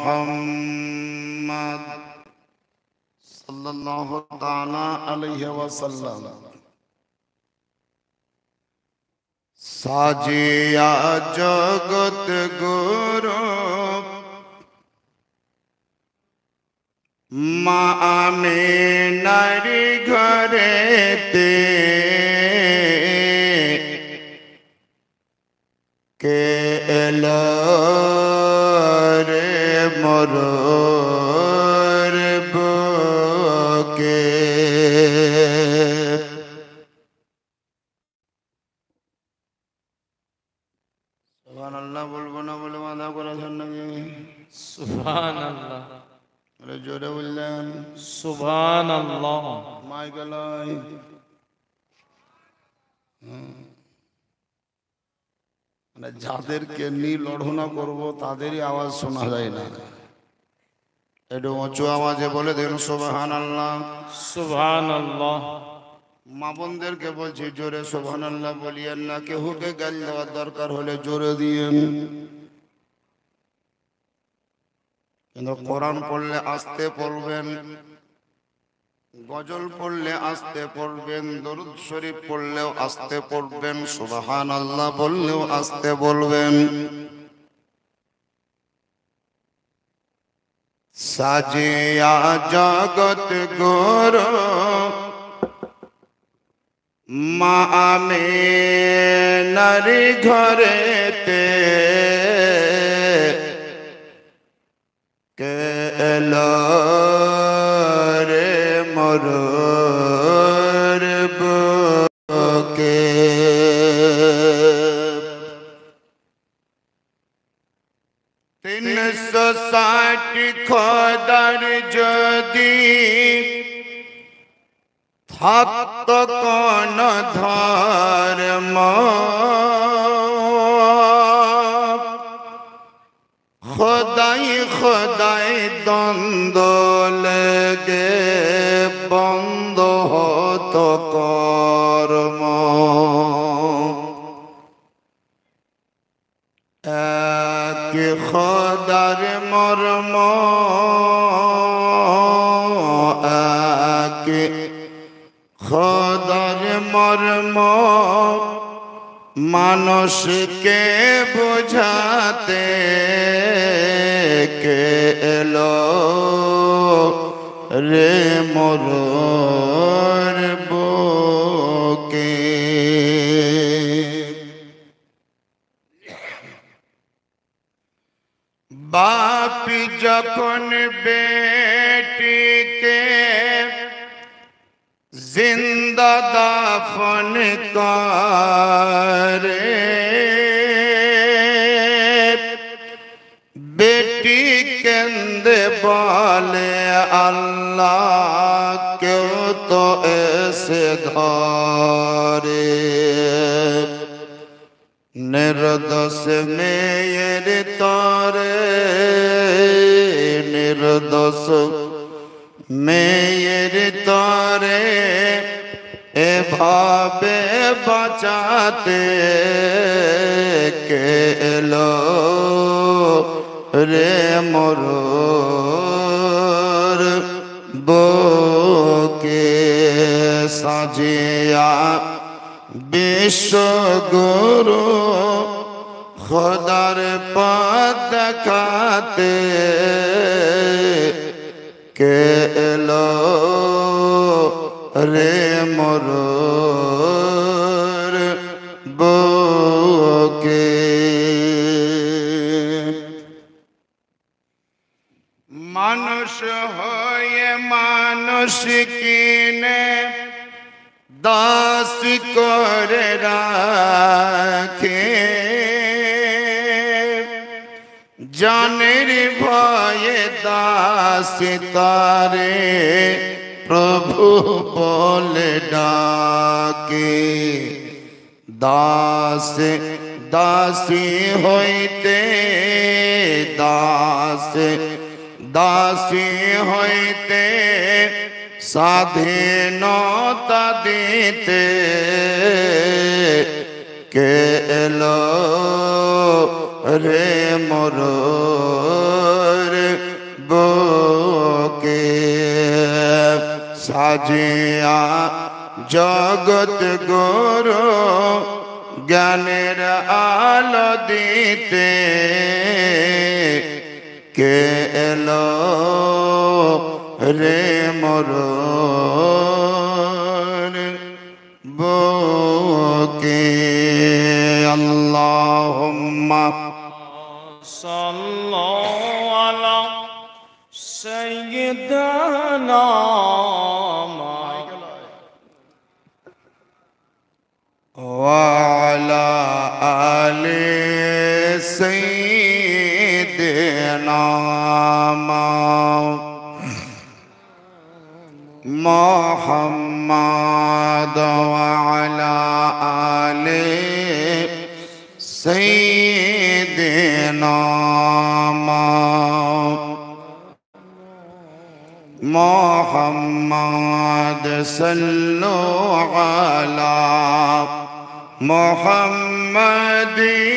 मुहम्मद सल्लल्लाहु ताला अलैहि वसल्लम साजिया जगत गुरु माँ आमिनार घरेते के एलो रे मोर बुके सुबहानअल्लाह बोलबो ना बोले वादा করেছেন নাকি সুবহানাল্লাহ আরে জোরে বললেন সুবহানাল্লাহ মাইকেলাই মানে যাদেরকে নীল লড়না করব তাদেরই আওয়াজ শোনা যায় না একটু উঁচু আওয়াজে বলে দেন সুবহানাল্লাহ সুবহানাল্লাহ মা বোনদেরকে বলছি জোরে সুবহানাল্লাহ বলিয়েন না কেহুকে গাল দেওয়ার দরকার হলে জোরে দিয়েন কিন্তু কোরআন পড়লে আস্তে পড়বেন গজল পড়লে আস্তে পড়বেন দরুদ শরীফ পড়লেও আস্তে পড়বেন সুবহানাল্লাহ বললেও আস্তে বলবেন সাজিয়া জগৎ গুরু মা আমিনার ঘরেতে কে এলো রে মোর বুকে 360 খোদার যদি থাকতো কোন ধর্ম খোদাই খোদাই দ্বন্দ্ব লেগে বন্ধ হতো কর্ম এক খোদার মর্ম এক খোদার মর্ম মানুষকে বুঝাতে কে এলো রে মোর বুকে बाप जखन बेटीके जिंदा दाफन करे बेटी केंदे बोले अल्लाह क्यों तो ऐसे धरे निर्दोष मेरे तारे निर्दोष मेरे तारे ए भावे बचाते के लो रे मोर बुके साजिया विश्व गुरु खुदार पद देखाते के लो रे मोर बुके मानुष होए मानुष कीने दास করে রাখে জানের ভয়ে দাস তারে প্রভু বলে ডাকে দাস দাসী হইতে দাস দাসী হইতে স্বাধীনতা দিতে কে এলো রে মোর সাজিয়া জগৎ গুরু জ্ঞানের আলো দিতে কে এলো রে মোর বুকে আল্লাহুম্মা সাল্লাল্লাহু আলা সাইয়্যিদানা وعلى آل سيدنا محمد وعلى آل سيدنا محمد صلوا على محمد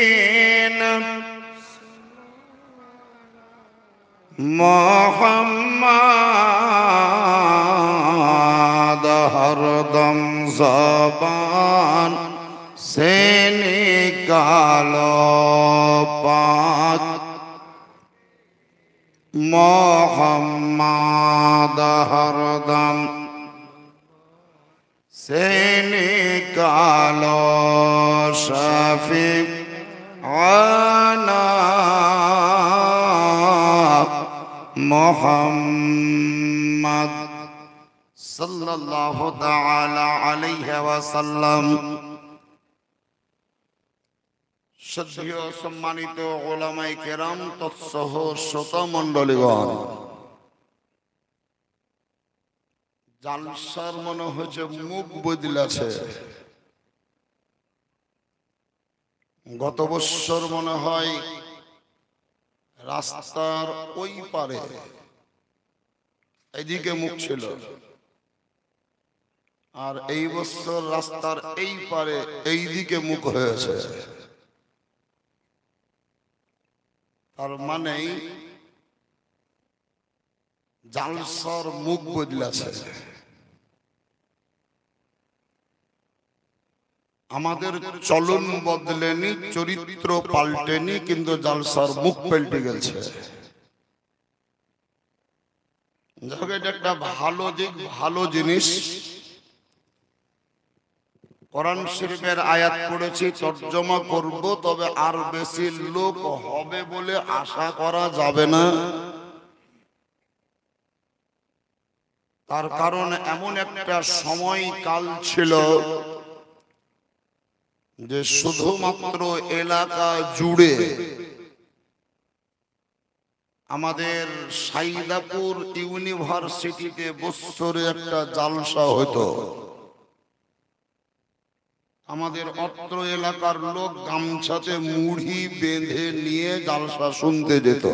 محمد हरदम ज़बान से निकालो पाक मोहम्मद हरदम से निकालो शफी आना मोहम्मद सल्लल्लाहु ताला अलैहि वसल्लम। श्रद्धेय सम्मानित उलामाए केराम तत्सह श्रोता मंडलीगण, জালসার মনে হচ্ছে মুখ বদলেছে। গত বছর মনে হয় রাস্তার ওই পারে এইদিকে মুখ ছিল, আর এই বছর রাস্তার এই পারে এইদিকে মুখ হয়েছে। তার মানে জালসার মুখ বদলেছে। আমাদের চলন বদলেনি, চরিত্র পাল্টেনি, কিন্তু জালসার মুখ পাল্টে গেছে। এটা একটা ভালো দিক, ভালো জিনিস। কোরআন শরীফের আয়াত পড়েছি, তর্জমা করব, তবে আর বেশি লোক হবে বলে আশা করা যাবে না। তার কারণ এমন একটা সময় কাল ছিল যে শুধুমাত্র এলাকা জুড়ে আমাদের সাইদাপুর ইউনিভার্সিটিতে বছরে একটা জালসা হতো। আমাদের অত্র এলাকার লোক গামছাতে মুড়ি বেঁধে নিয়ে জালসা শুনতে যেত।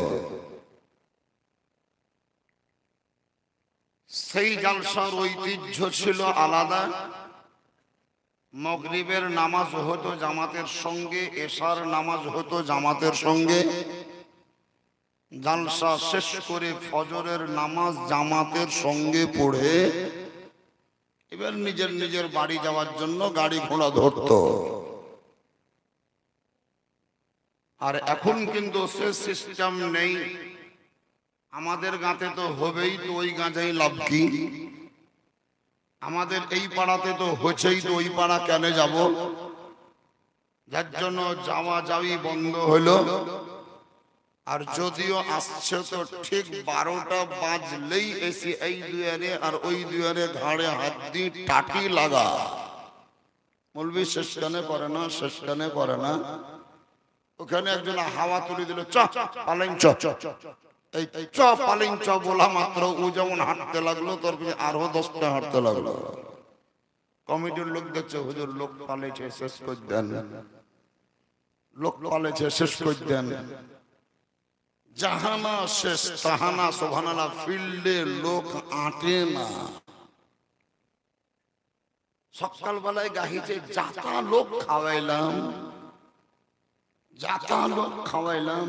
সেই জালসার ঐতিহ্য ছিল আলাদা। মাগরিবের নামাজ হতো জামাতের সঙ্গে, এশার নামাজ হতো জামাতের সঙ্গে। জালসা শেষ করে ফজরের নামাজ জামাতের সঙ্গে পড়ে এবার নিজের নিজের বাড়ি যাওয়ার জন্য গাড়ি ঘোড়া ধরতো। আর এখন কিন্তু সে সিস্টেম নেই। আমাদের গাঁতে তো হবেই, তো ওই গাঁজাই লাভ কি? আমাদের এই পাড়াতে তো হচ্ছেই, তো ওই পাড়া কেন যাব? যার জন্য যাওয়া যাওয়ি বন্ধ হলো। আর যদিও আসছে তো ঠিক 12টা বাজলেই এসে এই দুয়ারে আর ওই দুয়ারে ঘাড়ে হাত দিয়ে টাটি লাগা। বলবি শেষ কানে করে না, শেষ কানে করে না। ওখানে একজন হাওয়া তুলে দিল, চ পালেন চ, এই চ পালেন চ বলা মাত্র ও যেমন হাঁটতে লাগলো, তোর আরো 10টা হাঁটতে লাগলো। কমিটির লোক দেখছে, হুজুর লোক পালেছে, শেষ করে দেন, লোক পালেছে, শেষ করে দেন। জাহানা শেষ তাহানা, সুবহানাল্লাহ, ফিল্ডে লোক আঁটে না। সকালবেলায় গাহিছে যাতা লোক খাওয়াইলাম, যাতা লোক খাওয়াইলাম।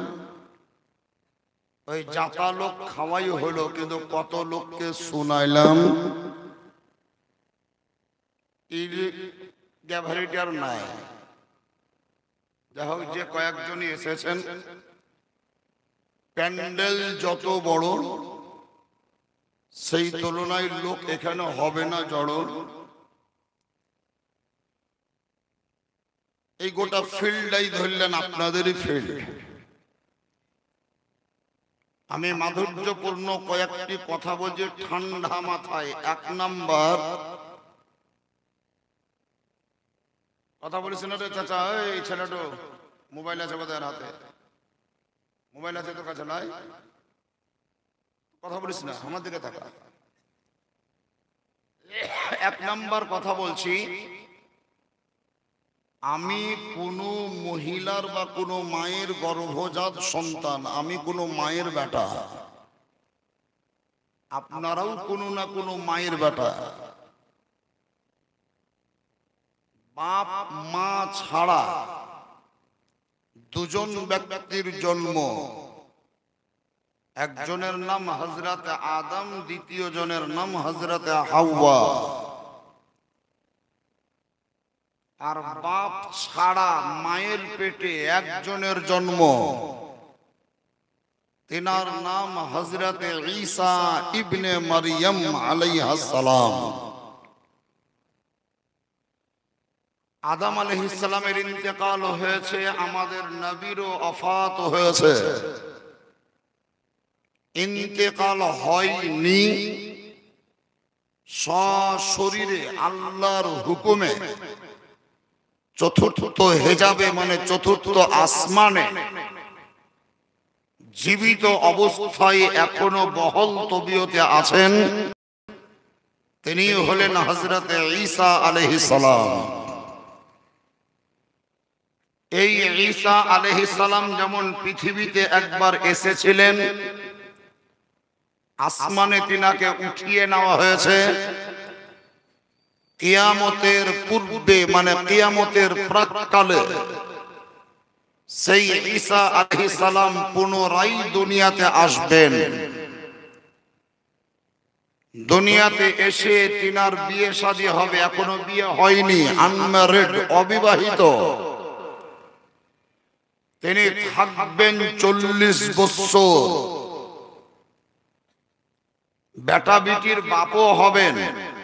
ওই যাতা লোক খাওয়াই হলো, কিন্তু কত লোককে শুনাইলাম এর গ্যাভারিটার নাই। যাই হোক, যে কয়েকজনই এসেছেন, প্যান্ডেল যত বড় সেই তুলনায় লোক এখানে হবে না জড়ো। এই গোটা ফিল্ডটাই ধরলেন আপনাদেরই ফিল্ড। আমি মাধুর্যপূর্ণ কয়েকটি কথা বলছি ঠান্ডা মাথায়। এক নাম্বার কথা বলেছেন রে চাচা, এই ছেলেটা মোবাইল আছে বোধহয় হাতে, মোবাইল আছে তোর কাছে নাই, কথা বলিস না, আমার দিকে থাকা। এক নাম্বার কথা বলছি, আমি কোনো মহিলার বা কোনো মায়ের গর্ভজাত সন্তান, আমি কোনো মায়ের বেটা, আপনারাও কোনো না কোনো মায়ের বেটা। বাপ মা ছাড়া দুজন ব্যক্তির জন্ম, একজনের নাম হযরত আদম, দ্বিতীয় জনের নাম হযরত হাওয়া। আর বাপ ছাড়া মায়ের পেটে একজনের জন্ম, তিনার নাম হযরত ঈসা ইবনে মারইয়াম আলাইহিস সালাম। আদম আলাইহিস সালামের ইন্তেকাল হয়েছে, আমাদের নবীরও ওফাত হয়েছে। ইন্তেকাল হয়নি, সশরীরে আল্লাহর হুকুমে চতুর্থ হেজাবে মানে চতুর্থ আসমানে জীবিত অবস্থায় এখনো বহল তবিয়তে আছেন। তিনি হলেন হযরত ঈসা আলাইহিস সালাম। এই ঈসা আলাইহিস সালাম যেমন পৃথিবীতে একবার এসেছিলেন, আসমানে তিনাকে উঠিয়ে নেওয়া হয়েছে। কিয়ামতের পূর্বে মানে কিয়ামতের প্রাক্কালে সেই ঈসা আলাইহিস সালাম পুনরায় দুনিয়াতে আসবেন। দুনিয়াতে এসে তিনার বিয়ে শাদী হবে, এখনো বিয়ে হয়নি, আনম্যারিড, অবিবাহিত। তিনি থাকবেন 40 বছর, বেটা বিটির বাপও হবেন।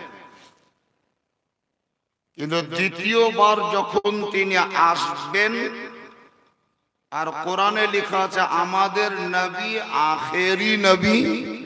কিন্তু দ্বিতীয়বার যখন তিনি আসবেন, আর কোরআনে লেখা আছে আমাদের নবী আখেরি নবী,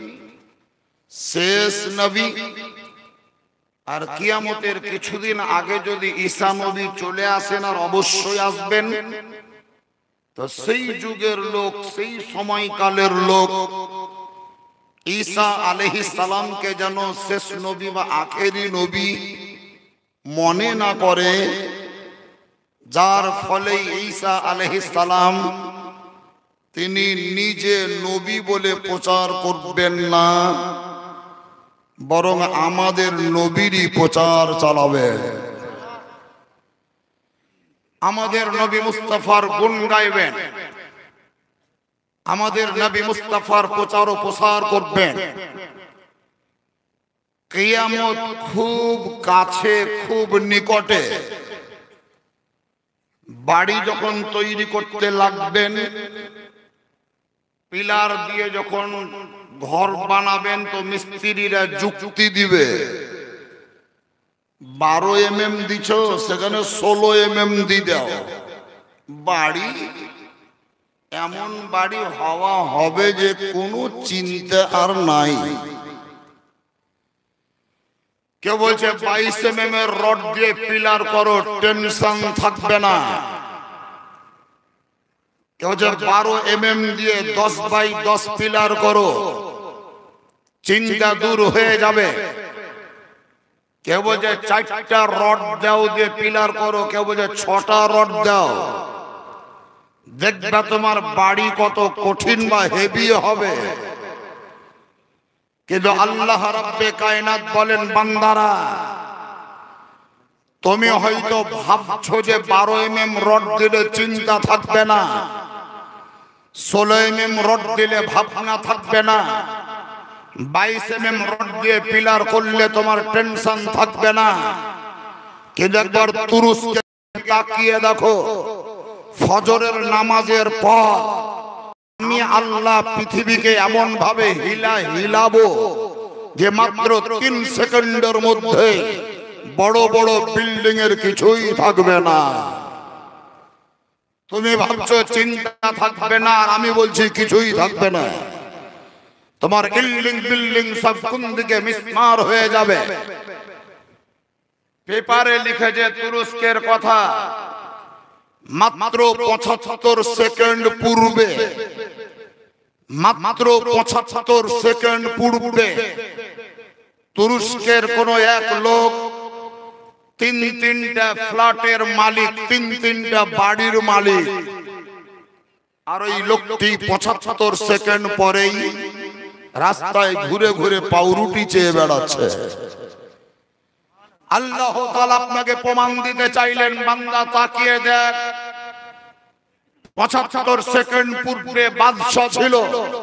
শেষ নবী। আর কিয়ামতের কিছুদিন আগে যদি ঈসা নবী চলে আসেন, আর অবশ্যই আসবেন, তো সেই যুগের লোক, সেই সময়কালের লোক ঈসা আলাইহিস সালামকে যেন শেষ নবী বা আখেরি নবী মনে না করে, যার ফলে ঈসা আলাইহিস সালাম তিনি নিজে নবী বলে প্রচার করবেন না, বরং আমাদের নবীরই প্রচার চালাবেন। আমাদের নবী মুস্তাফার গুণ গাইবেন, আমাদের নবী মুস্তাফার প্রচার ও প্রসার করবেন। কিয়ামত খুব কাছে, খুব নিকটে। বাড়ি যখন তৈরি করতে লাগবেন, পিলার দিয়ে যখন ঘর বানাবেন, তো মিস্ত্রিরা যুক্তি দিবে 12 mm দিছ, সেখানে 16 mm দিয়ে দাও। বাড়ি এমন বাড়ি হওয়া হবে যে কোনো চিন্তা আর নাই। কেউ বলছে 22 mm এর রড দিয়ে পিলার করো, টেনশন থাকবে না। কেউ যে 12 mm দিয়ে 10 বাই 10 পিলার করো, চিন্তা দূর হয়ে যাবে। কেউ বলছে 4টা রড দাও দিয়ে পিলার করো, কেউ বলছে 6টা রড দাও, দেখবে তোমার বাড়ি কত কঠিন বা হেভি হবে। কিন্তু আল্লাহ রাব্বে কায়নাত বলেন, বান্দারা তুমি হয়তো ভাবছো যে 12 mm রড দিলে চিন্তা থাকবে না, 16 mm রড দিলে ভাবনা থাকবে না, 22 mm রড দিয়ে পিলার করলে তোমার টেনশন থাকবে না। কিন্তু একবার তুরস্কে তাকিয়ে দেখো, ফজরের নামাজের পর আমি আল্লাহ পৃথিবীকে এমন ভাবে হিলাবো যে মাত্র 3 সেকেন্ডের মধ্যে বড় বড় বিল্ডিং এর কিছুই থাকবে না। তুমি ভাবছো চিন্তা থাকবে না, আর আমি বলছি কিছুই থাকবে না। তোমার বিল্ডিং সব কোন দিকে মিসমার হয়ে যাবে। পেপারে লিখেছে তুরস্কের কথা, মাত্র 75 সেকেন্ড পূর্বে, মাত্র 75 সেকেন্ড পূর্বে তুরস্কের কোন এক লোক 3-3টা ফ্ল্যাটের মালিক, 3-3টা বাড়ির মালিক, আর ওই লোকটি 75 সেকেন্ড পরেই রাস্তায় ঘুরে ঘুরে পাউরুটি চেয়ে বেড়াচ্ছে। আল্লাহ তাআলা আপনাকে প্রমাণ দিতে চাইলেন, বান্দা তাকিয়ে দেখ, 75 সেকেন্ড পূর্বে বাদশা ছিল,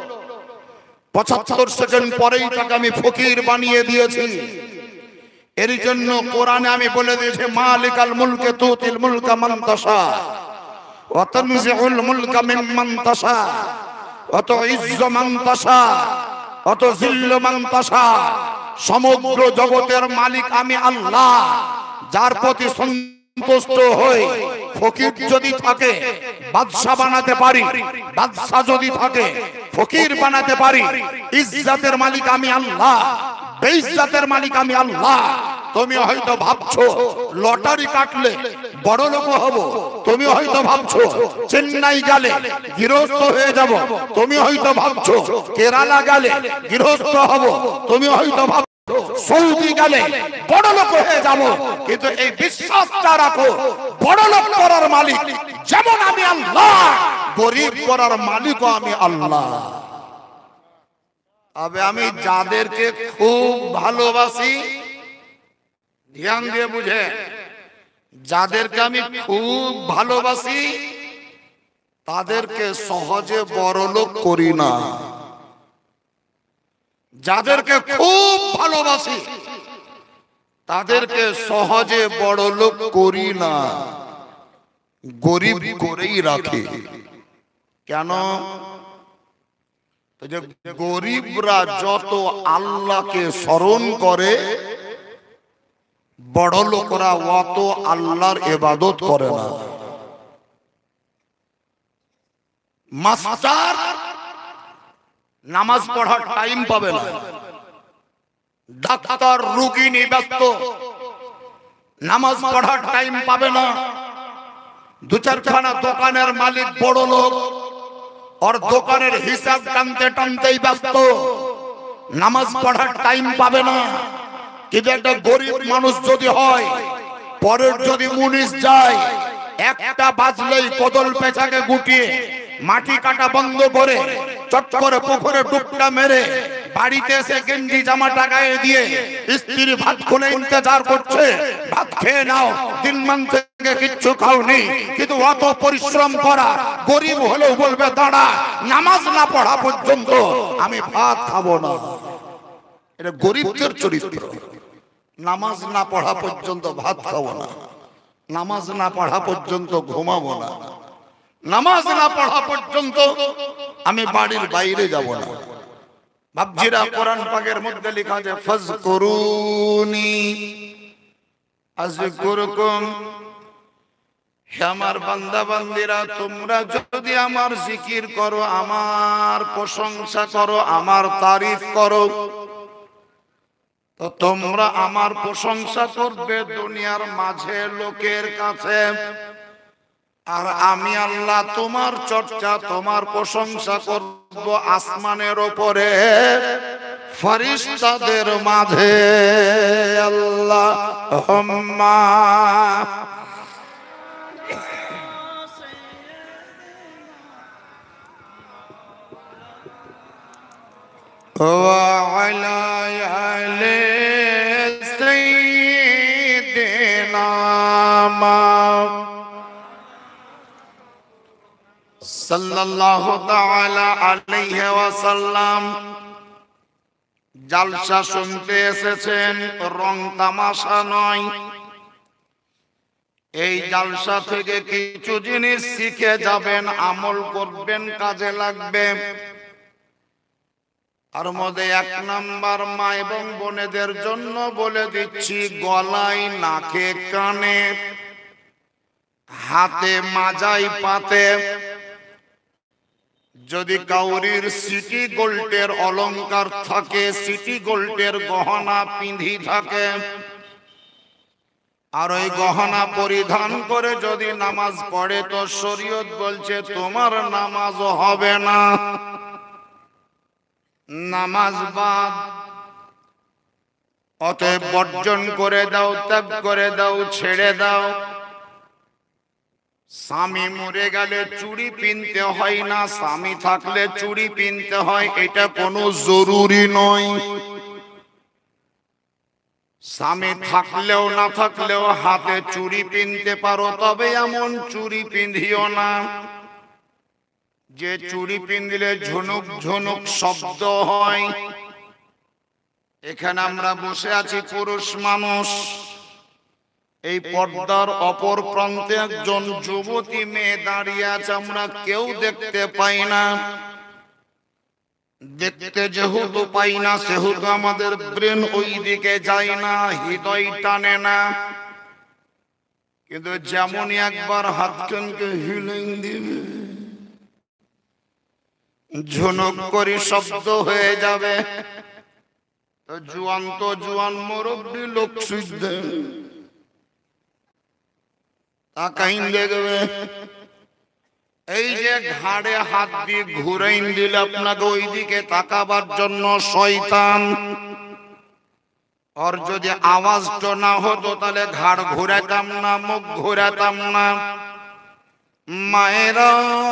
75 সেকেন্ড পরেই তাকে আমি ফকির বানিয়ে দিয়েছি। এর জন্য কোরআনে আমি বলে দিয়েছি, মালিকাল মুলকে তুতিল মুলকা মান তাশা ওয়া তানজিউল মুলকা মিম্মান তাশা ওয়া তুইজ্জু মান তাশা ওয়া তুযিল্লু মান তাশা। সমগ্র জগতের মালিক আমি আল্লাহ, যার প্রতি সন্তুষ্ট হই ফকির যদি থাকে বাদশা বানাতে পারি, বাদশা যদি থাকে ফকির বানাতে পারি। ইজ্জতের মালিক আমি আল্লাহ, বেইজ্জতের মালিক আমি আল্লাহ। তুমি হয়তো ভাবছো লটারি কাটলে বড় লোক হব, তুমি হয়তো ভাবছো চেন্নাই গেলে গৃহস্থ হয়ে যাব, তুমি হয়তো ভাবছো কেরালা গেলে গৃহস্থ হব, তুমি হয়তো ভাবছো সৌদি গেলে বড় লোক হয়ে যাব। কিন্তু এই বিশ্বাসটা রাখো, বড় লোক করার মালিক যেমন আমি আল্লাহ, গরিব করার মালিকও আমি আল্লাহ। তবে আমি যাদেরকে খুব ভালোবাসি, ধ্যান দিয়ে বুঝে, যাদেরকে আমি খুব ভালোবাসি তাদেরকে সহজে বড়লোক করি না। যাদেরকে খুব ভালোবাসি তাদেরকে সহজে বড়লোক করি না, গরিব করেই রাখি। কেন? যে গরিবরা যত আল্লাহকে স্মরণ করে, বড় লোকরা অত আল্লাহর ইবাদত করে না। মাস্টার নামাজ পড়ার টাইম পাবে না, ডাক্তার রোগী নিয়ে ব্যস্ত, নামাজ পড়ার টাইম পাবে না। 2-4খানা দোকানের মালিক বড় লোক, और দোকানের হিসাব টানতে টানতেই ব্যস্ত, নামাজ পড়ার টাইম পাবে না। কিন্তু একটা গরিব মানুষ যদি হয়, পরের যদি মুনিশ যায়, একটা বাজলেই কদল পেঁচাকে গুটিয়ে মাটি কাটা বন্ধ করে চট করে পুকুরে ডুবটা মেরে বাড়িতে এসে গেঞ্জি জামাটা গায়ে দিয়ে স্ত্রী ভাত খুলে ইন্তজার করছে, ভাত খেয়ে নাও, দিনমান থেকে কিচ্ছু খাওনি। কিন্তু অত পরিশ্রম করা গরিব হলেও বলবে দাঁড়া, নামাজ না পড়া পর্যন্ত আমি ভাত খাবো না। এটা গরিবদের চরিত্র। নামাজ না পড়া পর্যন্ত ভাত খাবো না, নামাজ না পড়া পর্যন্ত ঘুমাবো না, নামাজ না পড়া পর্যন্ত আমি বাড়ির বাইরে যাব না। বাবজিরা, কোরআন পাকের মধ্যে লেখা আছে ফাজকুরুনি আযকুরকুম, হে আমার বান্দা বান্দিরা, তোমরা যদি আমার জিকির করো, আমার প্রশংসা করো, আমার তারিফ করো, তো তোমরা আমার প্রশংসা করবে দুনিয়ার মাঝে লোকের কাছে, আর আমি আল্লাহ তোমার চর্চা, তোমার প্রশংসা করব আসমানের উপরে ফেরেশতাদের মাঝে। আল্লাহুম্মা ওয়া আলা আলি সাইয়্যিদিনা সাল্লাল্লাহু তাআলা আলাইহি ওয়াসাল্লাম। জালসা শুনতে এসেছেন, রং তামাশা নয়। এই জালসা থেকে কিছু জিনিস শিখে যাবেন, আমল করবেন, কাজে লাগবে। আর মধ্যে 1 নাম্বার মা এবং বোনেদের জন্য বলে দিচ্ছি, গলায়, নাকে, কানে, হাতে, মাজায়, পাতে যদি কাউরির সিটি গোল্ডের অলংকার থাকে, সিটি গোল্ডের গহনা পিঁধি থাকে, আর ওই গহনা পরিধান করে যদি নামাজ পড়ে, তো শরীয়ত বলছে তোমার নামাজ হবে না, নামাজ বাদ। অতএব বর্জন করে দাও, ত্যাগ করে দাও, ছেড়ে দাও। স্বামী মরে গেলে চুড়ি পিনতে হয় না, স্বামী থাকলে চুড়ি পিনতে হয়, এটা কোনো জরুরি নয়। স্বামী থাকলেও না থাকলেও হাতে চুড়ি পিনতে পারো, তবে এমন চুড়ি পিন্ধিও না যে চুড়ি পিনলে ঝুনুক ঝুনুক শব্দ হয়। এখানে আমরা বসে আছি পুরুষ মানুষ, এই পর্দার অপর প্রান্তে একজন যুবতী মেয়ে দাঁড়িয়ে আছে, আমরা কেউ দেখতে পাই না। দেখতে যেহেতু পাই না, সেহেতু আমাদের ব্রেন ওই দিকে যায় না, হৃদয় টানে না। কিন্তু যেমনই একবার হাতখানকে হিলেন দিবে, ঝুনুক করে শব্দ হয়ে যাবে। তো জুয়ান মুরব্বী লোক শুদ্ধ তাকাইন দেখবে, এই যে ঘাড়ে হাত দিয়ে ঘুরাইন দিলে আপনাকে ওই দিকে তাকাবার জন্য শয়তান। আর যদি আওয়াজটা না হতো তাহলে ঘাড় ঘুরাতাম না, মুখ ঘুরাতাম না। মায়েরা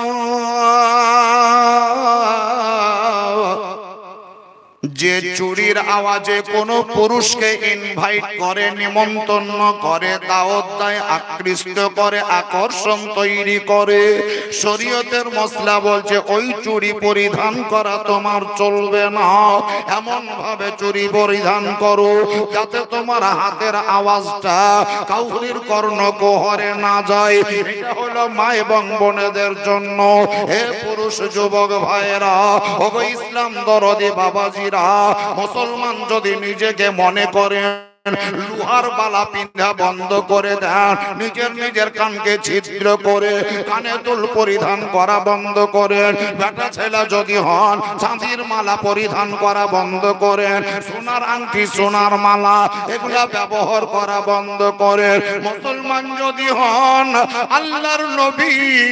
যে চুরির আওয়াজে কোন পুরুষকে ইনভাইট করে, নিমন্ত্রণ করে, দাওয়াত দেয়, আকৃষ্ট করে, আকর্ষণ তৈরি করে, শরীয়তের মসলা বলছে ওই চুরি পরিধান করা তোমার চলবে না। এমন ভাবে চুরি পরিধান করো যাতে তোমার হাতের আওয়াজটা কাউরির কর্ণকুহরে না যায়। এটা হলো মা এবং বোনেদের জন্য। হে পুরুষ যুবক ভাইরা, ওগো ইসলাম দরদি বাবাজিরা, মুসলমান যদি নিজেকে মনে করেন লোহার বালা পিন্ধা বন্ধ করে দেন, নিজের কানকে ছিদ্র করে কানে দুল পরিধান করা বন্ধ করেন, বেটা ছেলে যদি হন চাঁদির মালা পরিধান করা বন্ধ করেন, সোনার আংটি, সোনার মালা এগুলা ব্যবহার করা বন্ধ করেন। মুসলমান যদি হন আল্লাহর নবী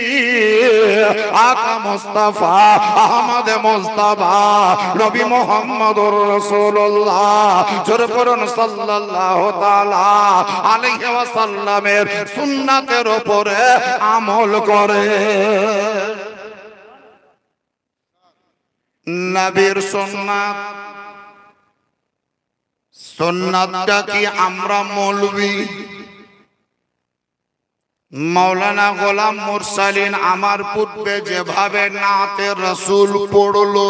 আকা মুস্তাফা আহমদ মুস্তাফা নবী মুহাম্মদুর রাসূলুল্লাহ জোরে পড়ুন সাল্লাল্লাহু তাআলা আলাইহি ওয়াসাল্লামের সুন্নাতের উপরে আমল করে। নবীর সুন্নাত, সুন্নাতটা কি আমরা মৌলভী মাওলানা গোলাম মুরসালিন আমার পূর্বে যেভাবে নাতে রাসূল পড়লো,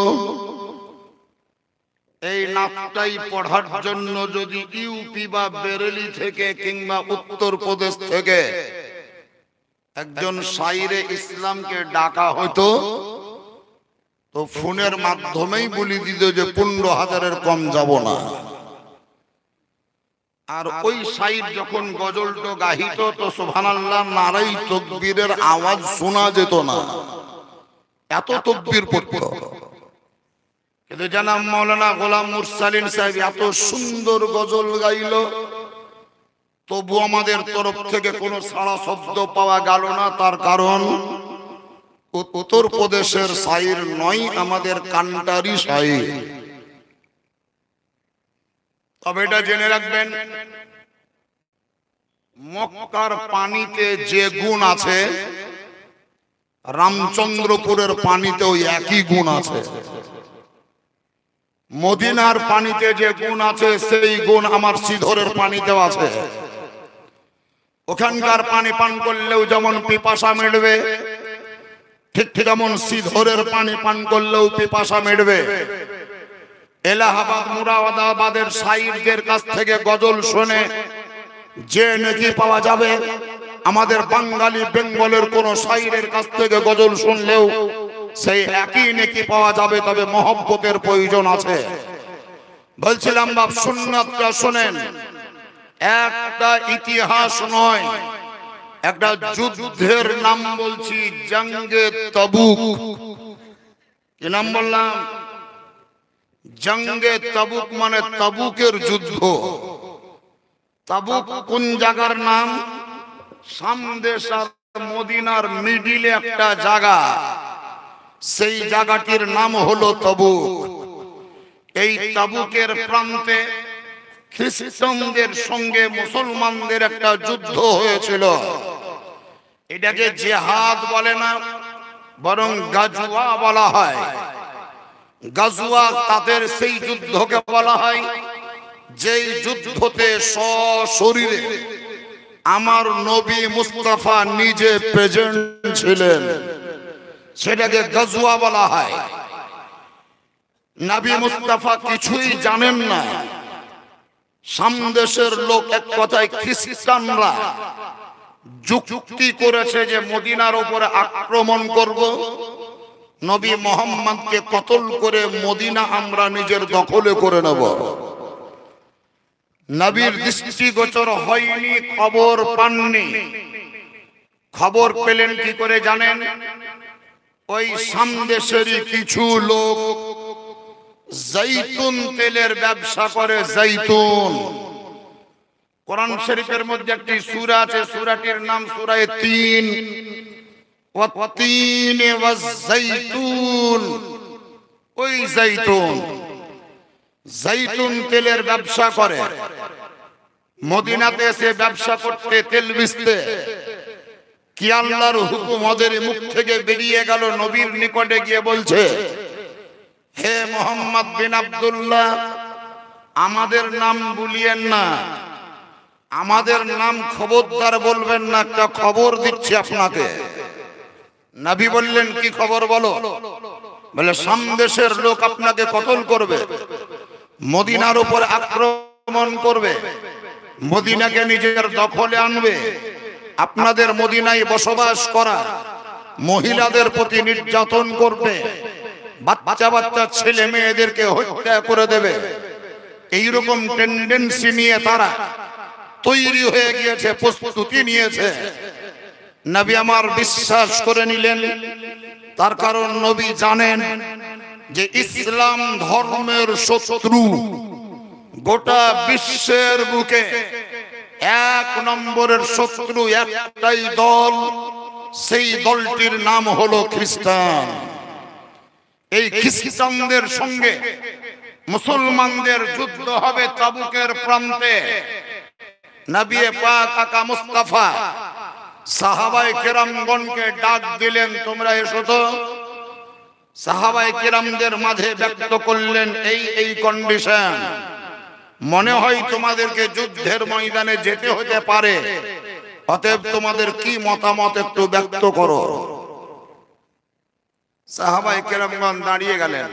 এই নাতটাই পড়ার জন্য যদি ইউপি বা বেরেলি থেকে কিংবা উত্তরপ্রদেশ থেকে একজন শাইরে ইসলামকে ডাকা হতো, তো ফোনের মাধ্যমেই বলি দিত যে 15,000-এর কম যাব না। আর ওই শাইর যখন গজলটো গাহিত, তো সুবহানাল্লাহ নারাই তাকবীরের আওয়াজ শোনা যেত না, এত তাকবীর পড়তো। কিন্তু জানাব মাওলানা গোলাম মুরসালিন সাহেব এত সুন্দর গজল গাইল, তবু আমাদের তরফ থেকে কোনো সাড়া শব্দ পাওয়া গেল না। তার কারণ উত্তরপ্রদেশের শাইর নয়, আমাদের কান্টারি শাইর। তবে এটা জেনে রাখবেন, মক্কার পানিতে যে গুণ আছে, রামচন্দ্রপুরের পানিতেও একই গুণ আছে। মদিনার পানিতে যে গুণ আছে, সেই গুণ আমার শ্রীধরের পানিতেও আছে। ওখানকার পানি পান করলেও যেমন পিপাসা মিটবে, ঠিক যেমন শ্রীধরের পানি পান করলেও পিপাসা মিটবে। এলাহাবাদ, মুরাদাবাদের শাইরদের কাছ থেকে গজল শুনে যে নেকি পাওয়া যাবে, আমাদের বাঙালি বেঙ্গলের কোন শাইরের কাছ থেকে গজল শুনলেও সেই একই নেকি পাওয়া যাবে, তবে মহব্বতের প্রয়োজন আছে। বলছিলাম বাপ সুন্নাতটা শোনেন, একটা ইতিহাস নয়, একটা যুদ্ধের নাম বলছি, জঙ্গে তাবুক। কি নাম বললাম? জঙ্গে তাবুক, মানে তাবুকের যুদ্ধ। তাবুক কোন জায়গার নাম? শাম দেশ আর মদিনার মিডিলে একটা জায়গা, সেই জায়গাটির নাম হলো তাবুক। এই তাবুকের প্রান্তে খ্রিস্টানদের সঙ্গে মুসলমানদের একটা যুদ্ধ হয়েছিল। এটাকে জিহাদ বলে না, বরং গাজওয়া বলা হয়। গাজওয়া তাদের সেই যুদ্ধকে বলা হয় যেই যুদ্ধতে সশরীরে আমার নবী মুস্তাফা নিজে প্রেজেন্ট ছিলেন, সেটাকে গাজওয়া বলা হয়। নবী মুস্তাফা কিছুই জানেন না, সামদেশের লোক, এক কথায় খ্রিস্টানরা যুক্তি করেছে যে মদিনার উপরে আক্রমণ করব, নবী মুহাম্মদকে কতল করে মদিনা আমরা নিজের দখলে করে নেব। নবীর দৃষ্টিগোচর হয়নি, খবর পাননি। খবর পেলেন কি করে জানেন? ওই সামদেশেরই কিছু লোক জৈতুন তেলের ব্যবসা করে। জৈতুন, কোরআন শরীফের মধ্যে একটি সূরা আছে, সূরাটির নাম সূরা ৩। ওয়াত-তিন ওয়াজ-জাইতুন, ওই জৈতুন, জৈতুন তেলের ব্যবসা করে। মদিনাতে এসে ব্যবসা করতে, তেল বেচতে, কি আল্লাহর হুকুম ওদের মুখ থেকে বেরিয়ে গেল, নবীর নিকটে গিয়ে বলছে, হে মুহাম্মদ বিন আব্দুল্লাহ, আমাদের নাম ভুলিয়েন না, আমাদের নাম খবরদার বলবেন না, একটা খবর দিচ্ছি আপনাকে। নবী বললেন, কি খবর বলো? বলে, সামদেশের লোক আপনাকে কতল করবে, মদিনার উপর আক্রমণ করবে, মদিনাকে নিজের দখলে আনবে, আপনাদের মদিনায় বসবাস করা মহিলাদের প্রতি নির্যাতন করবে, বাচ্চা বাচ্চা ছেলে মেয়েদেরকে হত্যা করে দেবে। এইরকম টেন্ডেন্সি নিয়ে তারা তৈরি হয়ে গিয়েছে, প্রস্তুতি নিয়েছে। নবী আমার বিশ্বাস করে নিলেন, তার কারণ নবী জানেন যে ইসলাম ধর্মের শত্রু গোটা বিশ্বের বুকে এক নম্বরের শত্রু একটাই দল, সেই দলটির নাম হলো খ্রিস্টান। এই খ্রিস্টানদের সঙ্গে মুসলমানদের যুদ্ধ হবে তাবুকের প্রান্তে। নবী পাক আকা মুস্তাফা সাহাবায়ে কেরামগণকে ডাক দিলেন, তোমরা এসো তো। সাহাবায়ে কেরামদের মাঝে ব্যক্ত করলেন এই কন্ডিশন, মনে হয় তোমাদেরকে যুদ্ধের ময়দানে যেতে হতে পারে, অতএব তোমাদের কি মতামত একটু ব্যক্ত করো। সাহাবায়ে কেরামগণ দাঁড়িয়ে গেলেন।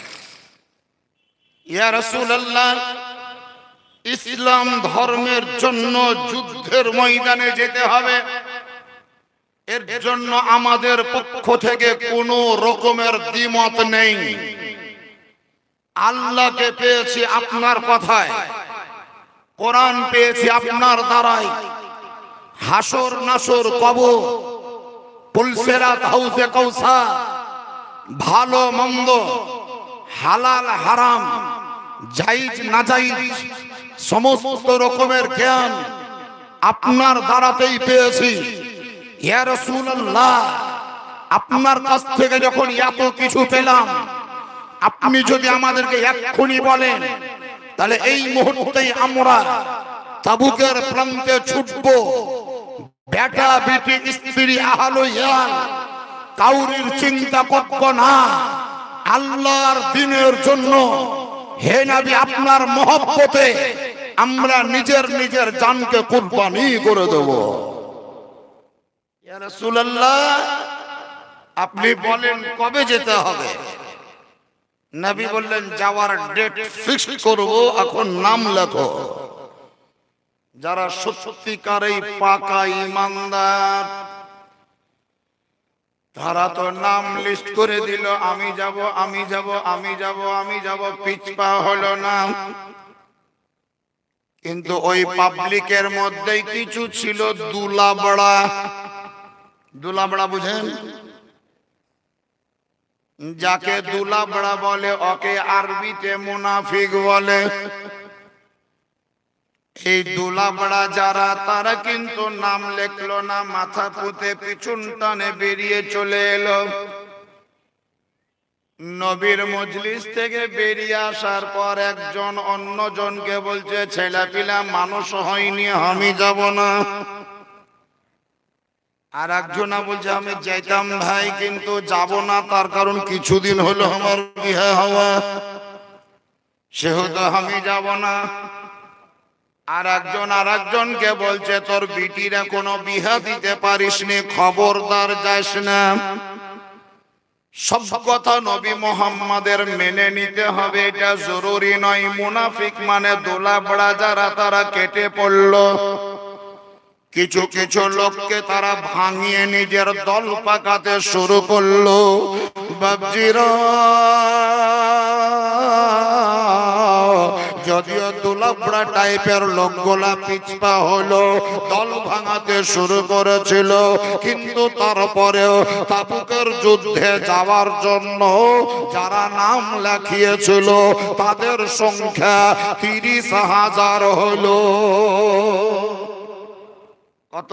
ইয়া রাসূলুল্লাহ, ইসলাম ধর্মের জন্য যুদ্ধের ময়দানে যেতে হবে, এর জন্য আমাদের পক্ষ থেকে কোনো রকমের দ্বিমত নেই। আল্লাহকে পেয়েছি আপনার কথায়, কোরআন পেয়েছি আপনার দ্বারাই, হাসর নাসর কবর, পুলসিরাত, হাউজে কাউসার, ভালো মন্দ, হালাল হারাম, জায়েজ নাজায়েজ, সমস্ত রকমের জ্ঞান আপনার দ্বারাতেই পেয়েছি। ইয়া রাসূলুল্লাহ, আপনার কাছ থেকে যখন এত কিছু পেলাম, আপনি যদি আমাদেরকে এক্ষুনি বলেন, তাহলে এই মুহূর্তেই আমরা তাবুকের প্রান্তে ছুটবো। বেটা বেটি স্ত্রী আহলে ইয়াল কাউরির চিন্তা করব না, আল্লাহর দ্বীনের জন্য হে নবী আপনার মহব্বতে আমরা নিজের নিজের জানকে কুরবানি করে দেব। ইয়া রাসূলুল্লাহ, আপনি বলেন কবে যেতে হবে? নবী বললেন, যাওয়ার ডেট ফিক্স করব, এখন নাম লেখো। যারা সত্যিকারেই পাকা ঈমানদার, তারা তো নাম লিস্ট করে দিল, আমি যাব আমি যাব আমি যাব আমি যাব, পিছপা হলো না। কিন্তু ওই পাবলিকের মধ্যেই কিছু ছিল দুলাবড়া। দুলাবড়া বুঝেন? যাকে দুলাবড়া বলে ওকে আরবিতে মুনাফিক বলে। এই দুলাবড়া যারা, তারা কিন্তু নাম লেখলো না, মাথা পুঁতে পিছন টানে বেরিয়ে চলে এলো। নবীর মজলিস থেকে বেরিয়ে আসার পর একজন অন্যজনকে বলছে, ছেলেপিলা মানুষ হয়নি, আমি যাব না। আর একজনা বলছে, আমি যাইতাম ভাই, কিন্তু যাব না, তার কারণ কিছুদিন হলো আমার বিয়ে হওয়া, সেহেতু আমি যাব না। আর একজনকে বলছে, তোর বিটিরা কোনো বিহা দিতে পারিসনি, খবরদার যাস না। সব কথা নবী মুহাম্মাদের মেনে নিতে হবে, এটা জরুরি নয়। মুনাফিক মানে দোলাবড়া যারা, তারা কেটে পড়ল। কিছু কিছু লোককে তারা ভাঙিয়ে নিজের দল পাকাতে শুরু করলো। বাবজিরা, যদিও দুলাবড়া টাইপের লোকগুলা পিছপা হলো, দল ভাঙাতে শুরু করেছিল, কিন্তু তারপরেও তাবুকের যুদ্ধে যাওয়ার জন্য যারা নাম লেখিয়েছিল তাদের সংখ্যা 30,000 হলো। কত?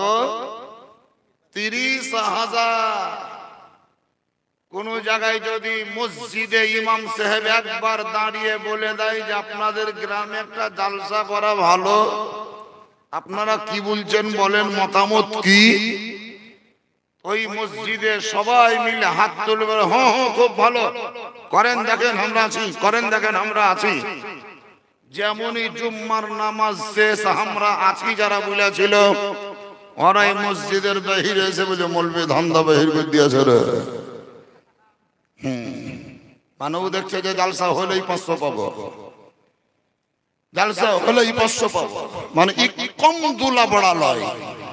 30,000। কোন জায়গায় যদি মসজিদে ইমাম সাহেব একবার দাঁড়িয়ে বলে দেয় যে আপনাদের গ্রামে একটা জালসা করা ভালো, আপনারা কি বলছেন বলেন, মতামত কি? ওই মসজিদে সবাই মিলে হাত তুলবে, হ্যাঁ হ্যাঁ খুব ভালো করেন, দেখেন আমরা আছি, করেন দেখেন আমরা আছি। যেমনই জুম্মার নামাজ শেষ, আমরা আছি যারা বলেছিল, ওরাই মসজিদের বাহিরে এসে বলে, মৌলবি ধান্দা বাহির করে দিয়েছে রে। মানব দেখছে যে জালসা হলেই 500 পাবো, জালসা হলেই 500 পাবো, মানে কম দুলাবড়া লয়।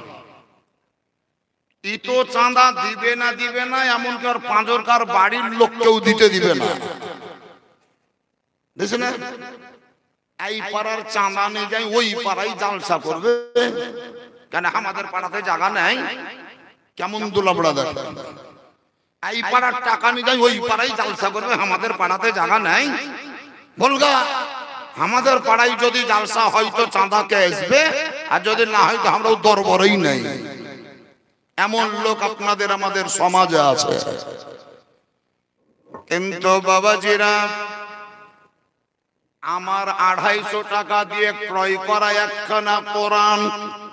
ই তো চাঁদা দিবে না এমনকি আর পাঁজরকার বাড়ির লোককেও দিতে দিবে না। দেখছেন, এই পাড়ার চাঁদা নিয়ে যাই, ওই পাড়ায় জালসা করবে, কেন আমাদের পাড়াতে জায়গা নেই? কেমন দুলাবড়া দেখে। এই পাড়ার টাকা নিয়ে যাই, ওই পাড়ায় জালসা করবে, আমাদের পাড়াতে জায়গা নেই। বলগা আমাদের পাড়ায় যদি জালসা হয় তো চাঁদাকে আসবে, আর যদি না হয় তো আমরাও দরবারেই নেই। এমন লোক আপনাদের আমাদের সমাজে আছে। কিন্তু বাবাজিরা, আমার 250 টাকা দিয়ে ক্রয় করা একখানা কোরআন,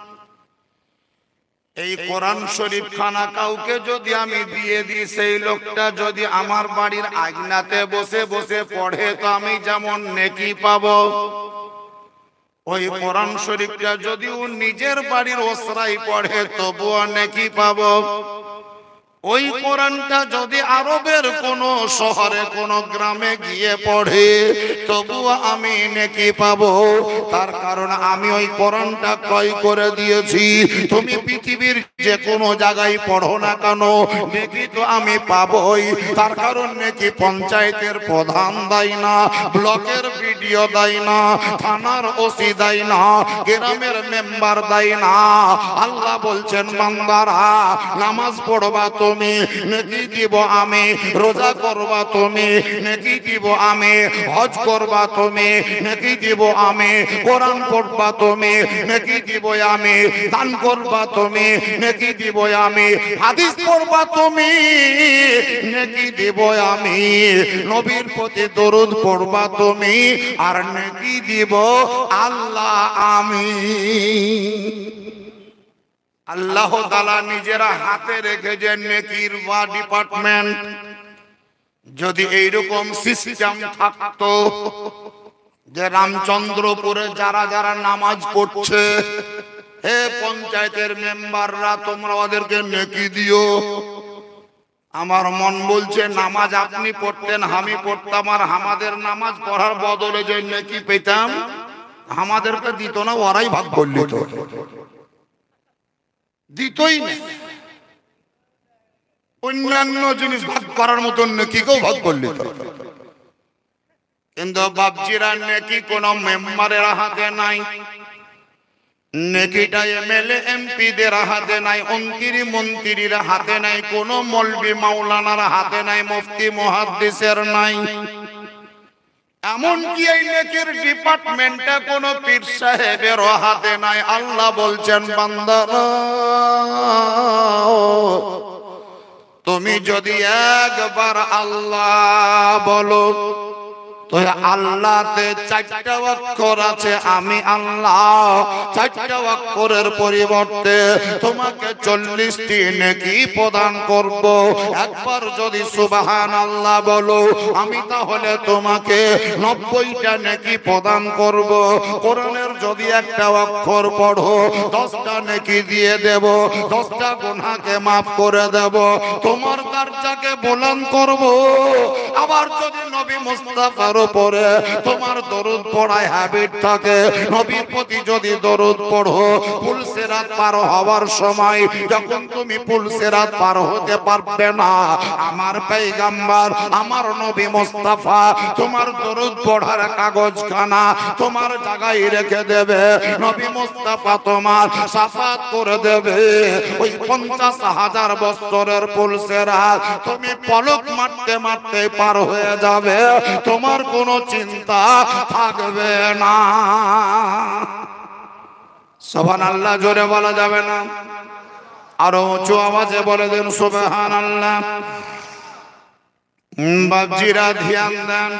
এই কোরআন শরীফ খানা কাউকে যদি আমি দিয়ে দিই, সেই লোকটা যদি আমার বাড়ির আয়নাতে বসে বসে পড়ে, তো আমি যেমন নেকি পাবো, ওই কোরআন শরীফটা যদি ও নিজের বাড়ির ওসরাই পড়ে তবুও নেকি পাবো। ওই কোরআনটা যদি আরবের কোন শহরে কোন গ্রামে গিয়ে পড়ে তবুও আমি নেকি পাবো। তার কারণ আমি ওই কোরআনটা ক্রয় করে দিয়েছি। তুমি পৃথিবীর যে কোনো জায়গায় পড়ো না কেন, নেকি তো আমি পাবোই। তার কারণ নেকি পঞ্চায়েতের প্রধান দেয় না, ব্লকের বিডিও দেয় না, থানার ওসি দেয় না, গ্রামের মেম্বার দেয় না। আল্লাহ বলছেন, বান্দারা নামাজ পড়বা তুমি, নেকি দিব আমি। রোজা করবা তুমি, নেকি দিব আমি। হজ করবা তুমি, নেকি দিব আমি। কোরআন পড়বা তুমি, নেকি দিব আমি। দান করবা তুমি, নেকি দিব আমি। হাদিস পড়বা তুমি, নেকি দিব আমি। নবীর প্রতি দরুদ পড়বা তুমি, আর নেকি দিব আল্লাহ আমি। আল্লাহ তাআলা নিজেরা হাতে রেখেছেন নেকির ডিপার্টমেন্ট। যদি এইরকম সিস্টেম থাকতো যে রামচন্দ্রপুরে যারা যারা নামাজ পড়ছে, হে পঞ্চায়েতের মেম্বাররা তোমরা ওদেরকে নেকি দিও। আমার মন বলছে নামাজ আপনি পড়তেন, আমি পড়তাম, আর আমাদের নামাজ পড়ার বদলে যে নেকি পেতাম, আমাদেরকে দিত না, ওরাই ভাগ করলি তো, দিতই না। অন্যান্য জিনিস ভাগ করার মতন নেকি কেউ ভাগ করলি তো, কিন্তু বাপজিরা নেকি কোন মেম্বারের হাতে নাই, নেকিটা এমএলএ এমপিদের হাতে নাই, মন্ত্রীর হাতে নাই, কোন মৌলবি মাওলানার হাতে নাই, মুফতি মুহাদ্দিসের নাই, এমনকি এই নেকির ডিপার্টমেন্টটা কোন পীর সাহেবের হাতে নাই। আল্লাহ বলছেন বান্দারা, তুমি যদি একবার আল্লাহ বলো, তো আল্লাহতে 4টা অক্ষর আছে, আমি আল্লাহ 4টা অক্ষরের পরিবর্তে তোমাকে 40টি নেকি প্রদান করব। একবার যদি সুবহানাল্লাহ বলো, আমি তাহলে তোমাকে 90টা নেকি প্রদান করব। কোরআনের যদি একটা অক্ষর পড়ো, 10টা নেকি দিয়ে দেব, 10টা গুনাহকে maaf করে দেব, তোমার দরজাকে বুলন্দ করব। আবার যদি নবী মুস্তাফার উপরে তোমার দরুদ পড়ায় হ্যাবিট থাকে, নবীর প্রতি যদি দরুদ পড়ো, পুলসিরাত পার হওয়ার সময় যখন তুমি পুলসিরাত পার হতে পারবে না, আমার পয়গম্বর আমার নবী মুস্তাফা তোমার দরুদ পড়ার কাগজখানা তোমার জায়গায় রেখে দেবে। নবী মুস্তাফা তোমার শাফাত করে দেবে। ওই 50,000 বছরের পুলসিরাত তুমি পলক মারতে মারতে পার হয়ে যাবে, তোমার কোনো চিন্তা থাকবে না। সুবহানাল্লাহ জোরে বলা যাবে না? আরো উঁচু আওয়াজে বলে দেন সুবহানাল্লাহ। বাপজিরা ধ্যান দেন,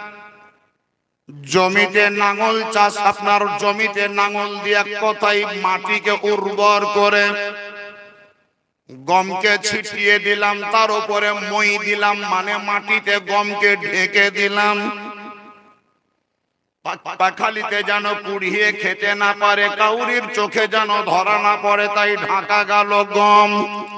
জমিতে নাঙল চাষ, আপনার জমিতে নাঙল দিয়ে কথাই মাটিকে উর্বর করে গমকে ছিটিয়ে দিলাম, তার উপরে মই দিলাম, মানে মাটিতে গমকে ঢেকে দিলাম, পাখালিতে যেন কুড়িয়ে খেতে না পারে, কাউরির চোখে যেন ধরা না পড়ে, তাই ঢাকা গেল গম।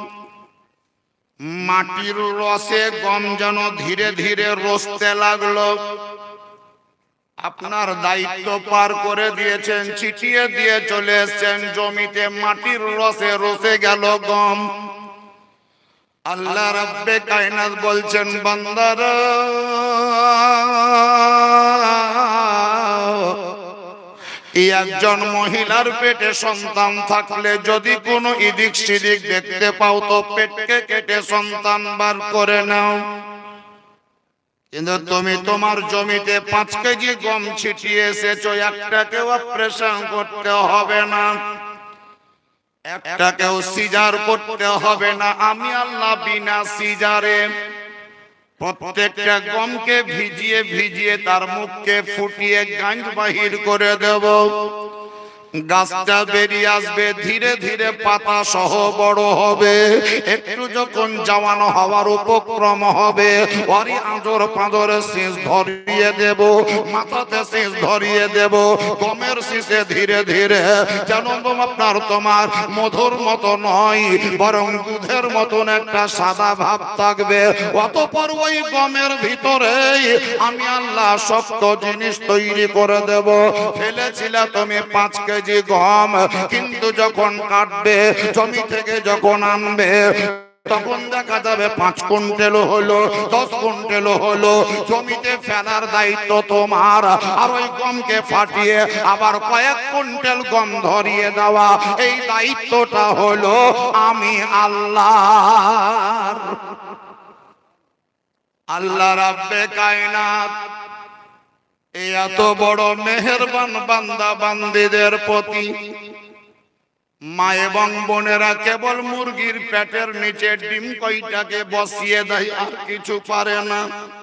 মাটির রসে গম যেন ধীরে ধীরে রসতে লাগলো। আপনার দায়িত্ব পার করে দিয়েছেন, ছিটিয়ে দিয়ে চলে এসেছেন জমিতে, মাটির রসে রসে গেল গম। আল্লাহ রাব্বে কায়নাত বলছেন বান্দারা, একজন মহিলার পেটে সন্তান থাকলে যদি কোনো ইদিক সিদিক দেখতে পাও, তো পেটকে কেটে সন্তান বার করে নাও। কিন্তু তুমি তোমার জমিতে 5 কেজি গম ছিটিয়ে এসেছো, একটাকেও অপারেশন করতে হবে না, একটাকেও সিজার করতে হবে না। আমি আল্লাহ বিনা সিজারে প্রত্যেকটা গমকে ভিজিয়ে ভিজিয়ে তার মুখকে ফুটিয়ে গাঞ্জ বাহির করে দেব। গাছটা বেরিয়ে আসবে, ধীরে ধীরে পাতা সহ বড় হবে। একটু যখন জওয়ান হওয়ার উপক্রম হবে, ওরই আঁজর পাঁজরে শীষ ধরিয়ে দেব, মাথাতে শীষ ধরিয়ে দেব। গমের শীষে ধীরে ধীরে যেন আপনার তোমার মধুর মতো নয়, বরং দুধের মতন একটা সাদা ভাব থাকবে। অতঃপর ওই গমের ভিতরে আমি আল্লাহ শক্ত জিনিস তৈরি করে দেব। ফেলেছিলে তুমি 5 কেজি গম, কিন্তু যখন কাটবে জমি থেকে যখন আনবে, তখন দেখা যাবে 5 কুইন্টাল হলো, 10 কুইন্টাল হলো। জমিতে ফেলার দায়িত্ব তোমার, আর ওই গমকে ফাটিয়ে আবার কয়েক কুইন্টাল গম ধরিয়ে দেওয়া, এই দায়িত্বটা হলো আমি আল্লাহর। আল্লাহ রাব্বে কায়নাত এই এত বড় মেহেরবান বান্দা বান্দীদের প্রতি, মা এবং বোনেরা কেবল মুরগির পেটের নিচে ডিম কয়টাকে বসিয়ে দেয়, আর কিছু পারে না।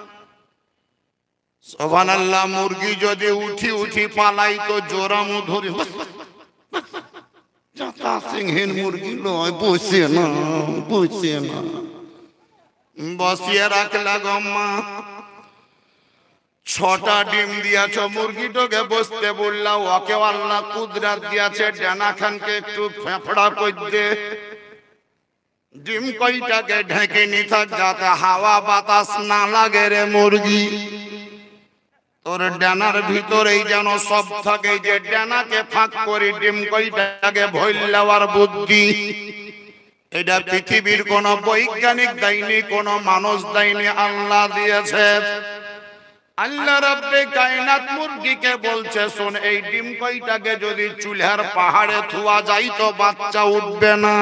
সুবহানাল্লাহ। মুরগি যদি উঠি উঠি পালাই তো জোরাম ধরে, চাচা সিংহীন মুরগি নয়, বসে না বসে না, বসিয়ে রাখলা গম্মা। 6টা ডিম দিয়াছ, মুরগিটাকে বসতে বললা, ওকে আল্লাহ কুদরত দিয়েছে, ডানা খানকে একটু ফেফড়া করতে, ডিম কয়টাকে ঢেকে নি থাক, যাতে হাওয়া বাতাস না লাগে রে মুরগি। তোর ডানার ভিতরেই যেন সব থাকে, যে ডানাকে ফাঁক করে ডিম কয়টাকে ভইলাওয়ার বুদ্ধি। এটা পৃথিবীর কোন বৈজ্ঞানিক দেয়নি, কোন মানুষ দেয়নি, আল্লাহ দিয়েছে। আল্লাহ রাব্বে কায়নাত মুরগিকে বলছে, শোন, এই ডিম কয়টাকে যদি চুলার পাহাড়ে থুয়া যায় তো বাচ্চা উঠবে না।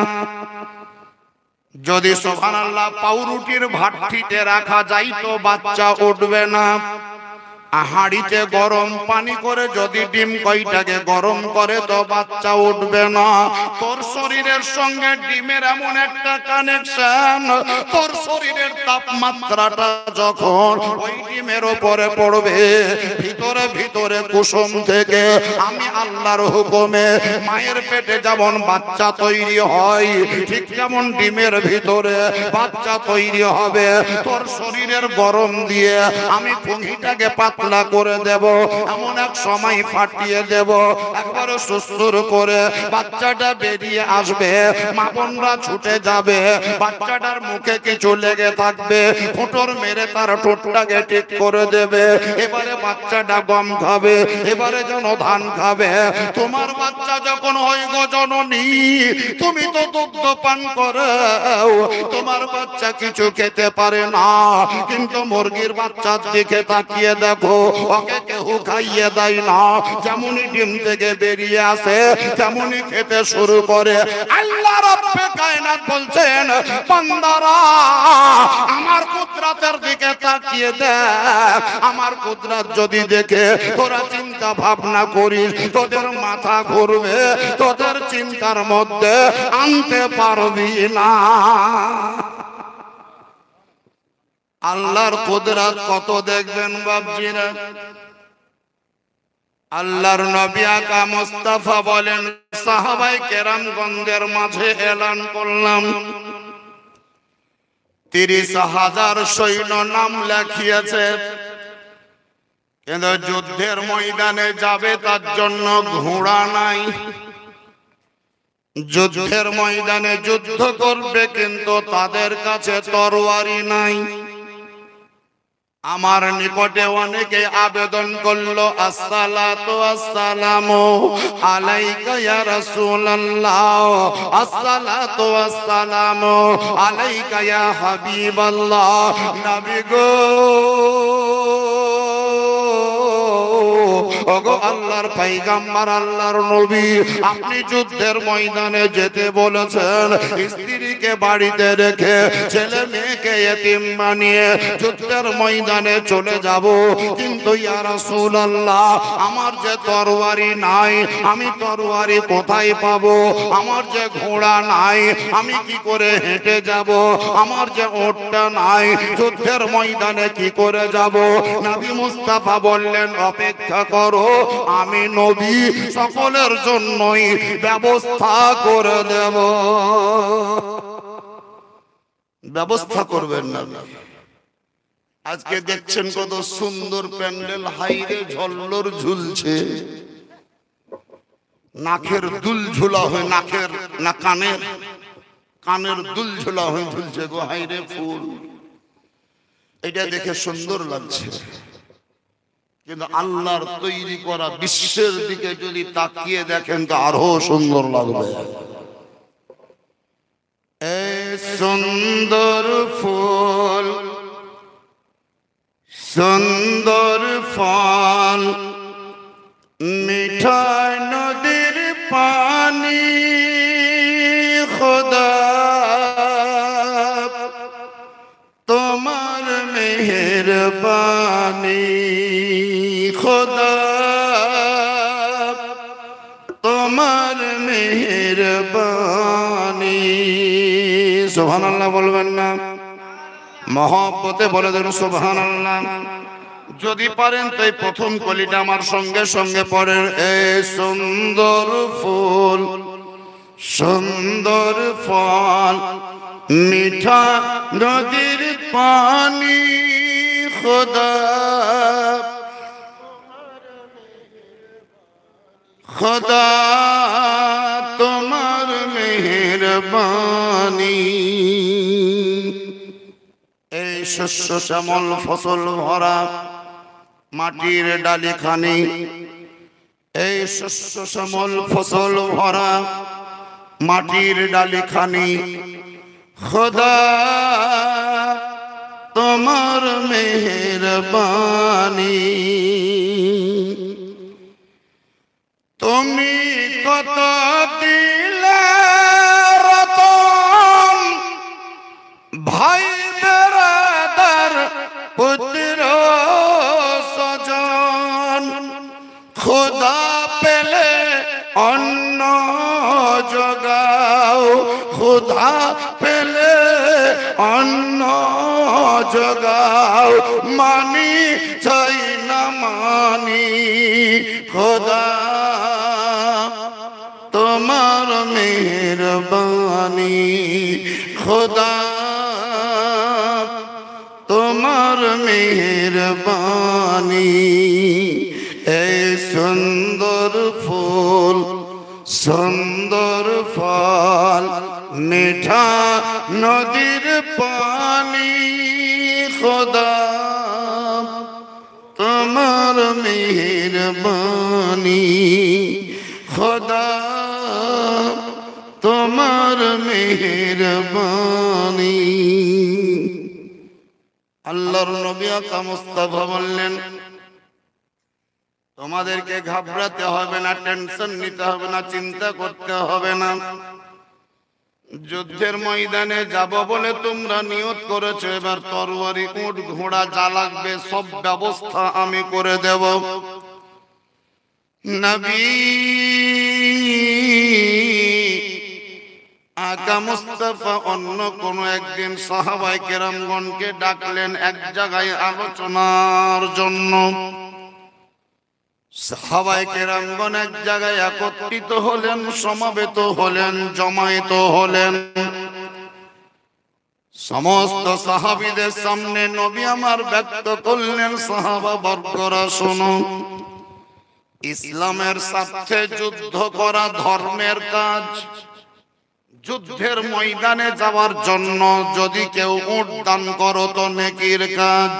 যদি সুবহানাল্লাহ পাউরুটির ভাট্টিতে রাখা যায় তো বাচ্চা উঠবে না। হাঁড়িতে গরম পানি করে যদি ডিম কয়টাকে গরম করে তো বাচ্চা উঠবে না। তোর শরীরের সঙ্গে ডিমের এমন একটা কানেকশন, তোর শরীরের তাপমাত্রাটা যখন ওই ডিমের উপরে পড়বে, ভিতরে ভিতরে কুসুম থেকে আমি আল্লাহর হুকুমে মায়ের পেটে যেমন বাচ্চা তৈরি হয়, ঠিক যেমন ডিমের ভিতরে বাচ্চা তৈরি হবে। তোর শরীরের গরম দিয়ে আমি পুঁথিটাকে পাতলা করে দেব, এমন এক সময় ফাটিয়ে দেব, একবার সুসুর করে বাচ্চাটা বেরিয়ে আসবে। মা বোনরা ছুটে যাবে, বাচ্চাটার মুখে কিছু লেগে থাকবে, ফুটোর মেরে তার ঠোঁটটাকে ঠিক করে দেবে। এবারে বাচ্চাটা গম খাবে, এবারে যেন ধান খাবে। তোমার বাচ্চা যখন হয় গো জননী, তুমি তো দুগ্ধ পান করো, তোমার বাচ্চা কিছু খেতে পারে না, কিন্তু মুরগির বাচ্চার দিকে তাকিয়ে দেখো, ওকে কেউ খাইয়ে দেয় না। যেমনই ডিম থেকে বেরিয়ে আসে তেমনই খেতে শুরু করে। আল্লাহ রাব্বে কায়নাত বলছেন, বান্দারা আমার কুদরতের দিকে তাকিয়ে দেখ। আমার কুদরত যদি দেখে তোরা চিন্তা ভাবনা করিস, তোদের মাথা ঘুরবে, তোদের চিন্তার মধ্যে আনতে পারবি না। আল্লাহর কুদরত কত দেখবেন বাপজিরা। আল্লাহর নবী আকা মুস্তাফা বলেন, সাহাবায়ে কেরামগণদের মাঝে এলান করলাম, 30,000 সৈন্য নাম লেখিয়েছে, কিন্তু যুদ্ধের ময়দানে যাবে তার জন্য ঘোড়া নাই। যুদ্ধের ময়দানে যুদ্ধ করবে কিন্তু তাদের কাছে তরবারি নাই। আমার নিকটে অনেকে আবেদন করলো, আসসালাতু আসসালামু আলাইকা ইয়া রাসূলুল্লাহ, আসসালাতু আসসালামু আলাইকা ইয়া হাবিবাল্লাহ। নবী গো, ওগো আল্লাহর পয়গম্বর, আল্লাহর নবী, আপনি যুদ্ধের ময়দানে যেতে বলেছেন, স্ত্রীকে বাড়িতে রেখে ছেলে মেয়েকে এতিম বানিয়ে যুদ্ধের ময়দানে চলে যাব, কিন্তু ইয়া রাসূলুল্লাহ আমার যে তরবারি নাই, আমি তরবারি কোথায় পাবো? আমার যে ঘোড়া নাই, আমি কি করে হেঁটে যাব? আমার যে ওটটা নাই, যুদ্ধের ময়দানে কি করে যাব? নবী মুস্তাফা বললেন, অপেক্ষা করো, আমি নবী সকলের জন্যই ব্যবস্থা করে দেব। ব্যবস্থা করবেন না? আজকে দেখছেন কত সুন্দর প্যান্ডেল, হাইরে ঝল্লর ঝুলছে, নাকের দুল ঝুলা হয়ে, নাকের না কানের, কানের দুল ঝুলা হয়ে ঝুলছে গো, হাইরে ফুল। এটা দেখে সুন্দর লাগছে, কিন্তু আল্লাহর তৈরি করা বিশ্বের দিকে যদি তাকিয়ে দেখেন তো আরো সুন্দর লাগবে। এই সুন্দর ফুল, সুন্দর ফল, মিঠা নদীর পানি, খোদা তোমার মেহেরবানি, খোদা তোমার মেহেরবানি। সুবহানাল্লাহ বলবেন না? মহব্বতে বলে দেন সুবহানাল্লাহ। যদি পারেন তো এই প্রথম কলিটা আমার সঙ্গে সঙ্গে পড়েন। এই সুন্দর ফুল, সুন্দর ফল, মিঠা নদীর পানি, খোদা খোদা তোমার মেহেরবানি। এই শস্য শ্যামল ফসল ভরা মাটির ডালিখানি এই শস্য শ্যামল ফসল ভরা মাটির ডালিখানি খোদা তোমার মেহেরবানি তুমি কত দিলে রতন ভাই বেরাদার পুত্র স্বজন খোদা পেলে অন্ন জগাও খোদা পেলে অন্ন জগাও মানি চাই না মানি খোদা তোমার মেহেরবানি খোদা তোমার মেহেরবানি এই সুন্দর ফুল সুন্দর ফল মিঠা নদীর পানি খোদা তোমার মেহেরবানি খোদা তোমার মেহেরবানি আল্লাহর নবী আকা মুস্তাফা বললেন তোমাদেরকে ঘাবড়াতে হবে না, টেনশন নিতে হবে না, চিন্তা করতে হবে না। যুদ্ধের ময়দানে যাব বলে তোমরা নিয়ত করেছো, এবার তরবারি উট ঘোড়া যা লাগবে সব ব্যবস্থা আমি করে দেব। নবী আকা মুস্তাফা অন্য কোন একদিন সাহাবায়ে কেরামগণকে ডাকলেন এক জায়গায় আলোচনার জন্য। সাহাবায়ে কেরামগণ এক জায়গায় একত্রিত হলেন, সমাবেত হলেন, জমায়েত হলেন। সমস্ত সাহাবীদের সামনে নবী আমার ব্যক্ত করলেন, সাহাবা বর্গরা শোনো, ইসলামের স্বার্থে যুদ্ধ করা ধর্মের কাজ। যুদ্ধের ময়দানে যাওয়ার জন্য যদি কেউ উট দান করো তো নেকির কাজ।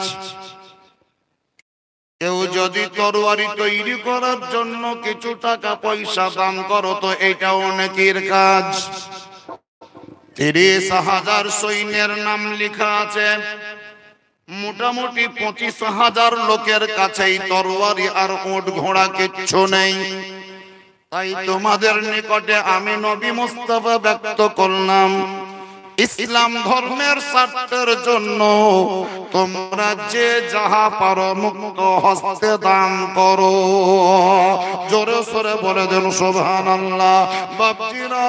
কেউ যদি তরবারি তৈরি করার জন্য কিছু টাকা পয়সা দান করো তো এটাও নেকির কাজ। 30,000 সৈন্যের নাম লেখা আছে, মোটামুটি 25,000 লোকের কাছেই তরবারি আর উট ঘোড়া কিচ্ছু নেই। তাই তোমাদের নিকটে আমি নবী মুস্তাফা ব্যক্ত করলাম, ইসলাম ধর্মের স্বার্থের জন্য তোমরা যে যাহা পারো মুক্ত হস্তে দান করো। জোরে সোরে বলে দেন সুবহানাল্লাহ। বাপজিরা,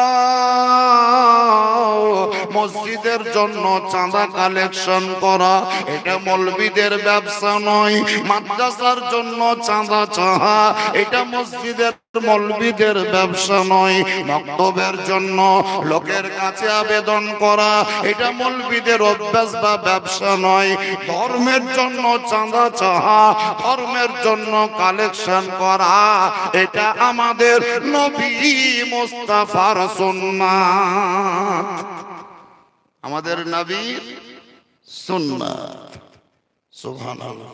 মসজিদের জন্য চাঁদা কালেকশন করা এটা মৌলবীদের ব্যবসা নয়। মাদ্রাসার জন্য চাঁদা চাহা এটা মসজিদের মৌলবীদের ব্যবসা নয়। মক্তবের জন্য লোকের কাছে আবেদন করা এটা মৌলবীদের অভ্যাস বা ব্যবসা নয়। ধর্মের জন্য চাঁদা চাহা, ধর্মের জন্য কালেকশন করা এটা আমাদের নবী মুস্তাফার সুন্নাত, আমাদের নবীর সুন্নাত। সুবহানাল্লাহ।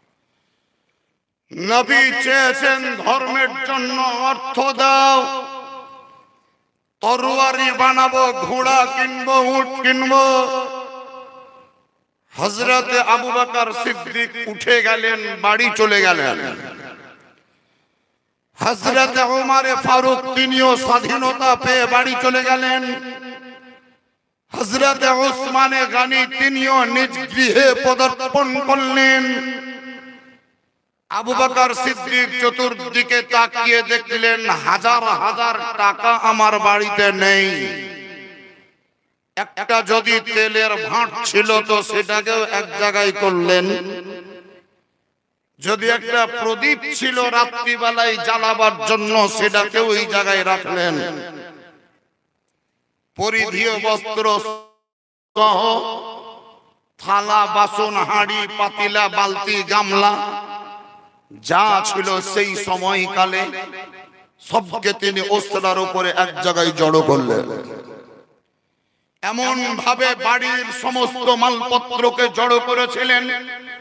নবী চেয়েছেন ধর্মের জন্য অর্থ দাও, তরবারি বানাবো, ঘোড়া কিনবো, উট কিনবো। হযরতে আবু বকর সিদ্দিক উঠে গেলেন, বাড়ি চলে গেলেন। হযরতে ওমর ফারুক তিনিও স্বাধীনতা পেয়ে বাড়ি চলে গেলেন। হযরতে ওসমান গনি তিনিও নিজ গৃহে পদার্পণ করলেন। আবু বকর সিদ্দিক চতুর্দিকে তাকিয়ে দেখলেন হাজার হাজার টাকা আমার বাড়িতে নেই। একটা যদি তেলের ভাঁট ছিল তো সেটাকেও এক জায়গায় করলেন। যদি একটা প্রদীপ ছিল রাত্রিবেলায় জ্বালাবার জন্য সেটাকেও ওই জায়গায় রাখলেন। পরিধেয় বস্ত্র সহ থালা বাসন হাঁড়ি পাতিলা বালতি গামলা যা ছিল সেই সময়কালে সবকে তিনি ওস্তার উপরে এক জায়গায় জড়ো করলেন। এমন ভাবে বাড়ির সমস্ত মালপত্রকে জড়ো করেছিলেন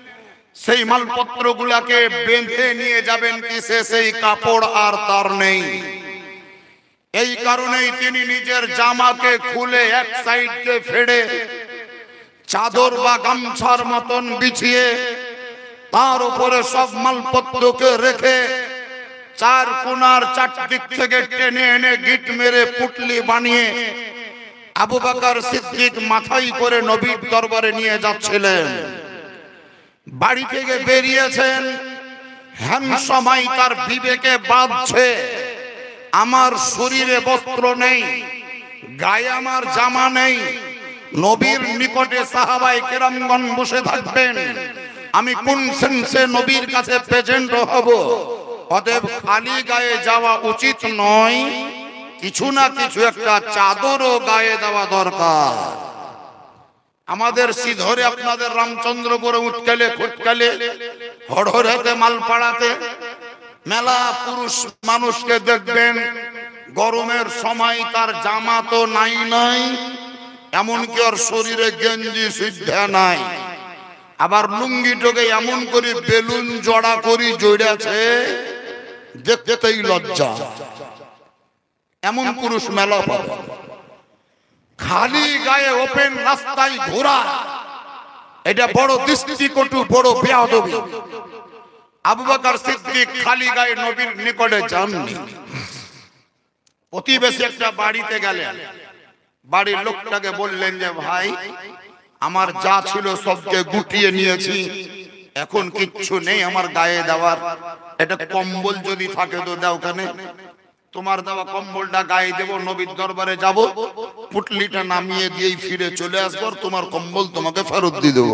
সেই মালপত্রগুলাকে বেঁধে নিয়ে যাবেন কিসে? সেই কাপড় আর তার নেই। এই কারণেই তিনি নিজের জামাকে খুলে এক সাইডে ফেড়ে চাদর বা গামছার মতন বিছিয়ে তার উপরে সব মালপত্রকে রেখে চার কোণার চারদিক থেকে টেনে এনে গিট মেরে পুটলি বানিয়ে আবু বকর সিদ্দিক মাথায় করে নবীর দরবারে নিয়ে যাচ্ছিলেন। বাড়ি থেকে বেরিয়েছেন, হেন সময় তার বিবেকে বাঁধছে আমার শরীরে বস্ত্র নেই, গায়ে আমার জামা নেই, নবীর নিকটে সাহাবায়ে কেরামগণ বসে থাকবেন, আমি কোন সেন্সে নবীর কাছে প্রেজেন্ট হব? অতএব খালি গায়ে যাওয়া উচিত নয়, কিছু না কিছু একটা চাদরও গায়ে দেওয়া দরকার। আমাদের সিধরে আপনাদের রামচন্দ্রপুরে উৎকালে খুটকালে হড়হড়াতে মালপাড়াতে মেলা পুরুষ মানুষকে দেখবেন গরমের সময় তার জামা তো নাই নাই, এমনকি ওর শরীরে গেঞ্জি সিদ্ধা নাই, আবার লুঙ্গিটাকে এমন করে বেলুন জড়া করি জড়াছে দেখতেই লজ্জা। এমন পুরুষ মেলা পাবে। খালি গায়ে ওপেন রাস্তায় ঘোরা, এটা বড় দৃষ্টিকটু, বড় বেয়াদবি। আবু বকর সিদ্দিক খালি গায়ে নবীর নিকটে যাননি। প্রতিবেশী একটা বাড়িতে গেলেন, বাড়ির লোকটাকে বললেন যে ভাই আমার যা ছিল সবকে গুটিয়ে নিয়েছি, এখন কিচ্ছু নেই আমার গায়ে দেওয়ার, এটা কম্বল যদি থাকে তো দাও, ওখানে তোমার দেওয়া কম্বলটা গায়ে দেবো, নবীর দরবারে যাব, পুটলিটা নামিয়ে দিয়েই ফিরে চলে আসবো, তোমার কম্বল তোমাকে ফেরত দিয়ে দেবো।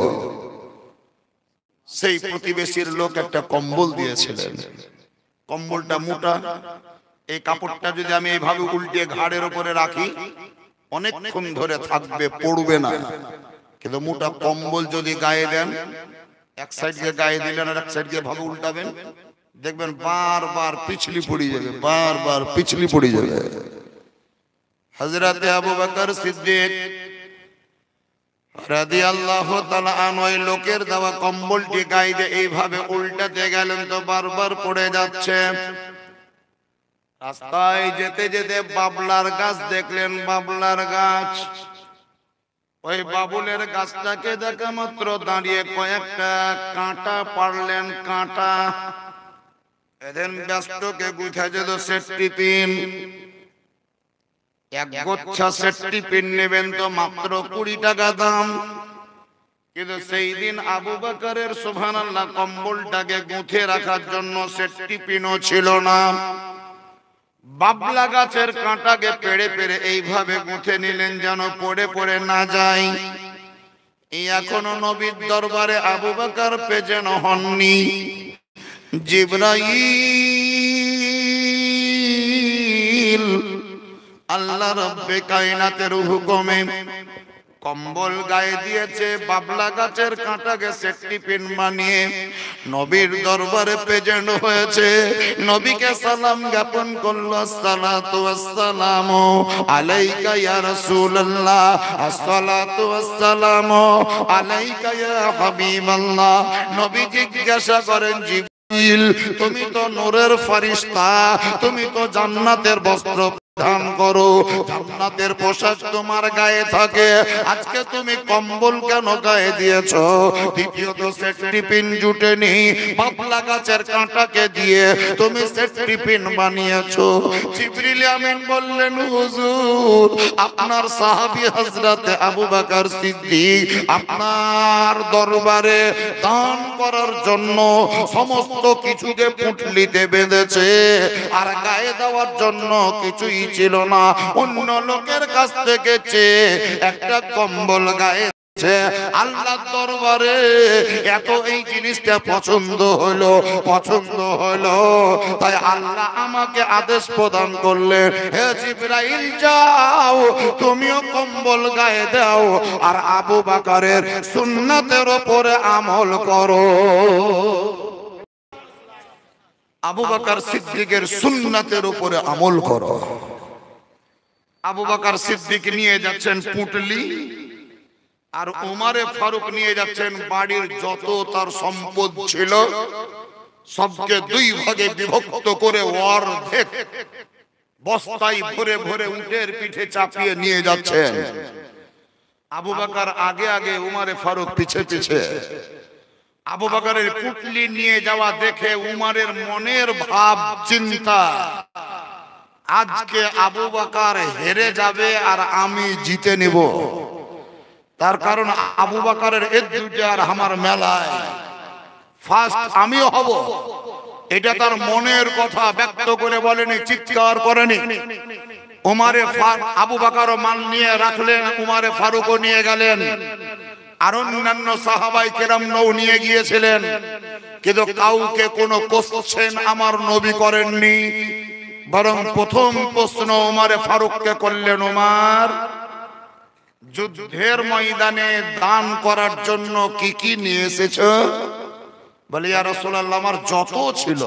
সেই প্রতিবেশীর লোক একটা কম্বল দিয়েছিলেন, কম্বলটা মোটা, এই কাপড়টা যদি আমি এইভাবে উল্টে ঘাড়ের উপরে রাখি অনেকক্ষণ ধরে থাকবে, পড়বে না। কিন্তু মোটা কম্বল যদি গায়ে দেন, এক সাইডকে গায়ে দিলেন আর এক সাইডকে ভাবে উল্টাবেন, দেখবেন বারবার পিছলি পড়ে যাবে, বারবার পিছলি পড়ে যাবে। হযরতে আবু বকর সিদ্দিক রাদিয়াল্লাহু তাআলা আনহু ওই লোকের দেওয়া কম্বলটি গায়ে দিয়ে এইভাবে উল্টাতে গেলেন তো বারবার পড়ে যাচ্ছে। রাস্তায় যেতে যেতে বাবলার গাছ দেখলেন, বাবলার গাছ। ওই বাবুলের গাছটাকে দেখা মাত্র দাঁড়িয়ে কয়েকটা কাঁটা পারলেন, কাঁটা। এদিন ব্যস্তকে গুছা যেত সেটটি পিন, এক গোচ্ছা সেটটি পিন নেবেন তো মাত্র 20 টাকা দাম। কিন্তু সেই দিন আবু বকরের সুবহানাল্লাহ কম্বলটাকে গুঁথে রাখার জন্য সেটটি পিনও ছিল না। বাবলা গাছের কাঁটাকে পেড়ে পেড়ে এইভাবে গুঁথে নিলেন যেন পড়ে পড়ে না যায়। এখনো নবীর দরবারে আবু বকর প্রেজেন্ট হননি। জিবরাইল আল্লাহ রব্বে কায়নাতের হুকুমে কম্বল গায়ে দিয়েছে, বাবলা গাছের কাঁটাকে সেটটি পিন বানিয়ে নবীর দরবারে প্রেজেন্ট হয়েছে। নবীকে সালাম জ্ঞাপন করলো, আসসালাতু ওয়াসসালামু আলাইকা ইয়া রাসূলুল্লাহ, আসসালাতু ওয়াসসালামু আলাইকা ইয়া হাবিবাল্লাহ। নবী জিজ্ঞাসা করেন, জিবরাইল তুমি তো নূরের ফেরেশতা, তুমি তো জান্নাতের বস্ত্র দান করো, জান্নাতের পোশাক তোমার গায়ে থাকে, আজকে তুমি কম্বল কেন গায়ে দিয়েছো? দ্বিতীয়ত সেটটি পিন জুটেনি, বাবলা গাছের কাঁটাকে দিয়ে তুমি সেটটি পিন বানিয়েছো। জিবরিল আমিন বললেন, হুজুর আপনার সাহাবী হযরতে আবু বকর সিদ্দিক আপনার দরবারে দান করার জন্য সমস্ত কিছুকে পুটলিতে বেঁধেছে, আর গায়ে দেওয়ার জন্য কিছুই ছিল না। অন্য লোকের কাছ থেকে চেয়ে একটা কম্বল গায়ে আল্লাহর দরবারে এত এই জিনিসটা পছন্দ হলো, পছন্দ হলো, তাই আল্লাহ আমাকে আদেশ প্রদান করলেন, হে জিবরাইল যাও তুমিও কম্বল গায়ে দাও আর আবু বকরের সুন্নাতের উপরে আমল করো। আবু বকর সিদ্দিকের সুন্নাতের উপরে আমল করো। আবু বকর সিদ্দিক নিয়ে যাচ্ছেন পুটলি, আর উমারে ফারুক নিয়ে যাচ্ছেন বাড়ির যত তার সম্পদ ছিল সবকে দুই ভাগে বিভক্ত করে অর্ধেক বস্তায় ভরে ভরে উটের পিঠে চাপিয়ে নিয়ে যাচ্ছেন। আবু বকর আগে আগে, উমারে ফারুক পিছে পিছে। আবু বকরের পুটলি নিয়ে যাওয়া দেখে উমারের মনের ভাব চিন্তা, আজকে আবু বকর হেরে যাবে আর আমি জিতে নেব। তার কারণ আবু বকরের এর দুইটা আর আমার মেলায় ফার্স্ট আমিও হব। এটা তার মনের কথা ব্যক্ত করে বলেনি, চিৎকার করেনি। উমারে আবু বকর মাল নিয়ে রাখলেন, উমারে ফারুকও নিয়ে গেলেন, আর অন্যান্য সাহাবায়ে কেরাম নও নিয়ে গিয়েছিলেন। কিন্তু কাউকে কোনো কোশ্চেন আমার নবী করেননি, বরং প্রথম প্রশ্ন উমারে ফারুককে করলেন, উমার, যুদ্ধের ময়দানে দান করার জন্য কি কি নিয়ে এসেছো? বলে, ইয়া রাসূলুল্লাহ, আমার যত ছিল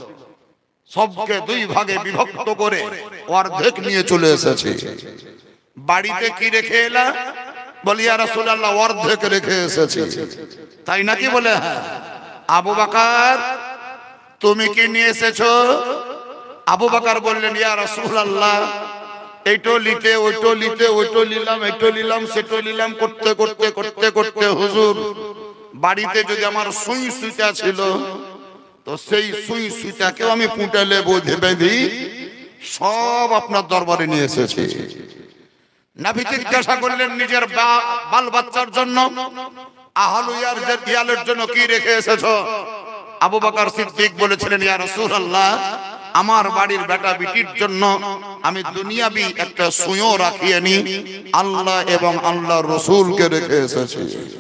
সবকে দুই ভাগে বিভক্ত করে অর্ধেক নিয়ে চলে এসেছি। বাড়িতে কি রেখে এলা? বলি, ইয়া রাসূলুল্লাহ, অর্ধেক রেখে এসেছি। তাই নাকি? বলে, হ্যাঁ। আবু বকর, তুমি কি নিয়ে এসেছো? আবু বকর বললেন, ইয়া রাসূলুল্লাহ, এইটো লিতে ওইটো লিতে, ওইটো নিলাম এইটো নিলাম সেটো নিলাম, করতে করতে করতে করতে হুজুর, বাড়িতে যদি আমার সুই সুইটা ছিল তো সেই সুই সুইটাকেও আমি পুঁটালে বেঁধে সব আপনার দরবারে নিয়ে এসেছি। নবী জিজ্ঞাসা করলেন, নিজের বাল বাচ্চার জন্য, আহলু ইয়ালের জন্য কি রেখে এসেছো? আবু বকর সিদ্দিক বলেছিলেন, ইয়া রাসূলুল্লাহ, আমার বাড়ির বেটা বিটির জন্য আমি দুনিয়াবি একটা সুইও রাখিয়ে নি, আল্লাহ এবং আল্লাহর রাসূলকে রেখে এসেছি।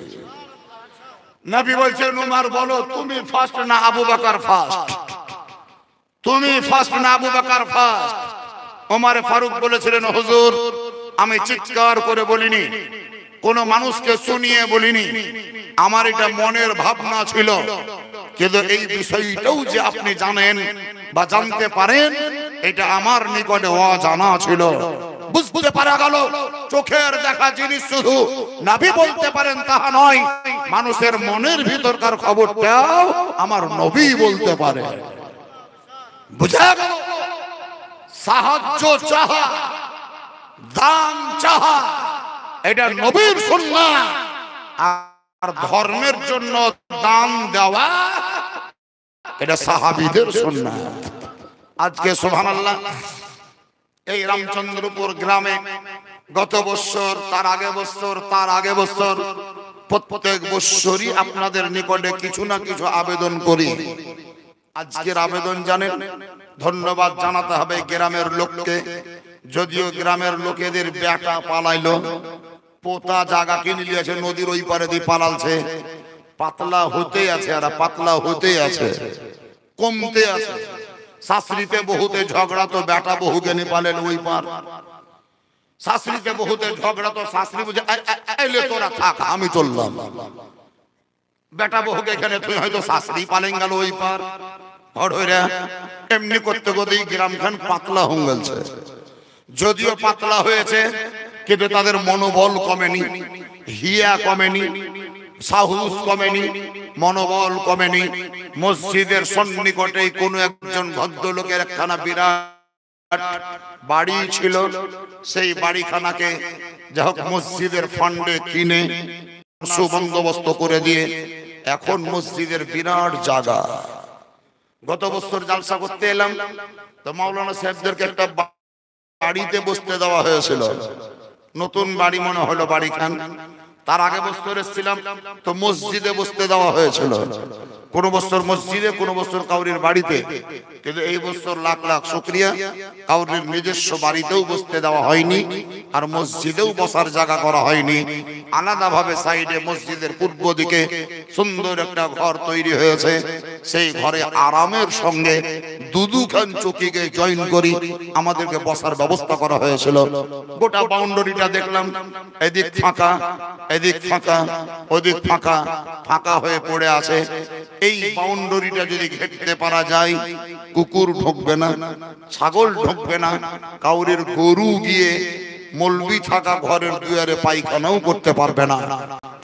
নবী বলছেন, উমর বলো, তুমি ফার্স্ট না আবু বকর ফার্স্ট? তুমি ফার্স্ট না Abu Bakr first? Umar Farooq বলেছিলেন, হুজুর, আমি চিৎকার করে বলিনি, কোন মানুষকে শুনিয়ে বলিনি, আমার এটা মনের ভাবনা ছিল। কিন্তু এই বিষয়টাও যে আপনি জানেন বা জানতে পারেন, এটা আমার নিকটে অজানা ছিল। বুঝতে পারা গেল, চোখের দেখা জিনিস শুধু নবী বলতে পারেন তাহা নয়, মানুষের মনের ভিতরকার খবরটাও আমার নবী বলতে পারে। বুঝা গেল? সাহায্য চাহা, দান চাহা, এটা নবীর সুন্নাহ। আর ধর্মের জন্য দান দেওয়া, এটা সাহাবীদের সুন্নাহ। আজকে সুবহানাল্লাহ, এই রামচন্দ্রপুর গ্রামে গত বছর, তার আগে বছর, তার আগে বছর, প্রত্যেক বছরই আপনাদের নিকটে কিছু না কিছু আবেদন করি। আজকের আবেদন জানেন? ধন্যবাদ জানাতে হবে গ্রামের লোককে। যদিও গ্রামের লোকেদের বেটা পালাইলো, পোতা জায়গা কিনে নিয়েছে, নদীর ওই পারে দিয়ে পালালছে, পাতলা হতে আছে, আর পাতলা হতে আছে, কমতে আছে। শাশুড়িতে বহুতে ঝগড়া, তো বেটা বহুকে নিয়ে পালেন ওই পার। শাশুড়িতে বহুতে ঝগড়া, তো শাশুড়ি বুঝে এলে তোরা থাক, আমি চললাম। বেটা বহুকে এখানে তুই হয়তো শাশুড়ি পালেন গেল ওই পার। এমনি করতে করতে গ্রামখান পাতলা হয়ে গেছে। যদিও পাতলা হয়েছে, কিন্তু তাদের মনোবল কমেনি, হিয়া কমেনি, সাহস কমেনি, মনোবল কমেনি। মসজিদের সন্নিকটে কোনো একজন ভদ্রলোকের একখানা বিরাট বাড়ি ছিল, সেই বাড়িখানাকে যা হোক মসজিদের ফান্ডে কিনে সুবন্দোবস্ত করে দিয়ে এখন মসজিদের বিরাট জায়গা। গত বছর জালসা করতে এলাম, তো মাওলানা সাহেবদেরকে একটা বাড়িতে বসতে দেওয়া হয়েছিল। নতুন বাড়ি মনে হলো বাড়িখান। তার আগে বছর এসেছিলাম, তো মসজিদে বসতে দেওয়া হয়েছিল। কোন বছর মসজিদে, কোন বছর কাউরির বাড়িতে। কিন্তু এই বছর লাখ লাখ শুকরিয়া, কাউরির নিজস্ব বাড়িতেও বসতে দেওয়া হয়নি, আর মসজিদেও বসার জায়গা করা হয়নি। আলাদাভাবে সাইডে মসজিদের পূর্ব দিকে সুন্দর একটা ঘর তৈরি হয়েছে। সেই ঘরে আরামের সঙ্গে দুখান চকিকে জয়েন করি আমাদেরকে বসার ব্যবস্থা করা হয়েছিল। গোটা বাউন্ডারিটা দেখলাম, এদিক ফাঁকা, এদিক ফাঁকা, ওদিক ফাঁকা, ফাঁকা হয়ে পড়ে আছে। এই বাউন্ডারিটা যদি ঘেরতে পারা যায়, কুকুর ঢুকবে না, ছাগল ঢুকবে না, কাউরের গরু গিয়ে মলবি থাকা ঘরের দুয়ারে পায়খানাও করতে পারবে না।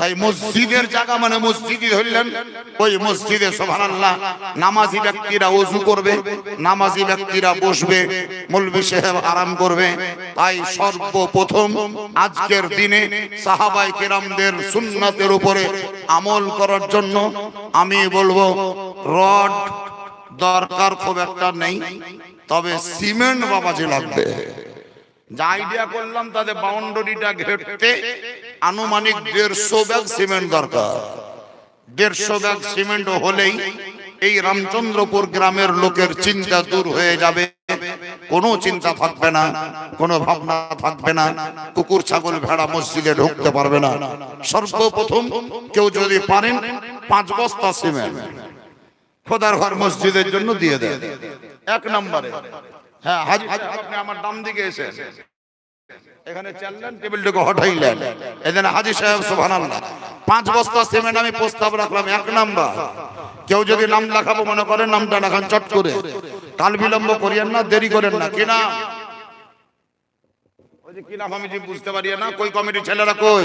তাই মসজিদের জায়গা মানে মসজিদই ধরলেন, ওই মসজিদে সুবহানাল্লাহ নামাজি ব্যক্তিরা ওযু করবে, নামাজি ব্যক্তিরা বসবে, মৌলভী সাহেব আরাম করবে। তাই সর্বপ্রথম আজকের দিনে সাহাবায়ে কেরামদের সুন্নাতের উপরে আমল করার জন্য আমি বলবো রড দরকার খুব একটা নেই, তবে সিমেন্ট বাবাজি লাগবে। যা আইডিয়া করলাম তাদের বাউন্ডারিটা ঘেরতে আনুমানিক 150 ব্যাগ সিমেন্ট দরকার। 150 ব্যাগ সিমেন্ট হলেই এই রামচন্দ্রপুর গ্রামের লোকের চিন্তা দূর হয়ে যাবে, কোনো চিন্তা থাকবে না, কোনো ভাবনা থাকবে না, কুকুর ছাগল ভেড়া মসজিদে ঢুকতে পারবে না। সর্বপ্রথম কেউ যদি পারেন 5 বস্তা সিমেন্ট খোদার ঘর মসজিদের জন্য দিয়ে দেন। 1 নম্বরে হ্যাঁ হাজি আপনি আমার ডান দিকে এসে এখানে চললেন, টেবিলটাকে হটাইলেন, এখানে হাজি সাহেব সুবহানাল্লাহ 5 বস্তা সিমেন্ট আমি প্রস্তাব রাখলাম। 1 নাম্বার, কেউ যদি নাম লেখাবো মনে করেন নামটা লেখান চট করে, কাল বিলম্ব করিয়েন না, দেরি করেন না। কি নাম? ওই যে কি নাম আমি বুঝতে পারি না, কই কমিটি ছেলেরা কই?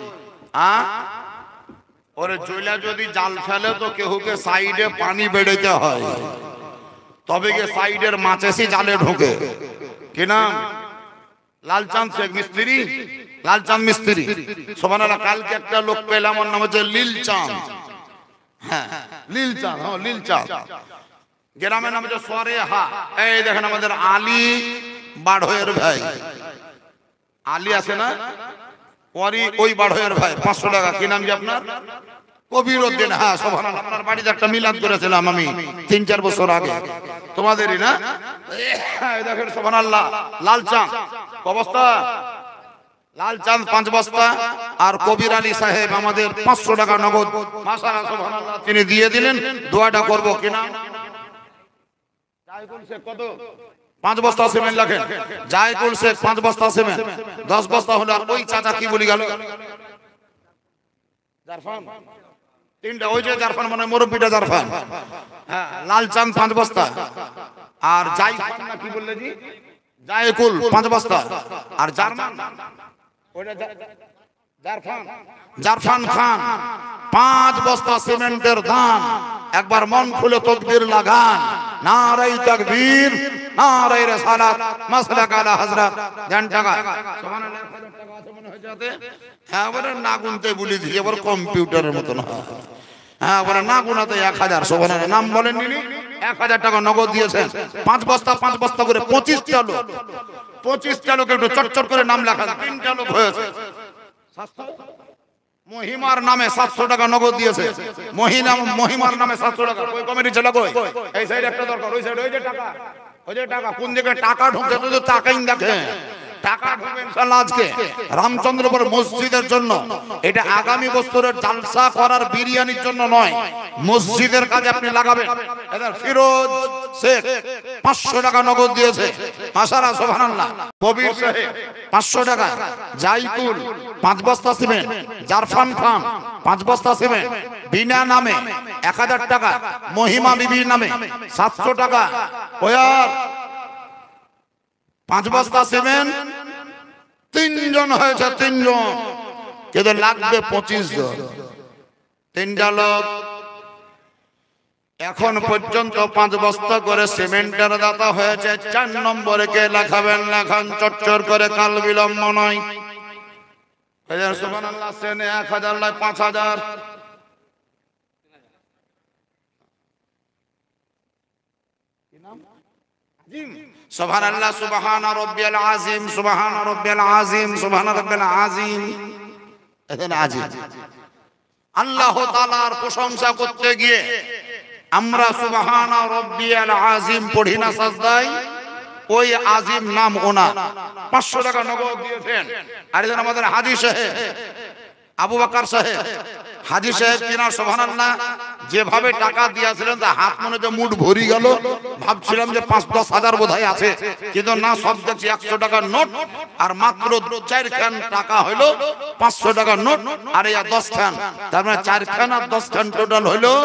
ওরে চইলা যদি জাল ফেলে তো কেহুকে সাইডে পানি বেড়েতে হয়, তবে গিয়ে সাইডের মাছ এসে জালে ঢোকে। কি নাম? লালচাঁদ শেখ মিস্ত্রি, লালচাঁদ মিস্ত্রি সুবহানাল্লাহ। কালকে একটা লোক পেলাম, ওর নাম হচ্ছে লীলচাঁদ। হ্যাঁ লীলচাঁদ, হ্যাঁ লীলচাঁদ। গ্রামের নাম হচ্ছে সরেহা। এই দেখেন আমাদের আলী বাড়োয়ের ভাই, আলী আছে না, ওই বাড়োয়ের ভাই 500 টাকা। কি নাম কি আপনার? কবির উদ্দিন। হ্যাঁ সুবহানাল্লাহ, আপনার বাড়িতে একটা মিলাদ করেছিলাম আমি 3-4 বছর আগে, তোমাদেরই না? দেখেন সুবহানাল্লাহ লালচাঁদ অবস্থা, লালচাঁদ 5 বস্তা, আর কবির আলী সাহেব আমাদের 500 টাকা নগদ মাশাআল্লাহ সুবহানাল্লাহ তিনি দিয়ে দিলেন। দোয়াটা করব। কি নাম? জায়কুল শেখ। কত? 5 বস্তা সিমেন্ট লেখেন। জায়কুল শেখ 5 বস্তা সিমেন্ট, 10 বস্তা হলো। আর ওই চাচা কি বলি গেল? জারফান। 3টা, ওই যে জারফান মানে মুরব্বিটা জারফান। হ্যাঁ লালচাঁদ 5 বস্তা, আর জায়কুল না কি বললে জি? জায়কুল 5 বস্তা, আর জার্মান ওইটা জারফান, জারফান খান 5 বস্তা সিমেন্টের দাম। একবার মন খুলে তাকবীর লাগান, নারাই তাকবীর, নারাই রিসালাত, মাসলাক আলা হযরত। জান টাকা সুবহানাল্লাহ 1000 টাকা আছে মনে হয় যাতে। হ্যাঁ বলে না গুনতে বলি দিই, এবার কম্পিউটারের মতো না। হ্যাঁ বলে না গুনাতে 1000 সুবহানাল্লাহ। নাম বলেন নি, 1000 টাকা নগদ দিয়েছেন। 5 বস্তা 5 বস্তা করে 25টা লোক, 25টা লোক একটু চটচট করে নাম লেখান। 3টা লোক হয়েছে। মহিমার নামে 700 টাকা নগদ দিয়েছে। মহিমার নামে 700 টাকা। ওই কমিটি ছেলে কই? এই সাইডে একটা দরকার, ওই সাইডে। ওই যে টাকা, ওই যে টাকা কোন জায়গায় টাকা ঢুকছে তো টাকাই দেখে। টাকা ঢুকবে ইনশাআল্লাহ আজকে রামচন্দ্রপুর মসজিদের জন্য। এটা আগামী বছরের জালসা করার বিরিয়ানির জন্য নয়, মসজিদের কাজে আপনি লাগাবেন। এদের ফিরোজ শেখ 500 টাকা নগদ দিয়েছে মাশাআল্লাহ সুবহানাল্লাহ। কবির সাহেব 500 টাকা, জাইকুল 5 বস্তা সিমেন্ট, জারফান খান 5 বস্তা সিমেন্ট, বিনা নামে 1000 টাকা, মহিমা বিবির নামে 700 টাকা। ওয়ার 5 বস্তা সিমেন্ট, 3 জন হয়েছে, 3 জন, কিন্তু লাগবে 25 জন। 3টা লোক এখন পর্যন্ত 5 বস্তা করে সিমেন্টের দাতা হয়েছে। 4 নম্বরে কে লেখাবেন? লেখান চটচট করে, কাল বিলম্ব নয়। সুবহানাল্লাহ। সেনে 1000 নয় 5000। কি নাম? আজিম। সুবহানাল্লাহ, সুবহানা রাব্বিয়াল আযীম, সুবহানা রাব্বিয়াল আযীম, সুবহানা রাব্বিয়াল আযীম। এখানে আজিম আল্লাহ তাআলার প্রশংসা করতে গিয়ে আমরা সুবহানা রাব্বিয়াল আযীম পড়ি না সাজদায়? ওই আজিম নাম ওনার। 500 টাকা নগদ দিয়েছেন। আর এখানে আমাদের হাজী সাহেব আবু বকর সাহেব, হাজী সাহেব কিনা সুবহানাল্লাহ যেভাবে টাকা দিয়েছিলেন তা হাত মনে তো মুঠ ভরি গেল। ভাবছিলাম যে 5-10 হাজার বোধহয় আছে, কিন্তু না, সব দেখছি 100 টাকার নোট। আর মাত্র 4 খান টাকা হলো 500 টাকার নোট, আর এই 10 খান, তার মানে 4 খান আর 10 খান টোটাল হলো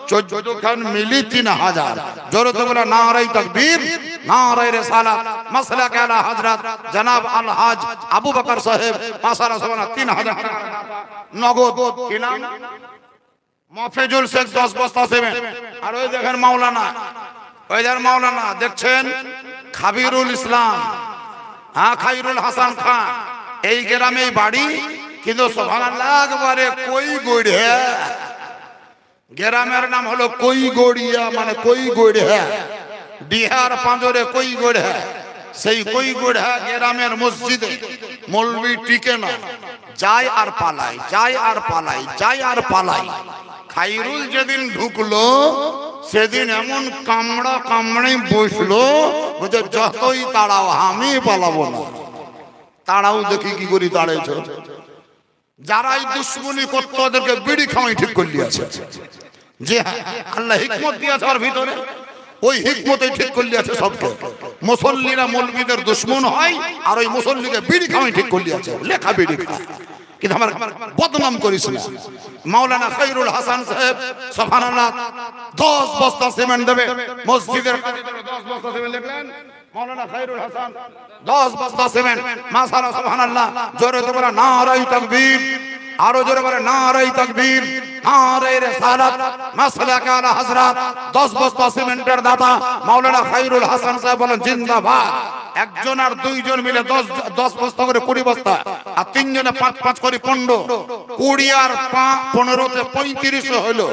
14 খান মিলি 3000 জোরে তো বলে নারায়ে তাকবীর নারায়ে রিসালাত মাসলাক আলা হযরত জনাব আল হাজ আবু বকর সাহেব মাশাআল্লাহ সুবহানাল্লাহ 3000 টাকা নগদ কি নাম মফেজুল শেখ 10 বস্তা সিমেন্ট আর ওই দেখেন মাওলানা ওই যার মাওলানা দেখছেন খাবিরুল ইসলাম হ্যাঁ খাইরুল হাসান খান এই গ্রামেই বাড়ি কিন্তু সুবহানাল্লাহ একবারে কই গড়িয়া গ্রামের নাম হলো কই গড়িয়া মানে কই গড়িয়া বিহার পাঁজরে কই গড়িয়া সেই কই গড়িয়া গ্রামের মসজিদে মৌলভী টিকে না যায় আর পালায় যায় আর পালায় যায় আর পালায় খাইরুল যেদিন ঢুকলো সেদিন এমন কামড়া কামড়ে বসলো বুঝে যতই তাড়াও আমি পালাবো না তাড়াও দেখি কি করি তাড়াইছ যারাই দুশ্মনী করতো ওদেরকে বিড়ি খাওয়াই ঠিক করলি আছে যে আল্লাহ হিকমত দিয়েছে ওর ভিতরে ওই হিকমতেই ঠিক করলি আছে সবকে মুসল্লিরা মৌলবীদের দুশ্মন হয় আর ওই মুসল্লিকে বিড়ি খাওয়াই ঠিক করলি আছে লেখা বিড়ি খায় কিন্তু আমার বদনাম করিস না মাওলানা খাইরুল হাসান সাহেব সুবহানাল্লাহ 10 বস্তা সিমেন্ট দেবে মসজিদের কাজে 10 বস্তা সিমেন্ট লিখলেন মাওলানা খাইরুল হাসান 10 বস্তা সিমেন্ট মাশাআল্লাহ সুবহানাল্লাহ জোরে তো বলা নারায়ে তাকবীর আরো জোরে বলে নারায়ে তাকবীর নারায়ে রিসালাত মাসলাক আলা হযরত 10 বস্তা সিমেন্টের দাতা মাওলানা খাইরুল হাসান সাহেব বলেন জিন্দাবাদ একজন আর দুইজন মিলে 10 বস্তা করে 20 বস্তা আর তিনজনে 5 করে 15 20 আর 15 তে 35 হলো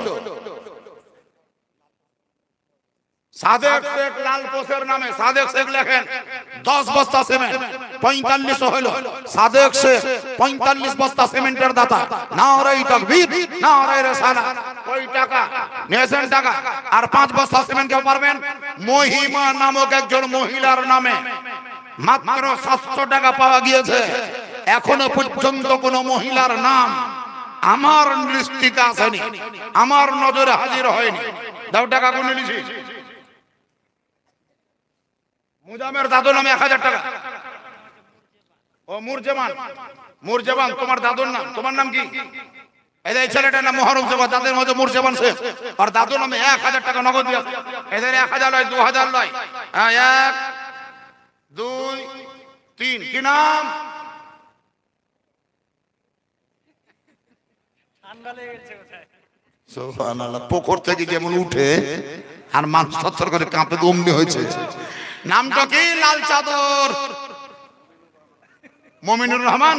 সাদেক শেখ লালপোসের নামে সাদেক শেখ লেখেন 10 বস্তা সিমেন্ট 45 হলো সাদেক শেখ 45 বস্তা সিমেন্টের দাতা নারায়ে তাকবীর নারায়ে রিসালাত ওই টাকা নেছেন টাকা আর 5 বস্তা সিমেন্ট কেউ পারবেন মহিমা নামক একজন মহিলার নামে মাত্র 700 টাকা পাওয়া গিয়েছে এখনো পর্যন্ত কোন মহিলার নাম আমার দৃষ্টিতে আসেনি আমার নজরে হাজির হয়নি দাও টাকা গুনে নিছি মুজামের দাদুর নামে 1000 টাকা ও মুরজামান তোমার দাদুর নাম তোমার নাম কি এই ছেলেটার নাম মহরম জবা দাদের মধ্যে মুরজামান শেখ আর দাদুর নামে 1000 টাকা নগদ দিয়া এদের 1000 লয় 2000 লয় হ্যাঁ 1 2 3 কি নাম ঠান্ডা লেগে গেছে কোথায় সুবহানাল্লাহ পুকুর থেকে যেমন উঠে আর মানুষ থরথর করে কাঁপে অমনি হয়েছে নামটা কি লাল চাদর মমিনুর রহমান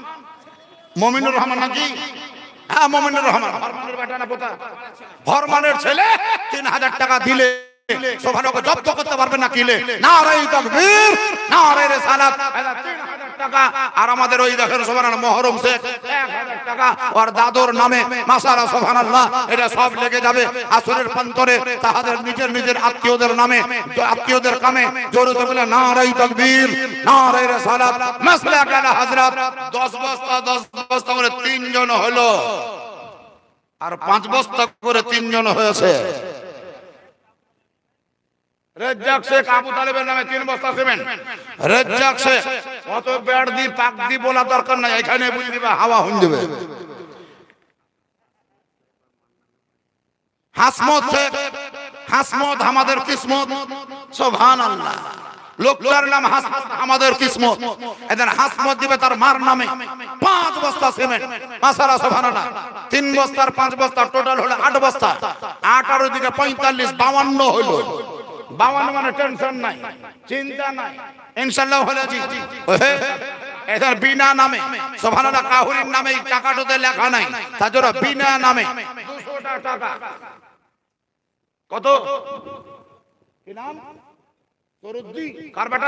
নাকি হ্যাঁ মমিনুর রহমান ফরমানের বেটা না পোতা ফরমানের ছেলে 3000 টাকা দিলে সুবহানাল্লাহ জব্দ করতে পারবে না কিলে নারায়ে তাকবীর নারায়ে রিসালাত 3000 টাকা আর আমাদের ওই দেখেন সুবহানাল্লাহ মহরম শেখ 1000 টাকা আর দাদুর নামে মাশাআল্লাহ সুবহানাল্লাহ এটা সব লেগে যাবে আসরের প্রান্তরে তাদের নিজের আত্মীয়দের নামে আত্মীয়দের কামে জোরে তো বলে নারায়ে তাকবীর নারায়ে রিসালাত মাসলাক আলা হযরত 10 বস্তা করে 3 জন হলো আর 5 বস্তা করে 3 জন হয়েছে রেজ্জাক শেখ আবু তালেবের নামে 3 বস্তা সিমেন্ট রেজ্জাক শেখ কত বেড় দি পাক দি বলা দরকার নাই এখানে বুঝি দিবা হাওয়া হয়ে যাবে হাসমত শেখ হাসমত আমাদের কিসমত সুবহানাল্লাহ লোকটার নাম হাসমত আমাদের কিসমত এদের হাসমত দিবে তার মার নামে 5 বস্তা সিমেন্ট মাশাআল্লাহ সুবহানাল্লাহ 3 বস্তার 5 বস্তা টোটাল হলো 8 বস্তা 8 আর ওদিকে 45 52 হলো 52 মানে টেনশন নাই চিন্তা নাই ইনশাআল্লাহ হলো জি এদের বিনা নামে সুবহানাল্লাহ কাহুরির নামে টাকাটাতে লেখা নাই তাজরা বিনা নামে 200 টাকা কত কি নাম সরুদ্দি কার বেটা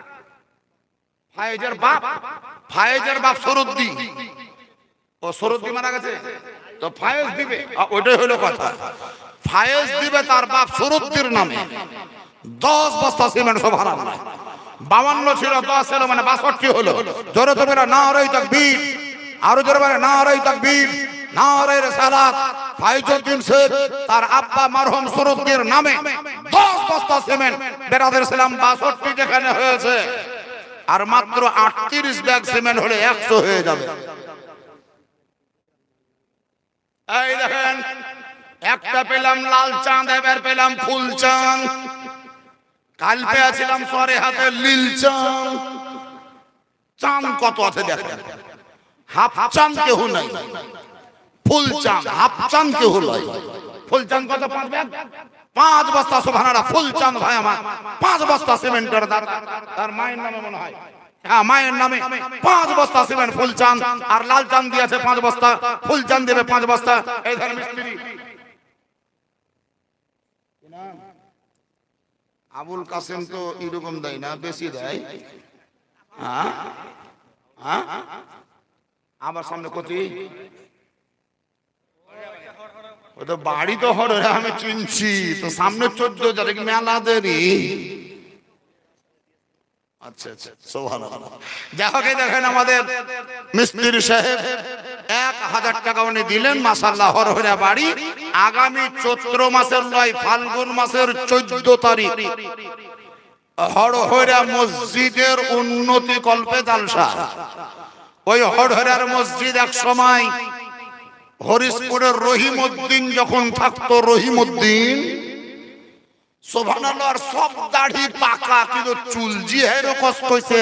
ফায়েজের বাপ সরুদ্দি ও সরুদ্দি মারা গেছে তো ফায়েজ দিবে ওইটাই হলো কথা ফায়েজ দিবে তার বাপ সরুদ্দির নামে 10 বস্তা সিমেন্ট সুবহানাল্লাহ 52 ছিল 10 ছিল মানে 62 হলো জোরে তো বলে নারায়ে তাকবীর আরো জোরে বলে নারায়ে তাকবীর নারায়ে রিসালাত ফাইজউদ্দিন শেখ তার আব্বা মারহুম সরুদ্দির নামে 10 বস্তা সিমেন্ট বেরাদের সালাম 62 যেখানে হয়েছে আর মাত্র 38 ব্যাগ সিমেন্ট হলে 100 হয়ে যাবে এই দেখেন একটা পেলাম লাল চাঁদ, এবার পেলাম ফুল চাঁদ। কাল পেয়েছিলাম সরে হাতে নীল চাঁদ। চাঁদ কত আছে দেখেন, হাফ চাঁদ কেউ নাই, ফুল চাঁদ হাফ চাঁদ কেউ নাই। ফুল চাঁদ কত? 5 ব্যাগ, 5 বস্তা। সুবহানাল্লাহ। ফুল চাঁদ ভাই আমার 5 বস্তা সিমেন্টের দাদা, তার মায়ের নামে মনে হয়, হ্যাঁ মায়ের নামে 5 বস্তা সিমেন্ট ফুল চাঁদ। আর লাল চাঁদ দিয়েছে 5 বস্তা, ফুল চাঁদ দেবে 5 বস্তা। এই ধর মিস্ত্রি আবুল কাসেম তো এরকম দেয় না, বেশি দেয়। হ্যাঁ হ্যাঁ, আবার সামনে কতি ও তো বাড়ি তো হরে আমি চিনছি তো, সামনে 14,000 মেলা দেরি। আচ্ছা আচ্ছা, সুবহানাল্লাহ। যাই হোক, দেখেন আমাদের মিস্ত্রি সাহেব 1000 টাকা উনি দিলেন, মাশাআল্লাহ। হরহরা বাড়ি আগামী চৈত্র মাসের নয়, ফাল্গুন মাসের 14 তারিখ হরহরা মসজিদের উন্নতি কল্পে জালসা। ওই হরহরার মসজিদ এক সময় হরিশপুরের রহিমউদ্দিন যখন থাকতো, রহিমউদ্দিন সুবহানাল্লাহ, সব দাড়ি পাকা কিন্তু চুল জি হেরো কষ্ট হইছে।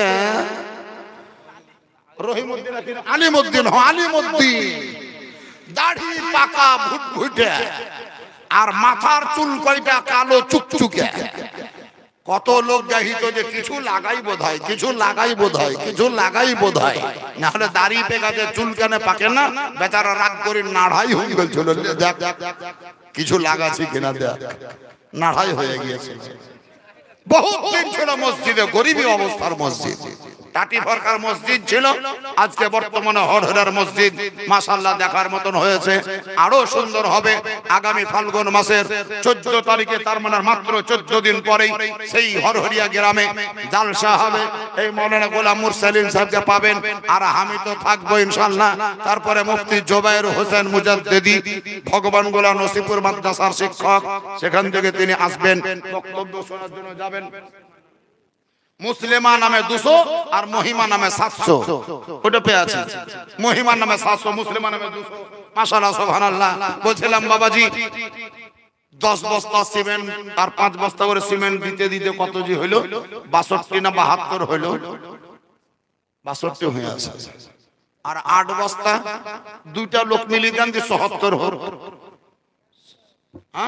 রহিমউদ্দিন আলিমউদ্দিন, আলিমউদ্দিন দাড়ি পাকা ভুটভুটে, আর মাথার চুল কয়টা কালো চুকচুকে। কত লোক গাহিত যে কিছু লাগাই বোধহয়, কিছু লাগাই বোধহয়, কিছু লাগাই বোধহয়, না হলে দাড়ি পেকাতে চুল কেনে পাকে না। বেচারা রাগ করে নাড়াই হয়ে গেছিল, দেখ কিছু লাগাছি কিনা, দেখ নাড়াই হয়ে গিয়েছে। বহুত দিন ছিল মসজিদে, গরিবী অবস্থার মসজিদ, টাটি ফরকার মসজিদ ছিল। আজকে বর্তমানে হরহরার মসজিদ মাশাআল্লাহ দেখার মতন হয়েছে, আরো সুন্দর হবে। আগামী ফাল্গুন মাসের 14 তারিখে, তার মানে মাত্র 14 দিন পরেই সেই হরহরিয়া গ্রামে জালসা হবে। এই মাওলানা গোলাম মুরসালিন সাহেবকে পাবেন, আর আমি তো থাকবো ইনশাআল্লাহ। তারপরে মুফতি জুবায়ের হোসেন মুজাদ্দিদি, ভগবান গোলা নসিপুর মাদ্রাসার শিক্ষক, সেখান থেকে তিনি আসবেন, বক্তব্য শোনার জন্য যাবেন। মুসলিমা নামে 200 আর মহিমা নামে 700, ওটা পেয়ে আছে। মহিমা নামে 700, মুসলিমা নামে 200। মাশাআল্লাহ, সুবহানাল্লাহ। বলছিলাম বাবাজি 10 বস্তা সিমেন্ট আর 5 বস্তা করে সিমেন্ট দিতে দিতে কত জি হইল? 62 না 72 হইল? 62 হয়ে আছে। আর 8 বস্তা দুইটা লোক মিলি দেন 77 হল। হ্যাঁ,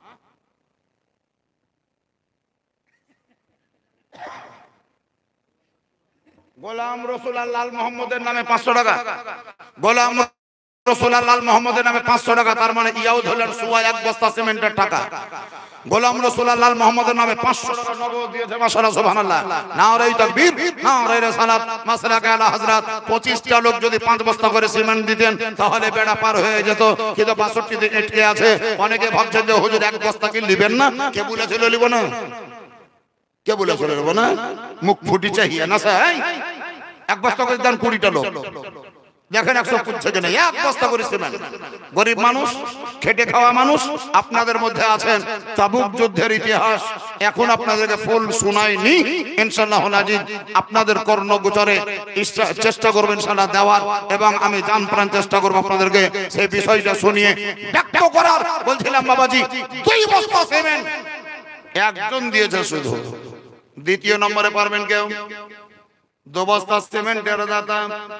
গোলাম রসুল লাল মোহাম্মদের নামে 500 টাকা। গোলাম রসুল লাল মোহাম্মদের নামে 500 টাকা, তার মানে ইয়াও ধরলেন সোয়া 1 বস্তা সিমেন্টের টাকা। গোলাম রসুল লাল মোহাম্মদের নামে 500 টাকা নগদ দিয়েছে। মাশাআল্লাহ, সুবহানাল্লাহ। নারায়ে তাকবীর, নারায়ে রিসালাত, মাসলাকে আলা হযরত। 25টা লোক যদি 5 বস্তা করে সিমেন্ট দিতেন তাহলে বেড়া পার হয়ে যেত, কিন্তু 62 দিন আটকে আছে। অনেকে ভাবছেন যে হুজুর 1 বস্তা কি নেবেন না? কে বলেছিল নিব না? কে বলেছিল নিব না? মুখ ফুটি চাহিয়ে না স্যার। 1 বস্তা করে দেন 20টা লোক, দেখেন 100 পুচ্ছে কিনা। 1 বস্তা করে সিমেন্ট। গরিব মানুষ, খেটে খাওয়া মানুষ আপনাদের মধ্যে আছেন। তাবুক যুদ্ধের ইতিহাস এখন আপনাদেরকে ফুল শোনাইনি, ইনশাআল্লাহ আজিজ আপনাদের কর্ণগোচরে চেষ্টা করবেন ইনশাআল্লাহ দেওয়ার, এবং আমি জান প্রাণ চেষ্টা করব আপনাদেরকে সেই বিষয়টা শুনিয়ে ব্যক্ত করার। বলছিলাম বাবাজি 2 বস্তা সিমেন্ট একজন দিয়েছে শুধু। দ্বিতীয় নম্বরে পারবেন কেউ? 2 বস্তা সিমেন্টের দাতা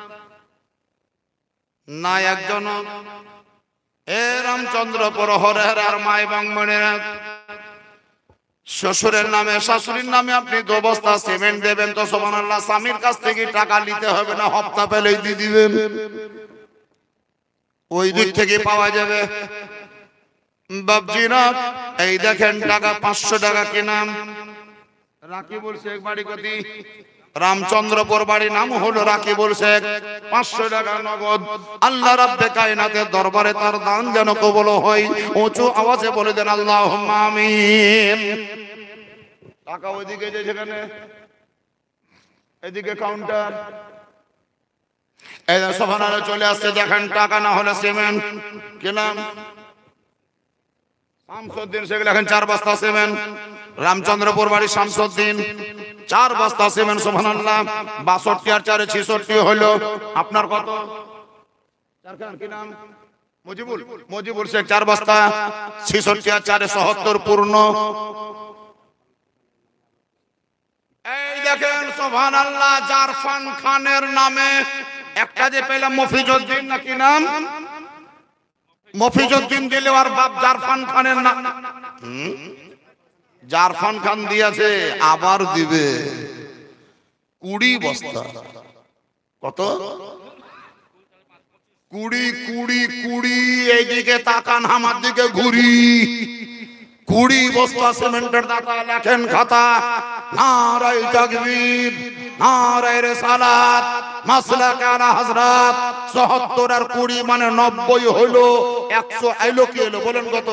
না একজন। এ রামচন্দ্রপুর হরহরার মা এবং বোনেরা, শ্বশুরের নামে শাশুড়ির নামে আপনি 2 বস্তা সিমেন্ট দেবেন তো সুবহানাল্লাহ, স্বামীর কাছ থেকে টাকা নিতে হবে না, হপ্তা পেলেই দিয়ে দিবেন, ওই দিক থেকে পাওয়া যাবে। বাবজিরা এই দেখেন টাকা 500 টাকা কিনাম। রাকিবুল শেখ বাড়ি কতি? রামচন্দ্রপুর বাড়ি, নাম হলো রাকিবুল শেখ। 500 টাকা নগদ। আল্লাহ রাব্বে কায়নাতের দরবারে তার দান যেন কবুল হয়। উঁচু আওয়াজে বলে দেন আল্লাহুম্মা আমিন। টাকা ওইদিকে যে যেখানে, এদিকে কাউন্টার, এই সুবহানাল্লাহ চলে আসছে। দেখেন টাকা না হলে সিমেন্ট কিনাম। শামসুদ্দিন শেখ লেখেন 4 বস্তা সিমেন্ট। রামচন্দ্রপুর বাড়ি শামসুদ্দিন 4 বস্তা সিমেন্ট। সুবহানাল্লাহ। 62 আর 4 66 হলো। আপনার কত? চারখান কি নাম? মজিবুল শেখ 4 বস্তা, 66 আর 4 77 পূর্ণ। এই দেখেন সুবহানাল্লাহ, জারফান খানের নামে একটা যে পেলাম মফিজউদ্দিন, নাকি নাম মফিজউদ্দিন দিলে আর বাপ জারফান খানের নাম। জারফান খান দিয়েছে, আবার দিবে 20 বস্তা। কত? 20 এইদিকে তাকান, আমার দিকে ঘুরি। 20 বস্তা সিমেন্টের দাতা, লেখেন খাতা। নারায়ে তাকবীর, নারায়ে রিসালাত, মাসলাক আলা হযরত। ৭৪ আর 20 মানে 90 হলো। 100 আইলো কি হলো বলেন কত?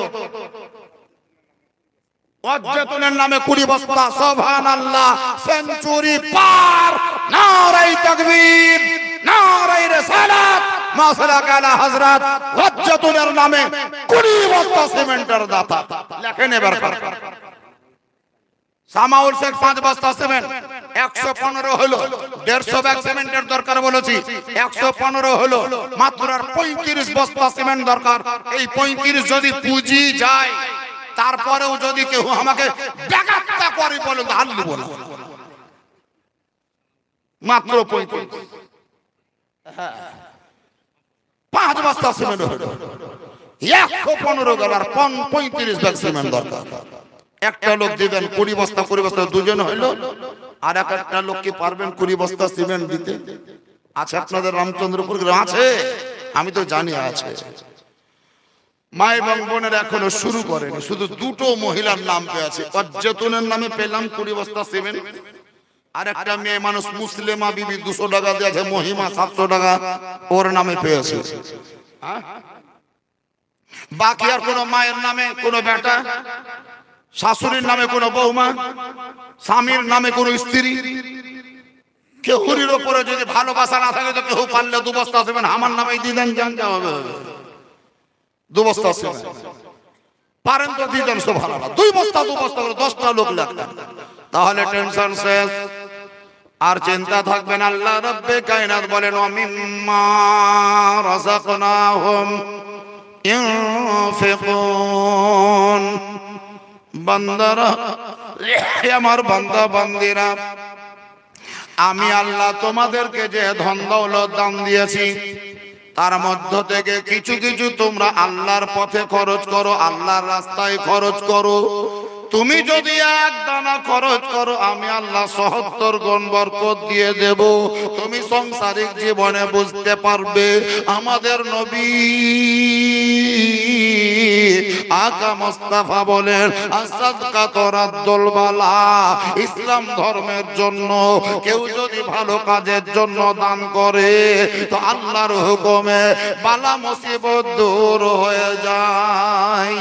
ওয়াজ্জাতুনের নামে 20 বস্তা। সুবহানাল্লাহ, সেঞ্চুরি পার। নারায়ে তাকবীর, নারায়ে রিসালাত, মাসলাক আলা হযরত। ওয়াজ্জাতুনের নামে 20 বস্তা সিমেন্টের দাতা, লেখেন এবার। সামাউল শেখ 5 বস্তা সিমেন্ট, 115 হলো। 150 ব্যাগ সিমেন্টের দরকার বলেছি, 115 হলো। মাত্র আর 35 বস্তা সিমেন্ট দরকার। এই 35 যদি পুঁজি যায়, তারপরেও যদি কেউ আমাকে ব্যাঘাতটা করে বলে, ধার দেব না। মাত্র 35, 5 বস্তা সিমেন্ট হলো। 115 গেল, আর 35 ব্যাগ সিমেন্ট দরকার। একটা লোক দিবেন 20 বস্তা, 20 বস্তা, দুজন হইলো। আর একটা লোক কি পারবেন 20 বস্তা সিমেন্ট দিতে? আছে আপনাদের রামচন্দ্রপুর গ্রামে? আছে, আমি তো জানি আছে। মা এবং বোনের এখনো শুরু করেনি, শুধু 2টো মহিলার নাম পেয়েছে। ওয়াজ্জাতুনের নামে পেলাম 20 বস্তা সিমেন্ট। আর একটা মেয়ে মানুষ মুসলিমা বিবি 200 টাকা দিয়েছে, মহিমা 700 টাকা, ওর নামে পেয়েছে। বাকি আর কোন মায়ের নামে কোন বেটা, শাশুড়ির নামে কোন বৌমা, স্বামীর নামে কোন স্ত্রী, কেউরির উপরে যদি ভালোবাসা না থাকে তো কেউ পারলে 2 বস্তা সিমেন্ট আমার নামেই দিয়ে দেন, জানতে হবে। 2 বস্তা সিমেন্ট পারেন তো দিয়ে দেন, সুবহানাল্লাহ। 2 বস্তা 2 বস্তা করে 10টা লোক লাগবেন, তাহলে টেনশন শেষ। আর চিন্তা থাকবে না। আল্লাহ রাব্বে কায়নাত বলেন, ওয়া মিম্মা রাযাকনাহুম ইউনফিকুন। বান্দারা, আমার বান্দা বান্দিরা, আমি আল্লাহ তোমাদেরকে যে ধন দৌলত দান দিয়েছি, তার মধ্য থেকে কিছু কিছু তোমরা আল্লাহর পথে খরচ করো, আল্লাহর রাস্তায় খরচ করো। তুমি যদি 1 দানা খরচ করো, আমি আল্লাহ ৭০ গুণ বরকত দিয়ে দেব। তুমি সংসারিক জীবনে বুঝতে পারবে আমাদের নবী আকা মুস্তাফা বলেন, আসাদকাতু রাদ্দুল বালা। ইসলাম ধর্মের জন্য কেউ যদি ভালো কাজের জন্য দান করে, তো আল্লাহর হুকুমে বালা মুসিবত দূর হয়ে যায়।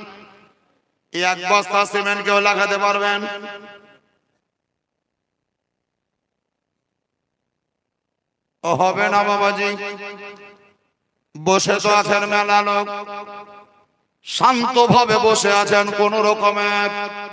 1 বস্তা সিমেন্ট কেউ লাগাতে পারবেন? হবে না বাবাজি। বসে তো আছেন মেলা লোক, শান্ত ভাবে বসে আছেন, কোন রকমের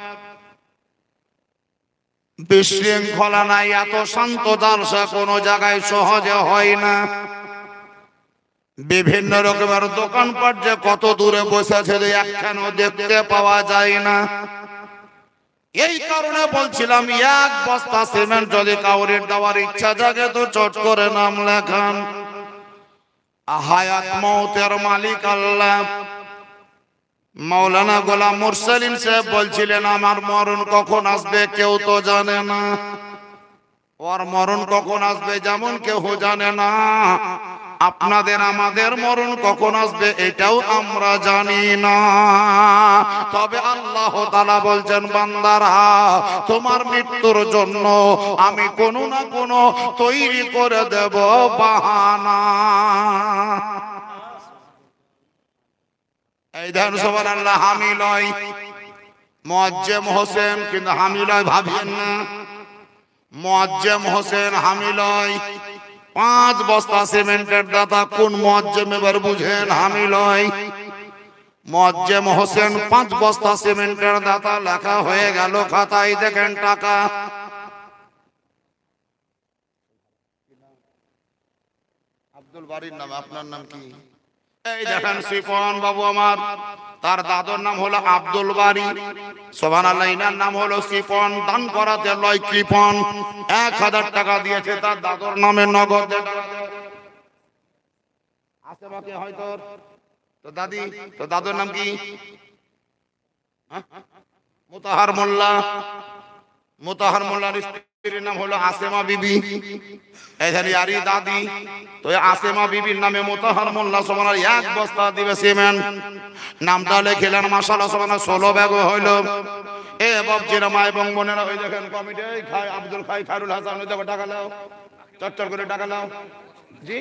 বিশৃঙ্খলা নাই। এত শান্ত জালসা কোন জায়গায় সহজে হয় না। বিভিন্ন রকমের দোকানপাট যে কত দূরে বসেছে, একখানেও দেখতে পাওয়া যায় না। এই কারণে বলছিলাম, 1 বস্তা সিমেন্ট যদি কাউরির দেওয়ার ইচ্ছা জাগে তো চট করে নাম লেখান। হায়াত মওতের মালিক আল্লাহ। মাওলানা গোলাম মুরসালিন সাহেব বলছিলেন, আমার মরণ কখন আসবে কেউ তো জানে না। ওর মরণ কখন আসবে যেমন কেউ জানে না, আপনাদের আমাদের মরণ কখন আসবে এটাও আমরা জানি না। তবে আল্লাহ তাআলা বলছেন, বান্দারা, তোমার মৃত্যুর জন্য আমি কোনো না কোনো তৈরি করে দেব বাহানা। এই দেখেন সুবহানাল্লাহ, হামি লয় মুআজ্জেম হোসেন, কিন্তু হামি লয় ভাবেন না। মুআজ্জেম হোসেন হামি লয়। 5 বস্তা সিমেন্টের দাতা কোন মুআজ্জেম এবার বুঝেন? হামি লয়। মুআজ্জেম হোসেন 5 বস্তা সিমেন্টের দাতা, লেখা হয়ে গেল খাতায়। দেখেন টাকা। আব্দুল বারীর নাম, আপনার নাম কি? এই দেখেন শিপন বাবু আমার, তার দাদুর নাম হলো আব্দুল বারী, সুবহানাল্লাহ। ইনার নাম হলো শিপন, দান করাতে লয় কৃপন। 1000 টাকা দিয়েছে তার দাদুর নামে নগদ। আছে বাকি হয়তো তো দাদি, তো দাদুর নাম কি? মুতাহার মোল্লা। মুতাহার মোল্লার স্ত্রীর নাম হলো আসেমা বিবি। এখানে আরি দাদি তো আসেমা বিবির নামে মুতাহার মোল্লা সুবহানাল্লাহ 1 বস্তা দিবে সিমেন্ট। নামটা লিখলেন মাশাআল্লাহ সুবহানাল্লাহ 16 ব্যাগ হইল। এ বাবজিরা মা এবং বোনেরা, ওই দেখেন কমিটি খাই আব্দুল খাই খায়রুল হাসান, ওই দেখো টাকা নাও, চটচট করে টাকা নাও। জি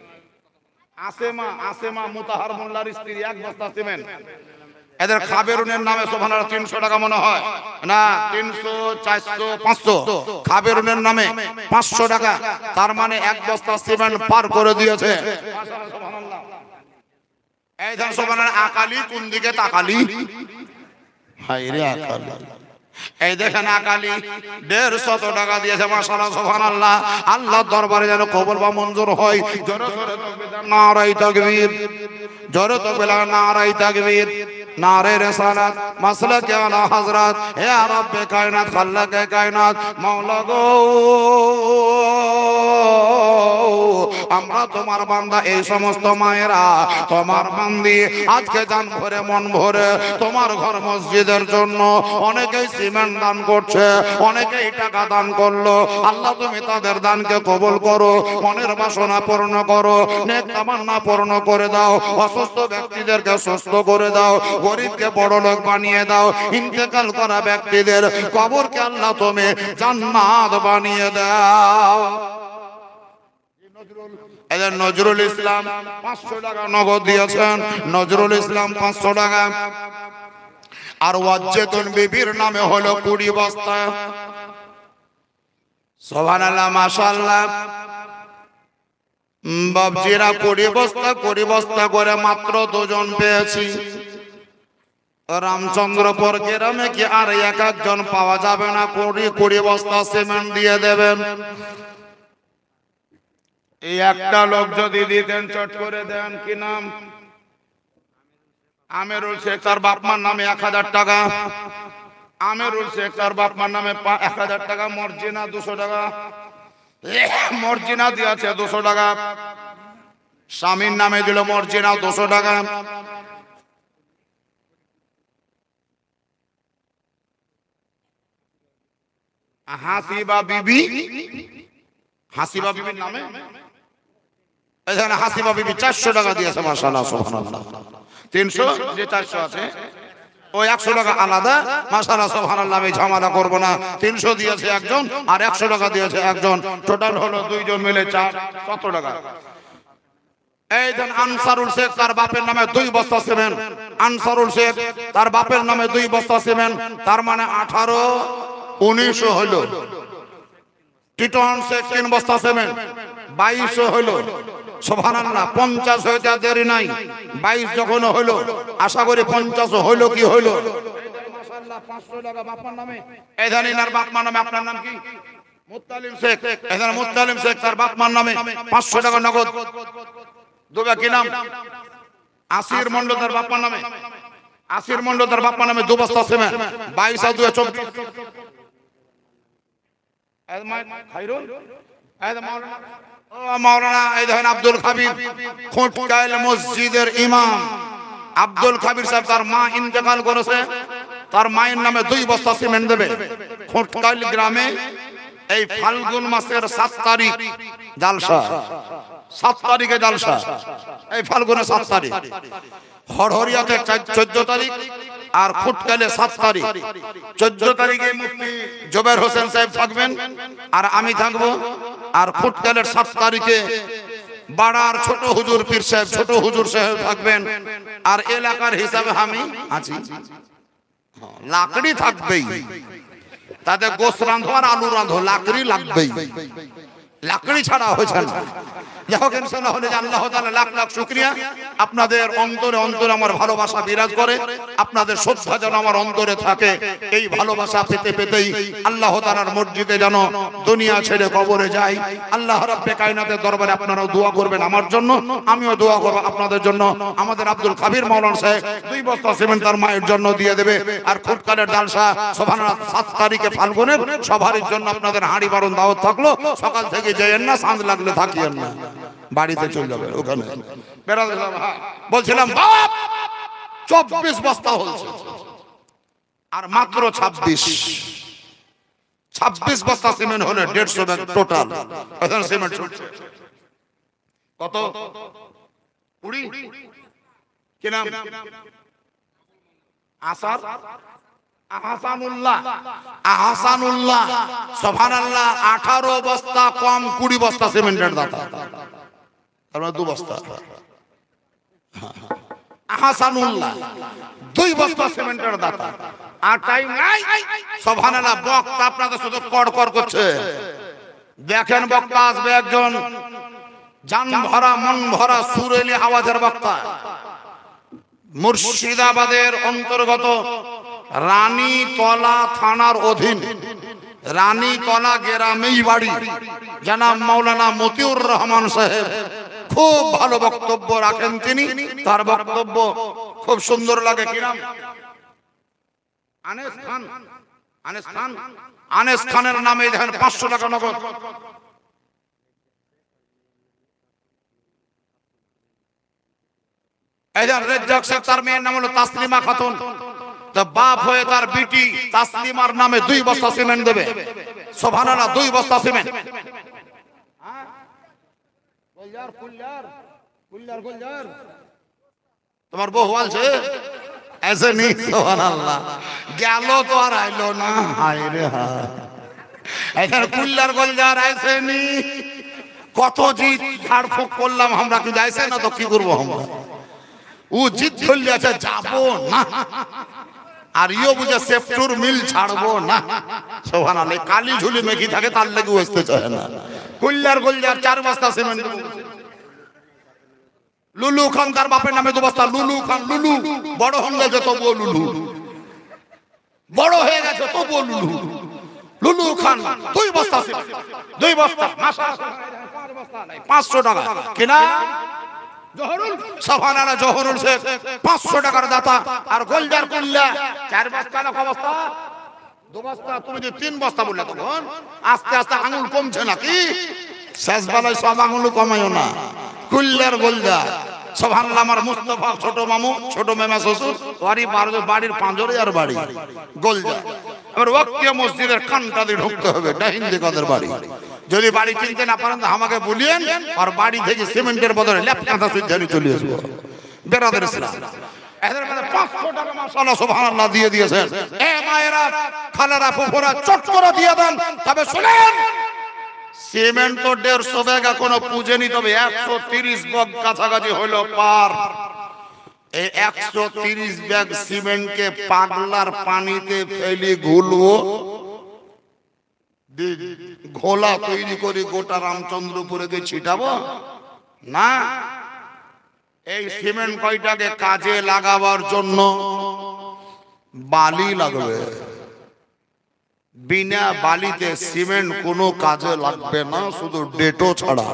আসেমা মুতাহার মোল্লার স্ত্রী 1 বস্তা সিমেন্ট। এদের খাবেরুনের নামে সুবহানাল্লাহ 300 টাকা মনে হয় না, 300 400 500 খাবেরুনের নামে 500 টাকা, তার মানে 1 বস্তা সিমেন্ট পার করে দিয়েছে। সুবহানাল্লাহ। এই ধর সুবহানাল্লাহ আকালি কোন দিকে তাকালি? হায়রে আকালি। এই দেখেন আকালি 150 টাকা দিয়েছে মাশাআল্লাহ সুবহানাল্লাহ। আল্লাহর দরবারে যেন কবুল বা মঞ্জুর হয়। জোরে জোরে তাকবীর, নারায়ে তাকবীর, জোরে তাকবীর, নারায়ে তাকবীর, নারে রিসালাত, মাসলাকে আলা হযরত। হে রব্বে কায়নাত, খাল্লাকে কায়নাত, মাওলা গো, আমরা তোমার বান্দা, এই সমস্ত মায়েরা তোমার বান্দি আজকে জান ভরে মন ভরে তোমার ঘর মসজিদের জন্য অনেকেই সিমেন্ট দান করছে, অনেকেই টাকা দান করলো। আল্লাহ তুমি তাদের দানকে কবুল করো, মনের বাসনা পূর্ণ করো, নেক তামান্না পূর্ণ করে দাও, অসুস্থ ব্যক্তিদেরকে সুস্থ করে দাও, গরিবকে বড় লোক বানিয়ে দাও, ইন্তেকাল করা ব্যক্তিদের কবরকে আল্লাহ তুমি জান্নাত বানিয়ে দাও। নজরুল ইসলাম 500 টাকা নগদ দিয়েছেন। নজরুল ইসলাম 500 টাকা। আর ওয়াজ্জেতুন বিবির নামে হলো 20 বস্তা। সুবহানাল্লাহ মাশাআল্লাহ। বাবজিরা 20 বস্তা করে মাত্র 2 জন পেয়েছি। রামচন্দ্রপুর গ্রামে কি আর এক একজন পাওয়া যাবে না? 20 বস্তা সিমেন্ট দিয়ে দেবেন। এই একটা লোক যদি দিতেন, চট করে দেন। কি নাম? আমিরুল শেখ, তার বাপমার নামে 1000 টাকা। আমিরুল শেখ তার বাপমার নামে 1000 টাকা। মর্জিনা 200 টাকা। মর্জিনা দিয়েছে 200 টাকা। স্বামীর নামে দিল মর্জিনা 200 টাকা। হাসিবা বিবি, হাসিবা বিবির নামে এখানে হাসিবা বিবি 400 টাকা দিয়েছে মাশাআল্লাহ সুবহানাল্লাহ। 300 যে 400 আছে ওই 100 টাকা আলাদা মাশাআল্লাহ সুবহানাল্লাহ। আমি ঝামেলা করব না। 300 দিয়েছে একজন আর 100 টাকা দিয়েছে একজন, টোটাল হলো 2 জন মিলে 400 টাকা। এই দেন আনসারুল শেখ, তার বাপের নামে 2 বস্তা সিমেন্ট। আনসারুল শেখ তার বাপের নামে 2 বস্তা সিমেন্ট, তার মানে 18 19 হলো। টিটন শেখ 3 বস্তা সিমেন্ট, 22 হলো। সুবহানাল্লাহ। 50 হইতে দেরি নাই। 22 যখন হলো, আশা করি 50 হলো কি হলো। মাশাআল্লাহ 500 টাকা বাপমার নামে। এখানে ইনার বাপমার নামে, আপনার নাম কি? মুত্তালিম শেখ। এখানে মুত্তালিম শেখ তার বাপমার নামে 500 টাকা নগদ। দুবা কি নাম? আসির মন্ডল তার বাপমার নামে। আসির মন্ডল তার বাপমার নামে 2 বস্তা সিমেন্ট, 22 আর 2 24। খায়রুল মাওলানা এই দেখেন আব্দুল খাবির, খুঁটকাইল মসজিদের ইমাম আব্দুল খাবির সাহেব, তার মা ইন্তেকাল করেছে, তার মায়ের নামে 2 বস্তা সিমেন্ট দেবে। খুঁটকাইল গ্রামে এই ফাল্গুন মাসের 7 তারিখ জালসা। 7 তারিখে জালসা, এই ফাল্গুনের 7 তারিখ। হরহরিয়াতে 14 তারিখ আর খুঁটকাইলে 7 তারিখ। 14 তারিখে মুফতি জুবাইর হোসেন সাহেব থাকবেন আর আমি থাকবো। আর খুঁটকাইলের 7 তারিখে বাড়ার ছোট হুজুর পীর সাহেব, ছোট হুজুর সাহেব থাকবেন। আর এলাকার হিসাবে আমি আছি। লাকড়ি থাকবেই, তাতে গোস রাঁধো আর আলু রাঁধো, লাকড়ি লাগবেই। লাকড়ি ছাড়া হয়েছে না। যাই হোক ইনশাআল্লাহ হলে আল্লাহ তাআলা লাখ লাখ শুকরিয়া, আপনাদের অন্তরে অন্তরে আমার ভালোবাসা বিরাজ করে, আপনাদের শ্রদ্ধা যেন আমার অন্তরে থাকে। এই ভালোবাসা পেতে পেতেই আল্লাহ তাআলার মসজিদে যেন দুনিয়া ছেড়ে কবরে যাই। আল্লাহ রাব্বে কায়নাতের দরবারে আপনারাও দোয়া করবেন আমার জন্য, আমিও দোয়া করব আপনাদের জন্য। আমাদের আব্দুল কাবির মাওলানা সাহেব 2 বস্তা সিমেন্ট তার মায়ের জন্য দিয়ে দেবে। আর খুটকালের জালসা সুবহানাল্লাহ 7 তারিখে ফাল্গুনের সবার জন্য আপনাদের হাঁড়ি বারণ দাওয়াত থাকলো। সকাল থেকে যাইয়েন না, সাঁঝ লাগলে থাকিয়েন না, বাড়িতে চলে যাবে ওখানে। বলছিলাম বাপ 24 বস্তা হচ্ছে আর মাত্র 26 বস্তা সিমেন্ট হলে 150 ব্যাগ টোটাল এখানে সিমেন্ট ছুটছে। কত 20 কি নাম আসার আহসানুল্লাহ সুবহানাল্লাহ 18 বস্তা কম 20 বস্তা সিমেন্টের দাতা, আমরা 2 বস্তা। আহসানুল্লাহ 2 বস্তা সিমেন্টের দাতা। আর টাইম নাই সুবহানাল্লাহ, বক্তা আপনাদের শুধু কড়কড় করছে। দেখেন বক্তা আসবে একজন জান ভরা মন ভরা সুরেলি আওয়াজের বক্তা, মুর্শিদাবাদের অন্তর্গত রানীতলা থানার অধীন রানীতলা গ্রামেই বাড়ি, জনাব মাওলানা মতিউর রহমান সাহেব। খুব ভালো বক্তব্য রাখেন তিনি, তার বক্তব্য খুব সুন্দর লাগে। কি নাম? আনিস খান। আনিস খানের নামে দেখেন 500 টাকা নগদ। এজন রেজ্জাক সাহেব, তার মেয়ের নাম হলো তাসলিমা খাতুন। তো বাপ হয়ে তার বিটি তাসলিমার নামে 2 বস্তা সিমেন্ট দেবে। সুবহানাল্লাহ 2 বস্তা সিমেন্ট। তোমার বউ বলছে ऐसे नहीं, সুবহানাল্লাহ গেল তো আর আইলো না। হায় রে হায়, এখানে কুল্লার গোলজার ऐसे नहीं। কত জিত ঝাড়ফুঁক করলাম আমরা, কি যাইছে না তো কি করবো আমরা। ও জিত ধরলে আছে যাবো না, আর ইও বুঝে সেফটুর মিল ছাড়বো না। সুবহানাল্লাহ কালি ঝুলি মেঘি থাকে তার লেগে আসতে চায় না। কুল্লার গোলজার 4 বস্তা সিমেন্ট। লুলু খান তার বাপের নামে 2 বস্তা। লুলু খান, লুলু বড় হয়ে গেছে তবুও লুলু, বড় হয়ে গেছে তবুও লুলু। লুলু খান 2 বস্তা সিমেন্ট, 2 বস্তা মাশাআল্লাহ 500 টাকা কিনা। জহরুল সুবহানাল্লাহ জহরুল শেখ 500 টাকার দাতা। আর গোলজার কুল্লা 4 বস্তা না, ক বস্তা? 2 বস্তা। তুমি যে 3 বস্তা বললে তখন আস্তে আস্তে আঙুল কমছে নাকি? শেষ বেলায় সব আঙুল কমায়ও না। কুল্লার গোলজার সুবহানাল্লাহ আমার মুস্তাফা ছোট মামু, ছোট মেমা শ্বশুর, বাড়ির পাঁজরে আর বাড়ি গোলজার। এবার ওয়াক্কিয়া মসজিদের কানটা দিয়ে ঢুকতে হবে, ডাহিন দিকে ওদের বাড়ি। যদি বাড়ি চিনতে না পারেন তো আমাকে বলিয়েন, আর বাড়ি থেকে সিমেন্টের বদলে লেপকাঁথা সুইধানি চলে আসবো। বেরাদের ইসলাম এদের কাছে 500 টাকা মাশাআল্লাহ সুবহানাল্লাহ দিয়ে দিয়েছেন। এ মায়েরা, খালারা, ফুফুরা চট করে দিয়ে দেন। তবে শুনেন, সিমেন্ট তো 150 ব্যাগ এখনো পুজেনি, তবে 130 ব্যাগ কাছাকাছি হলো পার। এই 130 ব্যাগ সিমেন্টকে পাগলার পানিতে ফেলে ঘুলবো, ঘোলা তৈরি করে গোটা রামচন্দ্রপুরে কে ছিটাবো না। এই সিমেন্ট কয়টাকে কাজে লাগাবার জন্য বালি লাগবে। বিনা বালিতে সিমেন্ট কোনো কাজে লাগবে না, শুধু ডেটো ছাড়া।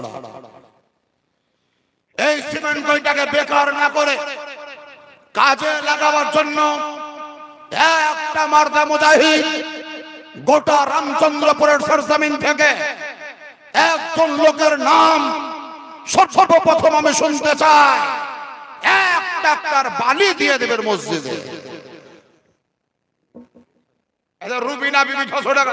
এই সিমেন্ট কয়টাকে বেকার না করে কাজে লাগাবার জন্য একটা মারদা মুজাহিদ গোটা রামচন্দ্রপুরের সরজমিন থেকে একজন লোকের নাম সর্বপ্রথম আমি শুনতে চাই। এক ডাক্তার বালি দিয়ে দেবে মসজিদে। রুবিনা বিবি 600 টাকা।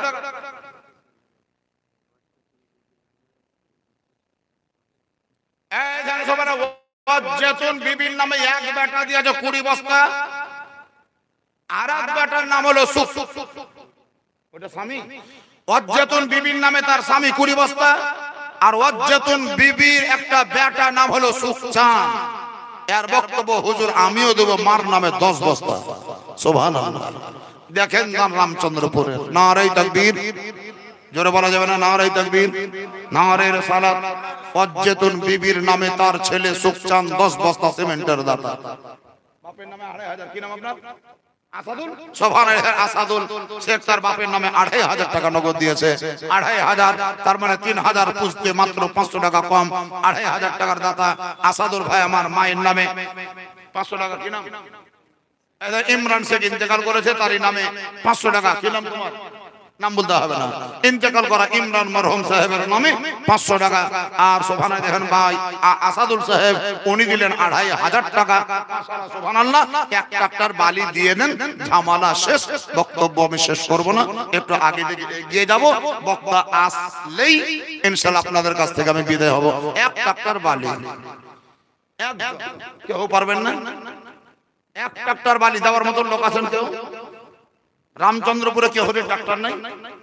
যেতুন বিবির নামে এক বেটা দিয়েছে 20 বস্তা, আর এক বেটার নাম হলো সুখ, ওটা স্বামী। অজ্জেতুন বিবির নামে তার স্বামী 20 বস্তা, আর অজ্জেতুন বিবির একটা বেটা নাম হলো সুখচাঁদ। এর বক্তব্য হুজুর আমিও দেব, মার নামে 10 বস্তা। সুবহানাল্লাহ। দেখেন নাম রামচন্দ্রপুরের। নারায়ে তাকবীর, জোরে বলা যাবে না নারায়ে তাকবীর। নারের সালাত। ফজ্জেতুন বিবির নামে তার ছেলে সুকচান 10 বস্তা সিমেন্টের দাতা। বাপের নামে 2500। কি নাম আপনার? আসাদুল। সুবহানাল্লাহ। আসাদুল শেখ তার বাপের নামে 2500 টাকা নগদ দিয়েছে। 2500, তার মানে 3000 পুষতে মাত্র 500 টাকা কম। 2500 টাকার দাতা আসাদুল ভাই আমার মায়ের নামে 500 টাকা। কি নাম? ইমরান শেখ ইন্তেকাল করেছে, তারই নামে 500 টাকা। কি নাম তোমার? নাম বলতে হবে না। ইন্তেকাল করা ইমরান মরহুম সাহেবের নামে 500 টাকা। আর সুবহানাল্লাহ দেখেন ভাই আসাদুল সাহেব উনি দিলেন 2500 টাকা। সুবহানাল্লাহ। এক ট্রাক্টর বালি দিয়ে দেন, ঝামেলা শেষ। বক্তব্য আমি শেষ করব না, একটু আগে দিকে এগিয়ে যাব। বক্তা আসলেই ইনশাআল্লাহ আপনাদের কাছ থেকে আমি বিদায় হব। এক ট্রাক্টর বালি কেউ পারবেন না? এক ট্রাক্টর বালি দেওয়ার মতো লোক আছেন কেউ? রামচন্দ্রপুরে কেউ হবে ট্রাক্টর নাই?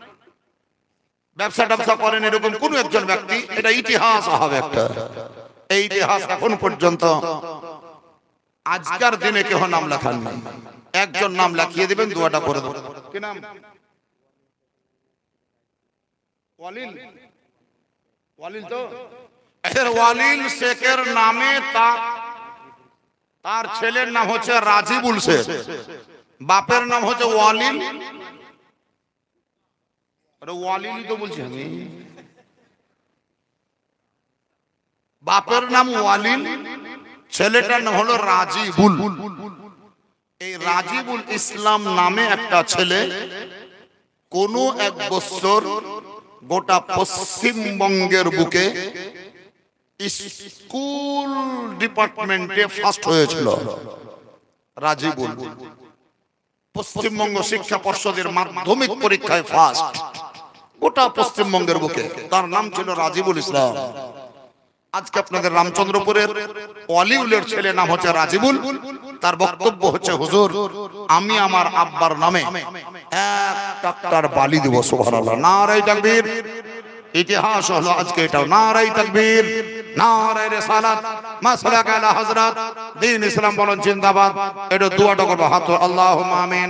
ব্যবসা করেন এরকম কোন একজন ব্যক্তি? এটা ইতিহাস হবে একটা। এই ইতিহাস এখন পর্যন্ত আজকের দিনে কেউ নাম লেখান নাই। একজন নাম লিখিয়ে দিবেন, দোয়াটা করে দেবেন। কি নাম? ওয়ালিল। ওয়ালিল তো এর ওয়ালিল শেখের নামে তার ছেলের নাম হচ্ছে রাজিবুল শেখ, বাপের নাম হচ্ছে ওয়ালিল। আরে ওয়ালিলই তো বলছি আমি। বাপের নাম ওয়ালিল, ছেলেটার নাম হলো রাজিবুল। এই রাজিবুল ইসলাম নামে একটা ছেলে কোন এক বছর গোটা পশ্চিমবঙ্গের বুকে স্কুল ডিপার্টমেন্টে ফার্স্ট হয়েছিল। রাজিবুল পশ্চিমবঙ্গ শিক্ষা পর্ষদের মাধ্যমিক পরীক্ষায় ফার্স্ট গোটা পশ্চিমবঙ্গের বুকে। তার নাম ছিল রাজিবুল ইসলাম। আজকে আপনাদের রামচন্দ্রপুরের ওয়ালিউলের ছেলে নাম হচ্ছে রাজিবুল। তার বক্তব্য হচ্ছে, হুজুর আমি আমার আব্বার নামে এক ট্রাক্টর বালি দেব। সুবহানাল্লাহ। নারে তাকবীর। ইতিহাস হলো আজকে এটাও। নারে তাকবীর, নারে রিসালাত, মাসলাক আলা হযরত দ্বীন ইসলাম বলেন জিন্দাবাদ। এটা দোয়াটা করব হাত। আল্লাহুম্মা আমিন।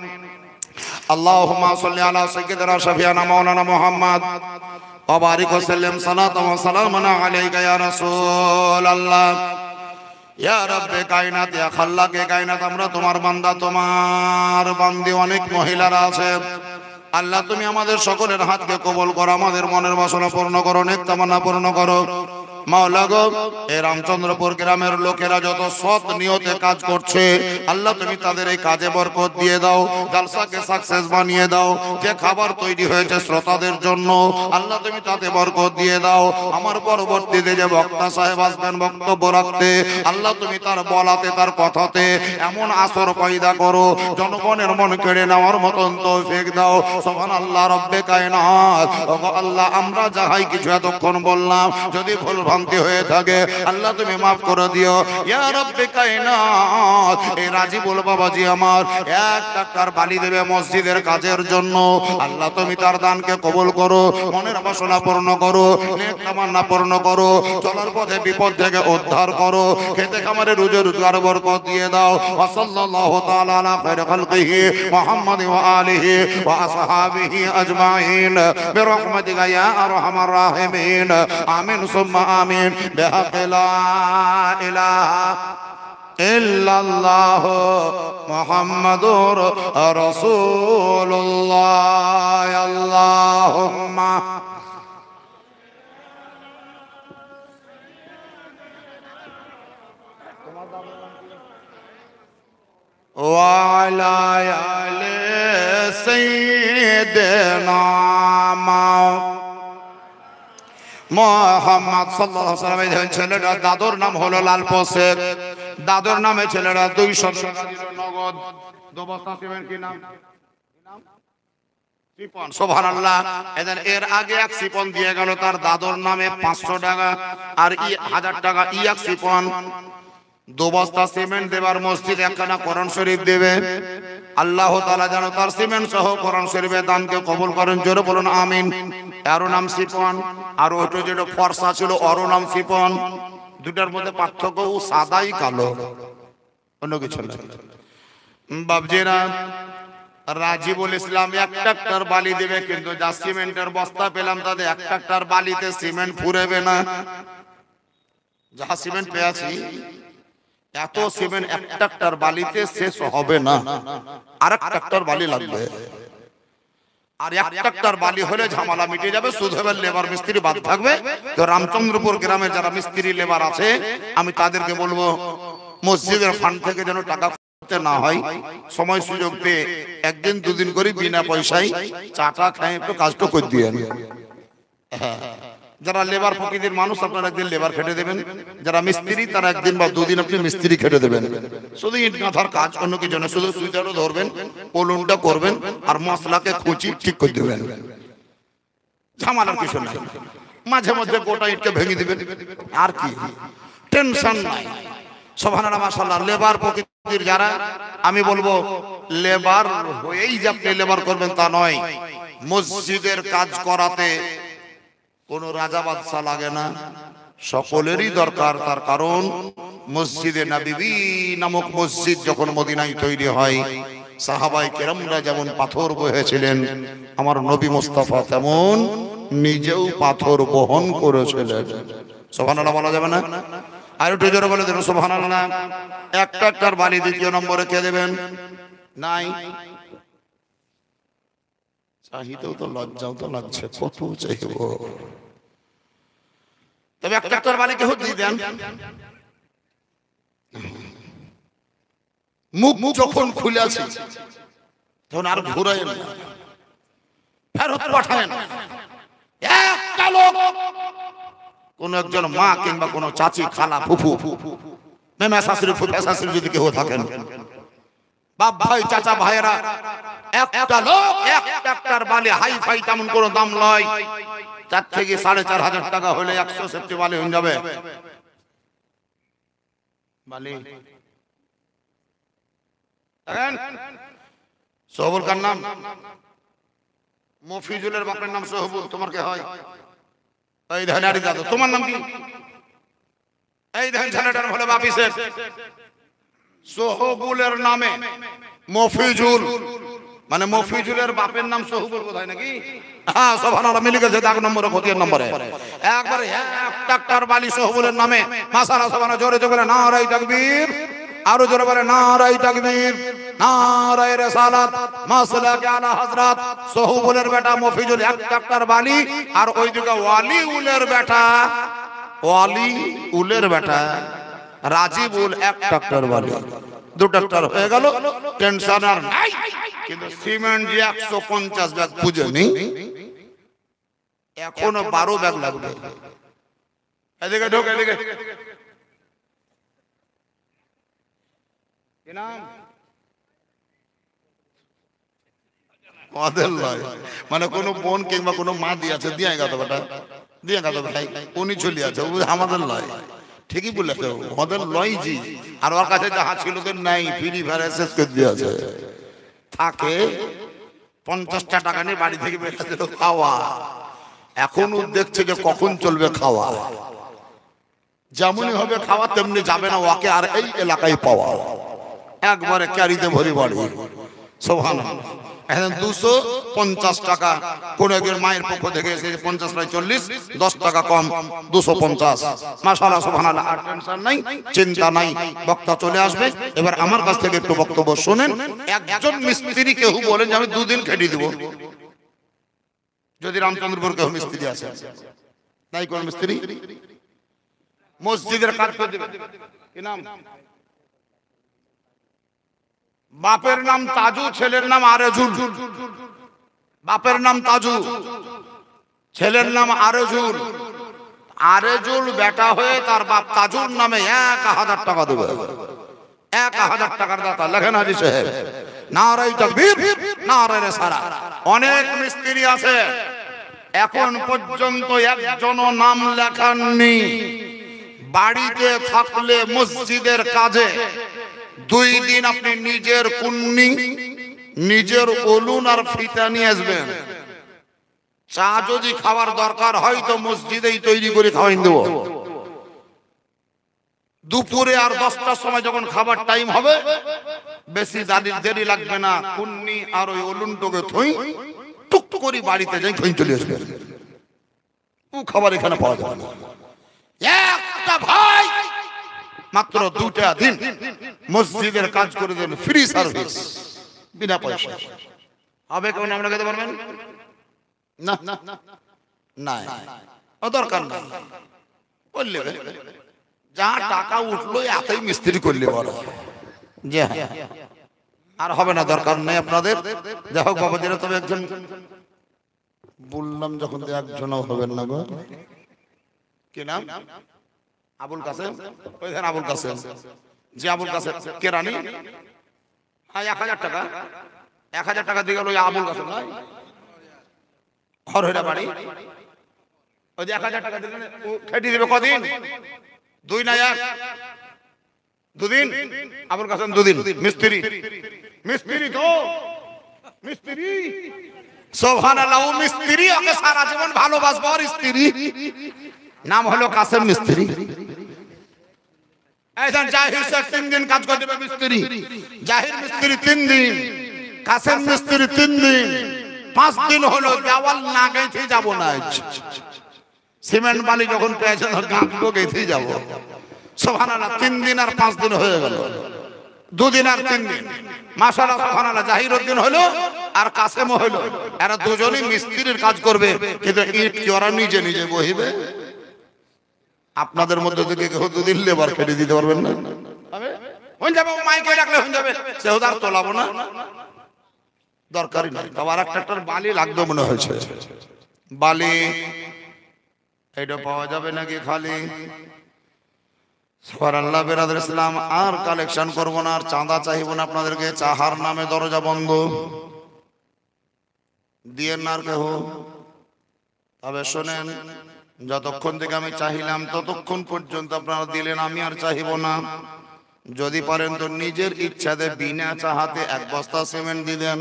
আল্লাহুম্মা সাল্লি আলা সাইয়্যিদিনা শাফিয়ানা মাওলানা মুহাম্মদ ওয়া বারিক ওয়া সাল্লিম সালাতান ওয়া সালামান আলাইকা ইয়া রাসূলুল্লাহ। ইয়া রাব্বে কায়নাত, ইয়া খাল্লাকে কায়নাত, আমরা তোমার বান্দা, তোমার বান্দি। অনেক মহিলারা আছে আল্লাহ, তুমি আমাদের সকলের হাতকে কবুল করো, আমাদের মনের বাসনা পূর্ণ করো, নেক তামান্না পূর্ণ করো। মাওলা গো, এই রামচন্দ্রপুর গ্রামের লোকেরা যত সৎ নিয়তে কাজ করছে আল্লাহ তুমি তাদের এই কাজে বরকত দিয়ে দাও, জালসাকে সাকসেস বানিয়ে দাও। যে খাবার তৈরি হয়েছে শ্রোতাদের জন্য আল্লাহ তুমি তাতে বরকত দিয়ে দাও। আমার পরবর্তীতে যে বক্তা সাহেব আসবেন বক্তব্য রাখতে আল্লাহ তুমি তার বলাতে তার কথাতে এমন আসর পয়দা করো জনগণের মন কেড়ে নেওয়ার মতন তৌফিক দাও। সুবহানাল্লাহ রব্বে কায়নাত। ওগো আল্লাহ, আমরা যাহাই কিছু এতক্ষণ বললাম যদি ভুল ভ্রান্তি হয়ে থাকে আল্লাহ তুমি মাফ করে দিও। ইয়া রব্বে কায়নাত, এই রাজিবুল বাবাজি আমার এক ট্রাক্টর বালি দেবে মসজিদের কাজের জন্য আল্লাহ তুমি তার দানকে কবুল করো, মনের বাসনা পূর্ণ করো, নেক তামান্না পূর্ণ করো, চলার পথে বিপদ থেকে উদ্ধার করো, খেতে খামারে রুজি রোজগার বরকত দিয়ে দাও। ওয়া সাল্লাল্লাহু তাআলা আলা খায়রি খালকিহি মুহাম্মাদ ওয়া আলিহি ওয়া আসহাবিহি আজমাইন বিরহমাতিকা ইয়া আরহামার রাহিমিন। আমিন সুম্মা আমিন। বিহাক্কি লা ইলাহা ইল্লাল্লাহ মুহাম্মাদুর রাসূলুল্লাহ। আল্লাহুম্মা ওয়া আলা আলি সাইয়্যিদিনা মুহাম্মদ সাল্লাল্লাহু আলাইহি ওয়াসাল্লাম। এই ছেলেটা দাদুর নাম হলো লালপো শেখ। দাদুর নামে ছেলেরা 200 টাকা দিল নগদ। দোবস্তা সিমেন্ট। কি নাম? সিপন। সুবহানাল্লাহ। এর আগে এক সিপন দিয়ে গেল তার দাদুর নামে 500 টাকা আর 1000 টাকা এক সিপন। দোবস্তা সিমেন্ট দেবার মসজিদ একখানা কোরআন শরীফ দেবে। আল্লাহ তাআলা যেন তার সিমেন্ট সহ কোরআন শরীফের দানকে কবুল করেন। জোরে বলুন আমিন। এরও নাম সিপন, আর ওটা যেটা ফর্সা ছিল ওরও নাম সিপন। দুটার মধ্যে পার্থক্য সাদাই কালো, অন্য কিছু না। বাবজিরা রাজিবুল ইসলাম 1 ট্রাক্টর বালি দেবে, কিন্তু যা সিমেন্টের বস্তা পেলাম তাতে 1 ট্রাক্টর বালিতে সিমেন্ট ফুরাবে না। যা সিমেন্ট পেয়েছি এত সিমেন্ট 1 ট্রাক্টর বালিতে শেষ হবে না, আর 1 ট্রাক্টর বালি লাগবে। আর 1 ট্রাক্টর বালি হলে ঝামেলা মিটে যাবে, শুধু হবে লেবার মিস্ত্রি বাদ থাকবে। তো রামচন্দ্রপুর গ্রামে যারা মিস্ত্রি লেবার আছে আমি তাদেরকে বলবো মসজিদের ফান্ড থেকে যেন টাকা না হয়, সময় সুযোগ পেয়ে 1 দিন 2 দিন করে বিনা পয়সায় চাটা খায় একটু কাজটা করে দিয়ে। যারা লেবার প্রকৃতির মানুষ আপনারা 1 দিন লেবার খেটে দেবেন, যারা মিস্ত্রি তারা 1 দিন বা 2 দিন আপনি মিস্ত্রি খেটে দেবেন। শুধু ইট গাঁথার কাজ, অন্য কিছু না, শুধু সুইটারও ধরবেন, পলুনটা করবেন আর মশলাকে খুঁচি ঠিক করে দেবেন, ঝামেলার কিছু নাই। মাঝে মধ্যে গোটা ইটকে ভেঙে দিবেন, আর কি টেনশন নাই। সুবহানাল্লাহ মাশাআল্লাহ। লেবার প্রকৃতির যারা, আমি বলবো লেবার হয়েই যে আপনি লেবার করবেন তা নয়, মসজিদের কাজ করাতে কোনো রাজা বাদশা লাগে না, সকলেরই দরকার। তার কারণ মসজিদে নববী নামক মসজিদ যখন মদিনায় তৈরি হয়, সাহাবায়ে কেরামরা যেমন পাথর বহেছিলেন, আমার নবী মুস্তাফা তেমন নিজেও পাথর বহন করেছিলেন। সুবহানাল্লাহ বলা যাবে না? আর একটু জোরে বলে দেন সুবহানাল্লাহ। 1 ট্রাক্টর বালি 2 নম্বরে কে দেবেন? নাই। চাহিতেও তো লজ্জাও তো লাগছে, কত চাইব। তবে 1 ট্রাক্টর বালি কেউ দিয়ে দেন। মুখ যখন খুলে আছে তখন আর ঘুরায়েন না, ফেরত পাঠায়েন। একটা লোক, কোন একজন মা কিংবা কোন চাচি, খালা, ফুফু, মেমা শাশুড়ি, ফুফা শাশুড়ি যদি কেউ থাকেন, বাপ ভাই, চাচা ভাইয়েরা, একটা লোক 1 ট্রাক্টর বালি, হাই ফাই তেমন কোনো দাম লয়, 4 থেকে 4,500 টাকা হলে 100 সেফটি বালি হয়ে যাবে। বালি সোহবুল কার নাম? মফিজুলের বাপের নাম সোহবুল। তোমার কে হয়? এই দেখেন আরে দাদা, তোমার নাম কি? এই দেখেন ছেলেটার হলো বাপিসের। সোহবুলের নামে মফিজুল, মানে মফিজুলের বাপের নাম সোহবুল বোধহয় নাকি? হ্যাঁ, সুবহানাল্লাহ, মিলে গেছে। 1 নম্বরে খতিয়ান নম্বরে একবারে 1 ট্রাক্টর বালি সোহবুলের নামে। মাশাআল্লাহ, সুবহানাল্লাহ। জোরে জোরে নারায়ে তাকবীর, আরো জোরে বলে নারায়ে তাকবীর, নারায়ে রিসালাত, মাসলাকে আলা হযরত। সোহবুলের বেটা মফিজুল 1 ট্রাক্টর বালি, আর ওইদিকে ওয়ালিউলের বেটা, ওয়ালিউলের বেটা রাজিবুল 1 ট্রাক্টর বালি। 2 ট্রাক্টর হয়ে গেল, টেনশন আর নাই। কিন্তু সিমেন্ট যে 150 ব্যাগ খুঁজে নেই, এখনো 12 ব্যাগ লাগবে। এদিকে ঢোক, এদিকে। কি নাম? ওদের লয়, মানে কোনো বোন কিংবা কোনো মা দিয়েছে, দিয়ে গেল বেটা, দিয়ে গেল ভাই, উনি চলে আছে, আমাদের লয়। ঠিকই বলেছে, ওদের লয় জি। আর ওর কাছে যাহা ছিল তো নাই, ফ্রি ভাড়া শেষ করে দিয়েছে। থাকে 50টা টাকা নিয়ে বাড়ি থেকে বের করে দিল খাওয়া। এখন ও দেখছে যে কখন চলবে খাওয়া, যেমনই হবে খাওয়া তেমনি যাবে না, ওকে আর এই এলাকায় পাওয়া। একবারে ক্যারিতে ভরি বাড়ি। সুবহানাল্লাহ। এখন 250 টাকা কোন একজন মায়ের পক্ষ থেকে এসে 50 নয় 40, 10 টাকা কম 250। মাশাআল্লাহ, সুবহানাল্লাহ। আর টেনশন নাই, চিন্তা নাই, বক্তা চলে আসবে। এবার আমার কাছ থেকে একটু বক্তব্য শুনেন। একজন মিস্ত্রি কেউ বলেন যে আমি 2 দিন খেটে দেব, যদি রামচন্দ্রপুর কেউ মিস্ত্রি আছে, নাই কোন মিস্ত্রি মসজিদের কাজ করে দেবে। কি নাম? বাপের নাম তাজু, ছেলের নাম আরেজুল। বাপের নাম তাজু, ছেলের নাম আরেজুল। আরেজুল বেটা হয়ে তার বাপ তাজুর নামে 1000 টাকা দেবে। 1000 টাকার দাতা। লেখেন হাজী সাহেব। নারায়ে তাকবীর, নারায়ে রিসালাত। অনেক মিস্ত্রি আছে এখন পর্যন্ত একজনও নাম লেখাননি। বাড়িতে থাকলে মসজিদের কাজে 2 দিন আপনি নিজের কুন্নি, নিজের ওলুন আর ফিতা নিয়ে আসবেন। চা যদি খাওয়ার দরকার হয় তো মসজিদেই তৈরি করে খাওয়াই দেব। দুপুরে আর 10টার সময় যখন খাবার টাইম হবে, বেশি দেরি লাগবে না, কুন্নি আর ওই উলুনটোকে থই টুক করে বাড়িতে যাই থই চলে আসবে। ও খাবার এখানে পাওয়া যাবে না। একটা ভাই মাত্র 2টা দিন মসজিদের কাজ করে দেন, ফ্রি সার্ভিস, বিনা পয়সা। হবে কেমন আমরা খেতে পারবেন না? না, ও দরকার না, বললে যা টাকা উঠলো এতই মিস্ত্রি করলে বলো যে আর হবে না, দরকার নেই আপনাদের। যাই হোক বাবাজিরা, তবে একজন বললাম যখন একজনও হবেন না গো। কি নাম? আবুল কাসেম। ওই ধান আবুল কাসেম, যে আবুল কাসেম কেরানি। হ্যাঁ, 1000 টাকা, 1000 টাকা দিয়ে গেল ওই আবুল কাসেম নয়, হরহরা বাড়ি। ওই যে 1000 টাকা দিলেন, ও খেটে দিবে কদিন? 2 না 1? 2 দিন। আবুল কাসেম 2 দিন মিস্ত্রি। মিস্ত্রি তো মিস্ত্রি, সুবহানাল্লাহ। ও মিস্ত্রি, ওকে সারা জীবন ভালোবাসবো। আর স্ত্রী নাম হলো কাসেম মিস্ত্রি। এইখান জাহির স্যার 3 দিন কাজ করে দেবে মিস্ত্রি। জাহির মিস্ত্রি 3 দিন, কাসেম মিস্ত্রি 3 দিন। 5 দিন হলো দেওয়াল না গেঁথে যাব না। সিমেন্ট বালি যখন পেয়েছে গাঁথবো গেঁথে যাব। সুবহানাল্লাহ। 3 দিন আর 5 দিন হয়ে গেল, 2 দিন আর 3 দিন। মাশাআল্লাহ, সুবহানাল্লাহ। জাহিরউদ্দিন হলো আর কাসেমও হলো, এরা দুজনেই মিস্ত্রির কাজ করবে, কিন্তু ইট কি ওরা নিজে নিজে বহিবে? আপনাদের মধ্যে থেকে কেউ 2 দিন লেবার কেটে দিতে পারবেন না? হয়ে যাবে, মাইকে রাখলে হয়ে যাবে, সেও তার তোলাবো না, দরকারই নাই। তবে আর একটা বালি লাগবে মনে হয়েছে। বালি এটা পাওয়া যাবে নাকি খালি? সুবহানাল্লাহ। বিরাদর ইসলাম, আর কালেকশন করব না, আর চাঁদা চাইব না আপনাদেরকে। চাহার নামে দরজা বন্ধ, দিয়েন না আর কেহ। তবে শোনেন, যতক্ষণ থেকে আমি চাইলাম ততক্ষণ পর্যন্ত আপনারা দিলেন, আমি আর চাইব না। যদি পারেন তো নিজের ইচ্ছাতে বিনা চাহাতে 1 বস্তা সিমেন্ট দিলেন,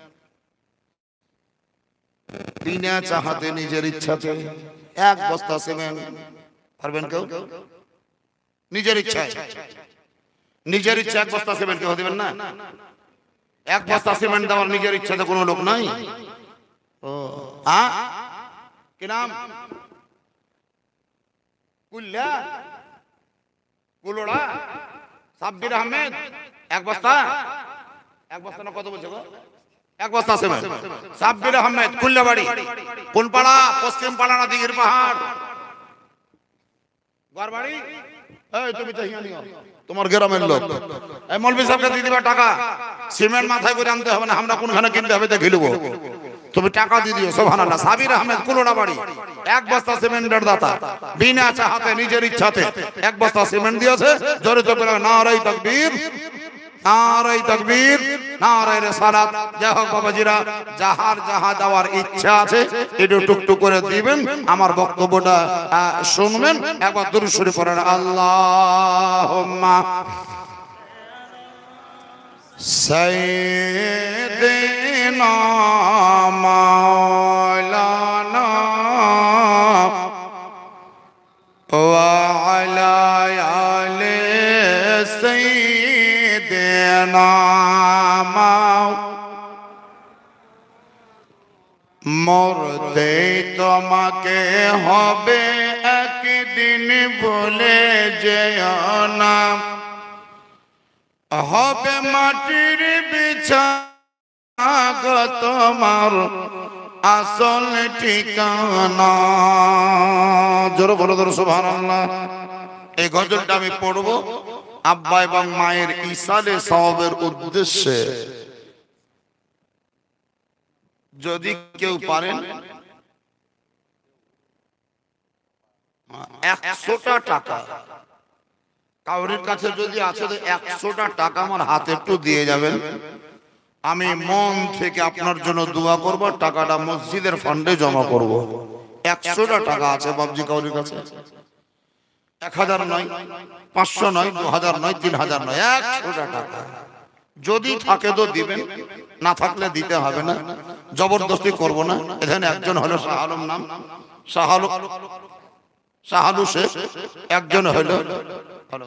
বিনা চাহাতে নিজের ইচ্ছাতে 1 বস্তা সিমেন্ট। পারবেন কেউ? নিজের ইচ্ছায়, নিজের ইচ্ছা 1 বস্তা সিমেন্ট কেউ দিবেন না? 1 বস্তা সিমেন্ট দেওয়ার নিজের ইচ্ছাতে কোনো লোক নাই? ও হ্যাঁ, কি নাম? কুল্লা, কুলোড়া, সাব্বির আহমেদ। 1 বস্তা, 1 বস্তা না কত বলছো গো? 1 বস্তা সিমেন্ট। সাব্বির আহমেদ, কুল্লাবাড়ি। কোন পাড়া? পশ্চিম পাড়া না দিঘির পাহাড়? গড়বাড়ি। এই তুমি চাহিয়া নিও, তোমার গ্রামের লোক। এই মৌলভী সাহেবকে দিয়ে দিবা টাকা। সিমেন্ট মাথায় করে আনতে হবে না, আমরা কোনখানে কিনতে হবে দেখে নেবো, তুমি টাকা দিয়ে দিও। সুবহানাল্লাহ। সাবির আহমেদ, কুলোড়া বাড়ি। 1 বস্তা সিমেন্টের দাতা, বিনা চাহাতে নিজের ইচ্ছাতে 1 বস্তা সিমেন্ট দিয়েছে। জোরে তো বলে নারায়ে তাকবীর, নারায়ে তাকবীর, নারায়ে রিসালাত। যাই হোক বাবাজিরা, যাহার যাহা দেওয়ার ইচ্ছা আছে একটু টুকটুক করে দিবেন। আমার বক্তব্যটা শুনবেন। একবার দুরূদ শরীফ পড়েন। আল্লাহুম্মা সাইয়্যিদিনা মাওলানা ওয়া আলা আলি সাইয়্যিদিনা। মরতে তোমাকে হবে একদিন, ভুলে যেও না। হবে মাটির বিছানা গো তোমার আসল ঠিকানা। জোরে বলো তো সুবহানাল্লাহ। এই গজলটা আমি পড়বো আব্বা এবং মায়ের ইসালে সওয়াবের উদ্দেশ্যে। যদি কেউ পারেন 100টা টাকা কাউরির কাছে যদি আছে, 100টা টাকা আমার হাতে একটু দিয়ে যাবেন। আমি মন থেকে আপনার জন্য দোয়া করব, টাকাটা মসজিদের ফান্ডে জমা করব। 100টা টাকা আছে বাবজি কাউরির কাছে? 1000 নয়, 500 নয়, 2000 নয়, 3000 নয়, 100টা টাকা যদি থাকে তো দিবেন, না থাকলে দিতে হবে না, জবরদস্তি করব না। এখানে একজন হলো শাহ আলম, নাম শাহ আলু শেখ, একজন হলো ভালো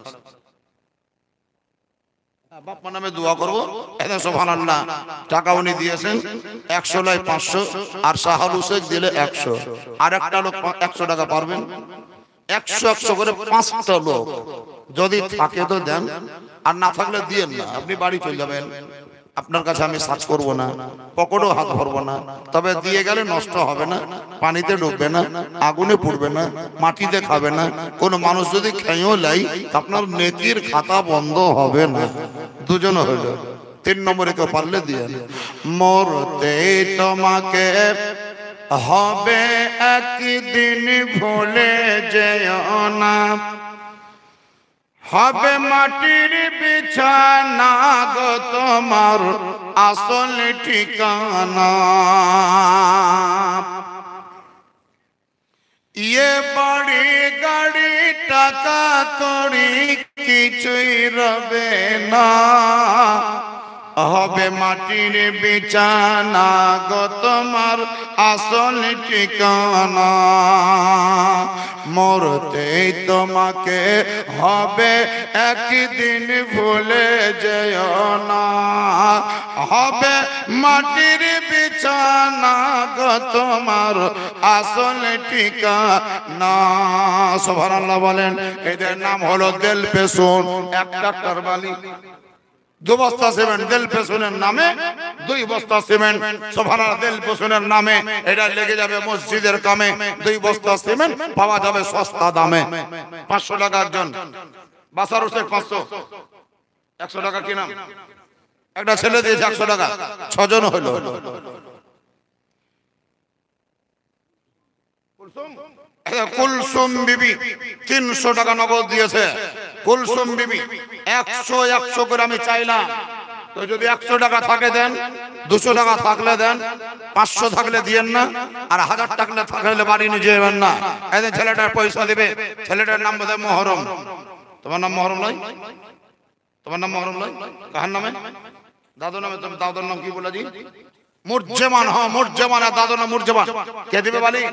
বাপ্পা নামে দোয়া করবো। সুবহানাল্লাহ। টাকা উনি দিয়েছেন 100 লাই 500 আর শাহালু শেখ দিলে 100, আর একটা লোক 100 টাকা পারবেন। 100 করে 5টা লোক যদি থাকে তো দেন, আর না থাকলে দিয়েন না, আপনি বাড়ি চলে যাবেন। আপনার কাছে আমি সার্চ করব না, পকেটেও হাত ভরবো না, তবে দিয়ে গেলে নষ্ট হবে না, পানিতে ডুববে না, আগুনে পুড়বে না, মাটিতে খাবে না। কোন মানুষ যদি খেয়েও লাই আপনার নেকির খাতা বন্ধ হবে না। দুজন হইল। 3 নম্বরে কেউ পারলে দিয়ে। মরতে তোমাকে হবে একদিন, ভুলে যেও না, হবে মাটির বিছানা গো তোমার আসল ঠিকানা। ইয়ে বাড়ি গাড়ি টাকা তরি কিছুই রবে না, হবে মাটির বিছানা গো তোমার আসল ঠিকানা। মরতে তোমাকে হবে একদিন, ভুলে যেও না, হবে মাটির বিছানা গো তোমার আসল ঠিকানা। সুবহানাল্লাহ বলেন। এদের নাম হলো দিল পেছন। 1 ট্রাক্টর বালি, 2 বস্তা সিমেন্ট দিল পেছনের নামে, 2 বস্তা সিমেন্ট সুবহানাল্লাহ দিল পেছনের নামে। এটা লেগে যাবে মসজিদের কামে। 2 বস্তা সিমেন্ট পাওয়া যাবে সস্তা দামে। 500 টাকা একজন, বাসার হোসেন 500, 100 টাকা কিনাম। একটা ছেলে দিয়েছে 100 টাকা, 6 জন হলো। কুলসুম বিবি 300 টাকা নগদ দিয়েছে। কুলসুম বিবি 100 করে আমি চাইলাম, তো যদি 100 টাকা থাকে দেন, 200 টাকা থাকলে দেন, 500 থাকলে দিয়েন না, আর 1000 টাকা থাকলে বাড়ি নিয়ে যাবেন না। এই ছেলেটার পয়সা দিবে। ছেলেটার নাম বোধ হয় মহরম। তোমার নাম মহরম নয়? তোমার নাম মহরম নয়? কার নামে? দাদুর নামে। তুমি দাদুর নাম কি বলে জি? মুরজামান। হ্যাঁ মুরজামান। আর দাদুর নাম মুরজামান। কে দিবে বালি?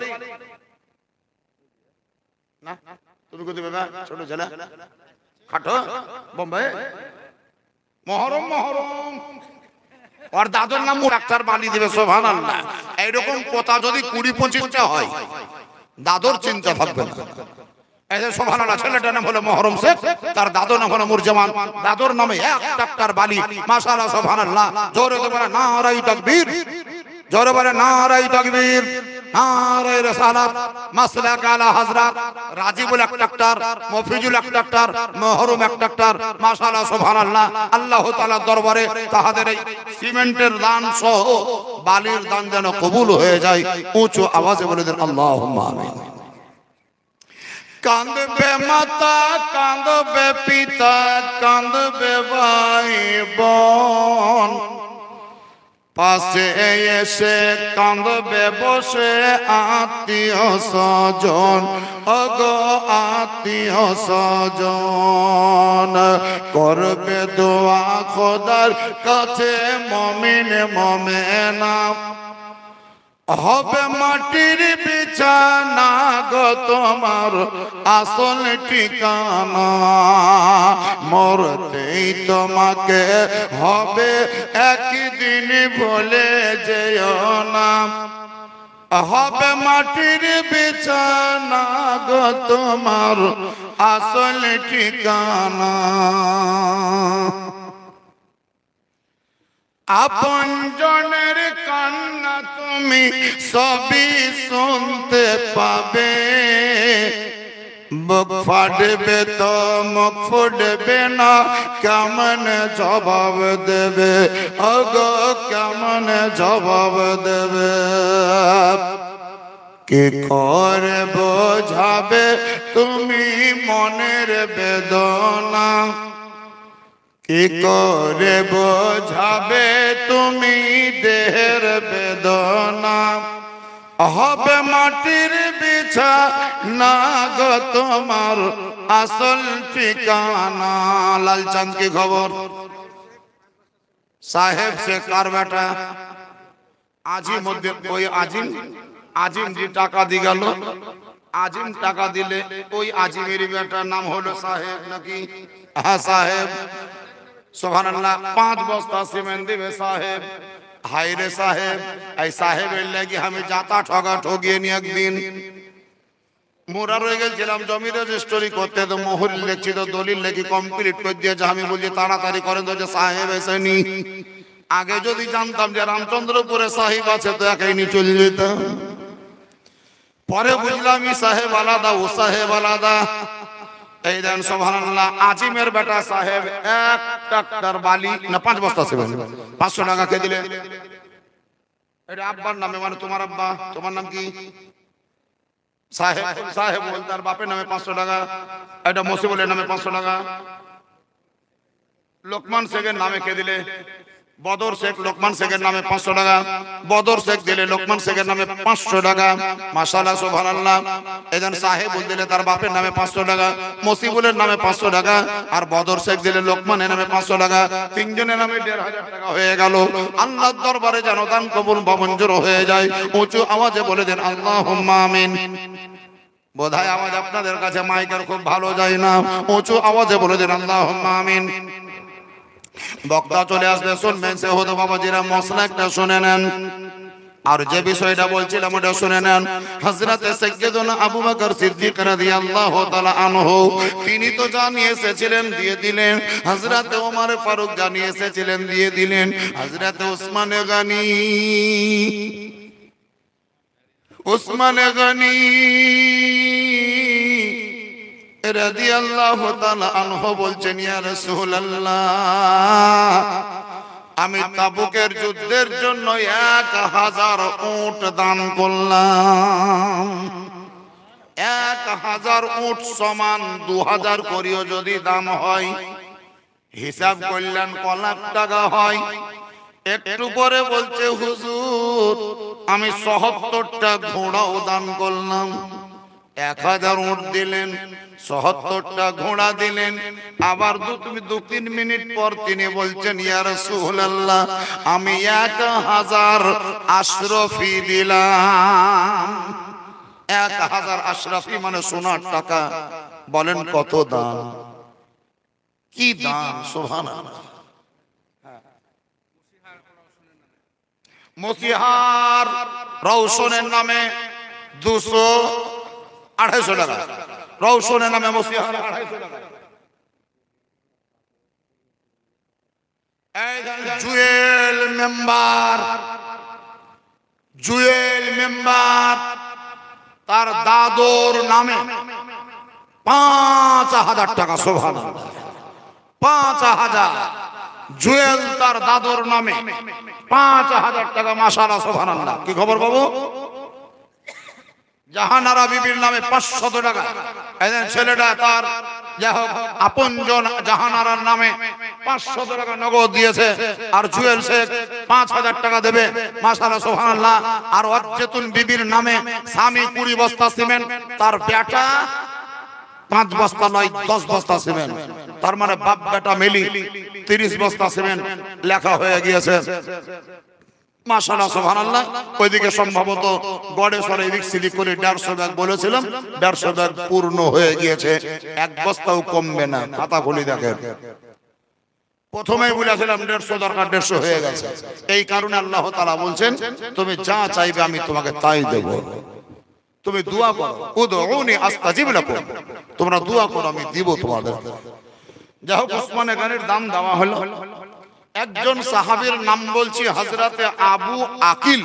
না তুমি কো দিবে? ছোট ছেলে খাটো বোম্বাই। মহরম মহরম। আর দাদুর নাম ডাক্তার বালি দিবে। সুবহানাল্লাহ। এইরকম কথা যদি 20-25টা হয়, দাদুর চিন্তা থাকবে না। এই যে সুবহানাল্লাহ, ছেলেটার নাম হলো মহরম শেখ, তার দাদুর নাম হলো মুরজামান। দাদুর নামে 1 ডাক্তার বালি। মাশাআল্লাহ সুবহানাল্লাহ। জোরে বলে নারায়ে তাকবীর, জোরে বলে নারায়ে তাকবীর, নারায়ে রিসালাত। মাসলাক আলা হযরত Rajibul 1 doctor, Mofizul 1 doctor, Moharram 1 doctor. মাশাআল্লাহ সুবহানাল্লাহ। আল্লাহ তাআলার দরবারে তাহাদের এই সিমেন্টের দান সহ বালির দান যেন কবুল হয়ে যায়। উঁচু আওয়াজে বলে দেন আল্লাহুম্মা আমিন। কাঁদবে মাতা, কাঁদবে পিতা, কাঁদবে ভাই বোন, পাশে এসে কাঁদবে বসে আত্মীয় স্বজন। ওগো আত্মীয় স্বজন, করবে দোয়া খোদার কাছে মুমিন মুমিনা, হবে মাটির বিছানা গো তোমার আসল ঠিকানা। মরতেই তোমাকে হবে একদিন, ভুলে যেও না, হবে মাটির বিছানা গো তোমার আসল ঠিকানা। আপন জনের কান্না তুমি সবই শুনতে পাবে, মুখ ফাটবে তো মুখ ফুটবে না, কেমন জবাব দেবে ওগো, কেমন জবাব দেবে। কি করে বোঝাবে তুমি মনের বেদনা, কি করে বোঝাবে তুমি দেহের বেদনা, হবে মাটির বিছানা গো তোমার আসল ঠিকানা। লালচাঁদ কি খবর? সাহেব সে কার বেটা? আজিম মধ্যে ওই আজিম, আজিম যে টাকা দিয়ে গেল, আজিম টাকা দিলে ওই আজিমের বেটার নাম হলো সাহেব নাকি? হ্যাঁ সাহেব। সুবহানাল্লাহ। 5 বস্তা সিমেন্ট দিবে সাহেব। হায়রে সাহেব, এই সাহেবের লাগি আমি জাতা ঠগা ঠগিয়ে নি একদিন মোরা রয়ে গেছিলাম জমি রেজিস্ট্রি করতে, তো মোহর লিখছি, তো দলিল লেখি কমপ্লিট করে দিয়েছে। আমি বলছি তাড়াতাড়ি করেন তো, যে সাহেব এসেনি। আগে যদি জানতাম যে রামচন্দ্রপুরে সাহেব আছে তো একাই নিয়ে চলে যেতাম। পরে বুঝলাম ই সাহেব আলাদা, ও সাহেব আলাদা। এই দেন সুবহানাল্লাহ, আজিমের বেটা সাহেব 1 ট্রাক্টর বালি না 5 বস্তা সিমেন্ট 500 টাকা কে দিলে? এটা আব্বার নামে, মানে তোমার আব্বা। তোমার নাম কি? সাহেব। সাহেব বল, তার বাপের নামে 500 টাকা। এটা মসিবুলের নামে 500 টাকা। লোকমান শেখের নামে কে দিলে? বদর শেখ। লোকমান শেখের নামে 500 টাকা। বদর শেখ দিলে লোকমান শেখের নামে 500 টাকা। মাশাআল্লাহ সুবহানাল্লাহ। এজন সাহেব দিলে তার বাপের নামে 500 টাকা, মসিবুলের নামে 500 টাকা, আর বদর শেখ দিলে লোকমানের নামে 500 টাকা। তিনজনের নামে 1500 টাকা হয়ে গেল। আল্লাহর দরবারে যেন দান কবুল বা মঞ্জুর হয়ে যায়। উঁচু আওয়াজে বলে দেন আল্লাহুম্মা আমিন। বোধহয় আওয়াজ আপনাদের কাছে মাইকের খুব ভালো যায় না। উঁচু আওয়াজে বলে দেন আল্লাহুম্মা আমিন। বক্তা চলে আসবে, শুনবেন। সে হতো বাবাজিরা মশলা একটা শুনে নেন, আর যে বিষয়টা বলছিলাম ওটা শুনে নেন। হযরতে সাইয়্যিদুনা আবু বকর সিদ্দিক রাদিয়াল্লাহু তাআলা আনহু তিনি তো জানিয়ে এসেছিলেন, দিয়ে দিলেন। হযরতে ওমর ফারুক জানিয়ে এসেছিলেন, দিয়ে দিলেন। হযরতে ওসমান গনি রাদিয়াল্লাহু তাআলা আনহু বলছেন, ইয়া রাসূলুল্লাহ, আমি তাবুকের যুদ্ধের জন্য 1000 উট দান করলাম। 1000 উট সমান 2000 করিও যদি দাম হয়, হিসাব করলেন ক লাখ টাকা হয়। একটু পরে বলছে, হুজুর আমি ৭০টা ঘোড়াও দান করলাম। 1000 উট দিলেন, ৭০টা ঘোড়া দিলেন। আবার 2-3 মিনিট পর তিনি বলছেন, ইয়া রাসূলুল্লাহ, আমি 1000 আশরাফি দিলাম। 1000 আশরাফি মানে সোনার টাকা। বলেন কত দাম, কি দাম! সুবহানাল্লাহ। মসিহার রওশনের নামে 200-250 টাকা। রওশনের নামে মসিহার 250 টাকা। জুয়েল মেম্বার তার দাদর নামে 5000 টাকা। সুবহানাল্লাহ। 5000 জুয়েল তার দাদর নামে 5000 টাকা। মাশাআল্লাহ সুবহানাল্লাহ। কি খবর বাবু? জাহানারা বিবির নামে 500 টাকা। এদের ছেলেটা তার আপনজন জাহানারার নামে 500 টাকা নগদ দিয়েছে, আর জুয়েল শেখ 5000 টাকা দেবে। মাশাআল্লাহ সুবহানাল্লাহ। আর ওয়াজ্জাতুন বিবির নামে স্বামী 20 বস্তা সিমেন্ট, তার বেটা 5 বস্তা নয় 10 বস্তা সিমেন্ট। তার মানে বাপ বেটা মিলি 30 বস্তা সিমেন্ট লেখা হয়ে গিয়েছে। মাশাআল্লাহ সুবহানাল্লাহ। ওইদিকে সম্ভবত গড়েশ্বরে রিক্সিলি করে 150 ব্যাগ বলেছিলাম, 150 ব্যাগ পূর্ণ হয়ে গিয়েছে। 1 বস্তাও কমবে না। খাতা খুলে দেখেন। প্রথমেই বলেছিলাম 150 দরকার, 150 হয়ে গেছে। এই কারণে আল্লাহ তাআলা বলছেন, তুমি যা চাইবে আমি তোমাকে তাই দেব। তুমি দোয়া করো, উদউনি আস্তাজিব লাকুম। তোমরা দোয়া করো, আমি দিব তোমাদের। যাই হোক, ওসমান গনির দাম দেওয়া হলো। একজন সাহাবীর নাম বলছি, হযরতে আবু আকিল।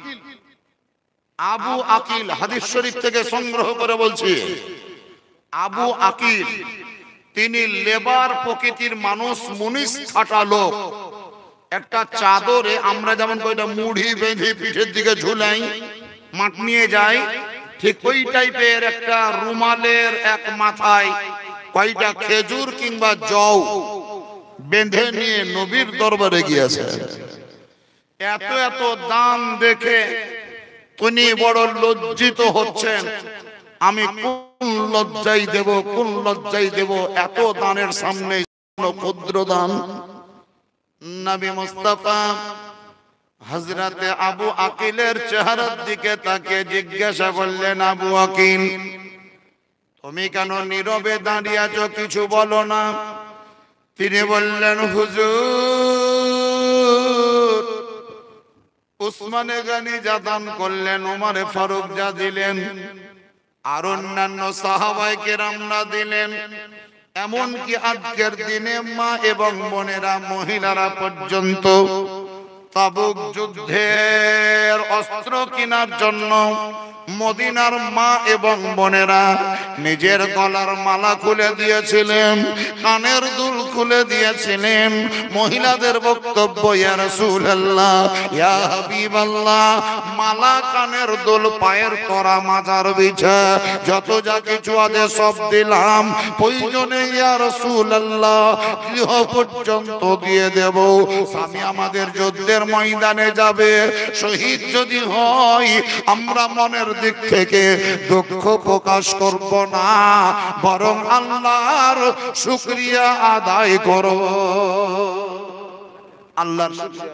আবু আকিল হাদিস শরীফ থেকে সংগ্রহ করে বলছি। আবু আকিল তিনি লেবার প্রকৃতির মানুষ, মুনিশ খাটা লোক। একটা চাদরে আমরা যেমন কয়টা মুড়ি বেঁধে পিঠের দিকে ঝুলাই, মাঠ নিয়ে যাই, ঠিক ওই টাইপের একটা রুমালের এক মাথায় কয়টা খেজুর কিংবা জও বেঁধে নিয়ে নবীর দরবারে গিয়েছে। এত এত দান দেখে তিনি বড় লজ্জিত হচ্ছেন। আমি কোন লজ্জাই দেব, কোন লজ্জাই দেব? এত দানের সামনে ক্ষুদ্র দান। নবী মুস্তাফা হযরতে আবু আকিলের চেহারার দিকে তাকিয়ে জিজ্ঞাসা করলেন, আবু আকিল তুমি কেন নীরবে দাঁড়িয়ে আছো, কিছু বলো না? তিনি বললেন, হুজুর, উসমানে গনি যা দান করলেন, ওমরে ফারুক যা দিলেন, আর অন্যান্য সাহাবায়ে কেরামরা দিলেন, এমনকি আজকের দিনে মা এবং বোনেরা, মহিলারা পর্যন্ত তাবুক যুদ্ধের অস্ত্র কেনার জন্য মদিনার মা এবং বোনেরা নিজের গলার মালা খুলে দিয়েছিলেন, কানের দুল খুলে দিয়েছিলেন। মহিলাদের বক্তব্য, ইয়া রাসূলুল্লাহ, ইয়া হাবিবাল্লাহ, মালা, কানের দুল, পায়ের তরা, মাজার বিছা, যত যা কিছু আছে সব দিলাম, প্রয়োজনে ইয়া রাসূলুল্লাহ গৃহ পর্যন্ত দিয়ে দেব। স্বামী আমাদের যুদ্ধের ময়দানে যাবে, শহীদ যদি হয়, আমরা মনের দিক থেকে দুঃখ প্রকাশ করব না, বরং আল্লাহর শুকরিয়া আদায় করব। আল্লাহর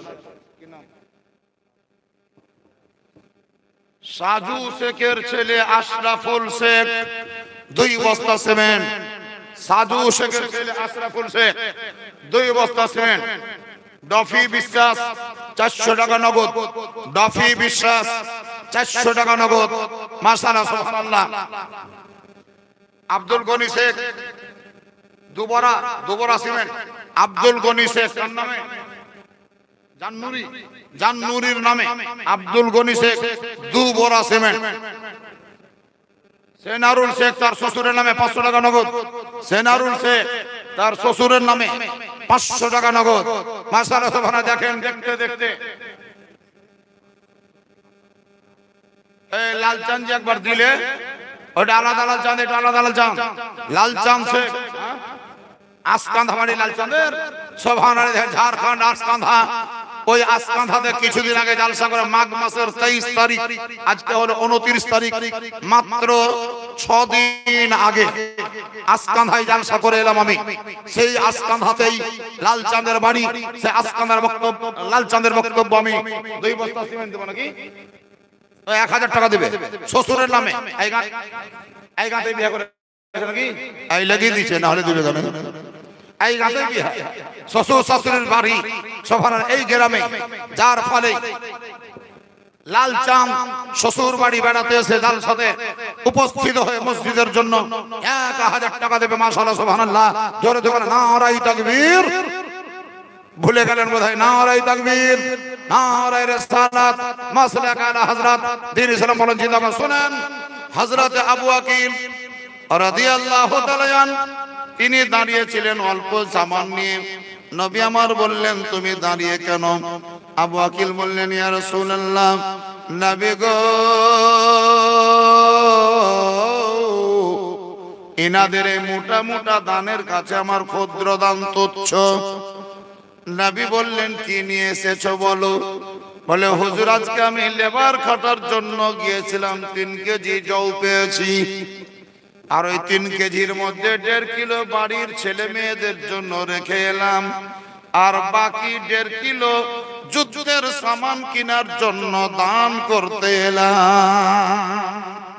সাজু শেখের ছেলে আশরাফুল শেখ 2 বস্তা সিমেন্ট। সাজু শেখের ছেলে আশরাফুল শেখ 2 বস্তা সিমেন্ট। ডফি বিশ্বাস 400 টাকা নগদ। ডফি বিশ্বাস 400 টাকা নগদ। মাশাআল্লাহ, সুবহানাল্লাহ। আব্দুল গনি শেখ দুবরা সিমেন্ট। আব্দুল গনি শেখ কার নামে? জান্নুরির নামে আব্দুল গনি শেখ দুবরা সিমেন্ট। সেনারুল শেখ তার শ্বশুরের নামে 500 টাকা নগদ। সেনারুল শেখ তার শ্বশুরের নামে 500 টাকা নগদ। মাশাআল্লাহ, সুবহানাল্লাহ। দেখেন, দেখতে দেখতে এই লাল চাঁদ একবার দিলে, ওটা আলাদা লাল চাঁদ, এটা আলাদা লাল চাঁদ। লাল চাঁদ শেখ আসকান্ধা বাড়ি লাল চাঁদের, সুবহানাল্লাহ, ঝাড়খণ্ড আসকান্ধা। ওই আসকান্ধাতে কিছুদিন আগে জালসা করে, মাঘ মাসের 23 তারিখ, আজকে হলো 29 তারিখ, মাত্র 6 দিন আগে আসকান্ধায় জালসা করে এলাম আমি। সেই আসকান্ধাতেই লাল চাঁদের বাড়ি, সেই আসকান্ধার বক্তব্য, লাল চাঁদের বক্তব্য। আমি 2 বস্তা সিমেন্ট দেব নাকি? 1000 টাকা দেবে শ্বশুরের নামে। এই গাঁতে বিয়ে করে নাকি? এই লাগিয়ে দিচ্ছে, না হলে দিবে কেন? এই গাঁতে বিয়ে, শ্বশুর শাশুড়ির বাড়ি সবার এই গ্রামে, যার ফলে লাল চাঁদ শ্বশুর বাড়ি বেড়াতে এসে জালসাতে উপস্থিত হয়ে মসজিদের জন্য 1000 টাকা দেবে। মাশাআল্লাহ, সুবহানাল্লাহ। জোরে জোরে নারায়ে তাকবীর। ভুলে গেলেন বোধহয়, নারায়ে তাকবীর, নারায়ে রিসালাত, মাসলাক আলা হযরত দ্বীন ইসলাম। বলেন জিন্দাবাদ। শুনেন, হযরত আবু আকিল রাদিয়াল্লাহু তাআলা আনহু তিনি দাঁড়িয়েছিলেন অল্প সামান নিয়ে। নবী আমার বললেন, তুমি দাঁড়িয়ে কেন? আবু আকিল বললেন, ইয়া রাসূলুল্লাহ, নবী গো, ইনাদের এই মোটা মোটা দানের কাছে আমার ক্ষুদ্র দান তুচ্ছ। নবী বললেন, কি নিয়ে এসেছো বলো? বলে, হুজুর, আজকে আমি লেবার খাটার জন্য গিয়েছিলাম, 3 কেজি জৌ পেয়েছি, আর ওই 3 কেজির মধ্যে 1.5 কিলো বাড়ির ছেলে মেয়েদের জন্য রেখে এলাম, আর বাকি 1.5 কিলো যুদ্ধের সামান কেনার জন্য দান করতে এলাম।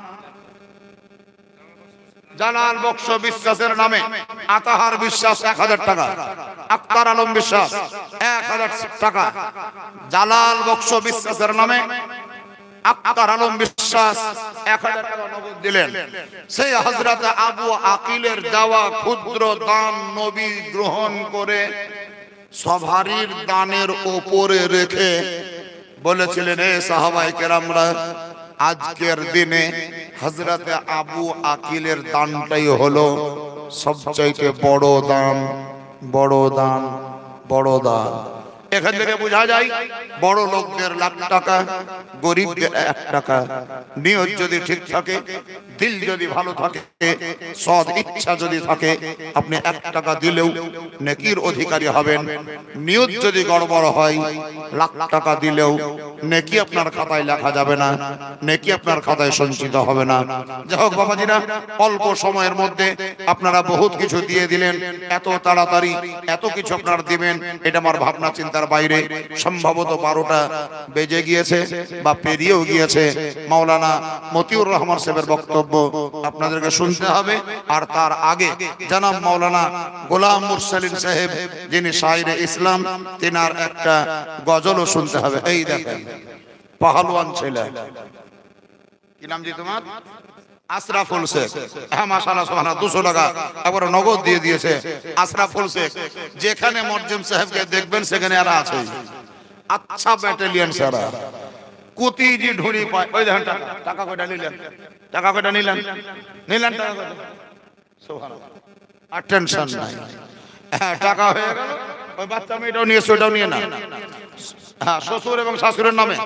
জালাল বক্স বিশ্বাসের নামে আতাহার বিশ্বাস 1000 টাকা, আক্তার আলম বিশ্বাস 1000 টাকা। জালাল বক্স বিশ্বাসের নামে আক্তার আলম বিশ্বাস 1000 টাকা নগদ দিলেন। সেই হযরত আবু আকিলের দেওয়া ক্ষুদ্র দান নবী গ্রহণ করে সভারির দানের উপরে রেখে বলেছিলেন, হে সাহাবায়ে কেরামরা, আজকের দিনে হযরত আবু আকিলের দানটাই হলো সবচাইতে বড় দান, বড় দান, বড় দান। এখান থেকে বোঝা যায়, বড় লোকদের লাখ টাকা, গরিবদের 1 টাকা। নিয়ত যদি ঠিক থাকে, দিল যদি ভালো থাকে, সৎ ইচ্ছা যদি থাকে, আপনি 1 টাকা দিলেও নেকির অধিকারী হবেন। নিয়ত যদি গড়বড় হয়, লাখ টাকা দিলেও নেকি আপনার খাতায় লেখা যাবে না, নেকি আপনার খাতায় সঞ্চিত হবে না। যাই হোক বাবাজিরা, অল্প সময়ের মধ্যে আপনারা বহুত কিছু দিয়ে দিলেন। এত তাড়াতাড়ি এত কিছু আপনারা দিবেন, এটা আমার ভাবনা চিন্তার বারোটার বাইরে, সম্ভবত 12টা বেজে গিয়েছে বা পেরিয়েও গিয়েছে। মাওলানা মতিউর রহমান সাহেবের বক্তব্য আপনাদেরকে শুনতে হবে। আর তার আগে জনাব মাওলানা গোলাম মুরসালিন সাহেব, যিনি শায়রে ইসলাম, তিনার একটা গজলও শুনতে হবে। এই দেখেন পাহলওয়ান ছেলে, কি নাম জি তোমার? আশরাফুল শেখ। হ্যাঁ মাশাআল্লাহ সুবহানাল্লাহ, 200 টাকা একবার নগদ দিয়ে দিয়েছে আশরাফুল শেখ। যেখানে মরজুম সাহেবকে দেখবেন সেখানে এরা আছে। আচ্ছা ব্যাটালিয়ন সারা কুতি জি ঢুড়ি পায়। ওই দেখেন টাকা, টাকা কয়টা নিলেন? টাকা কয়টা নিলেন? নিলেন টাকা কয়টা? সুবহানাল্লাহ, আর টেনশন নাই। হ্যাঁ টাকা হয়ে গেল। ওই বাচ্চা মেয়েটাও নিয়ে সেটাও নিয়ে না। হ্যাঁ শ্বশুর এবং শাশুড়ির নামে,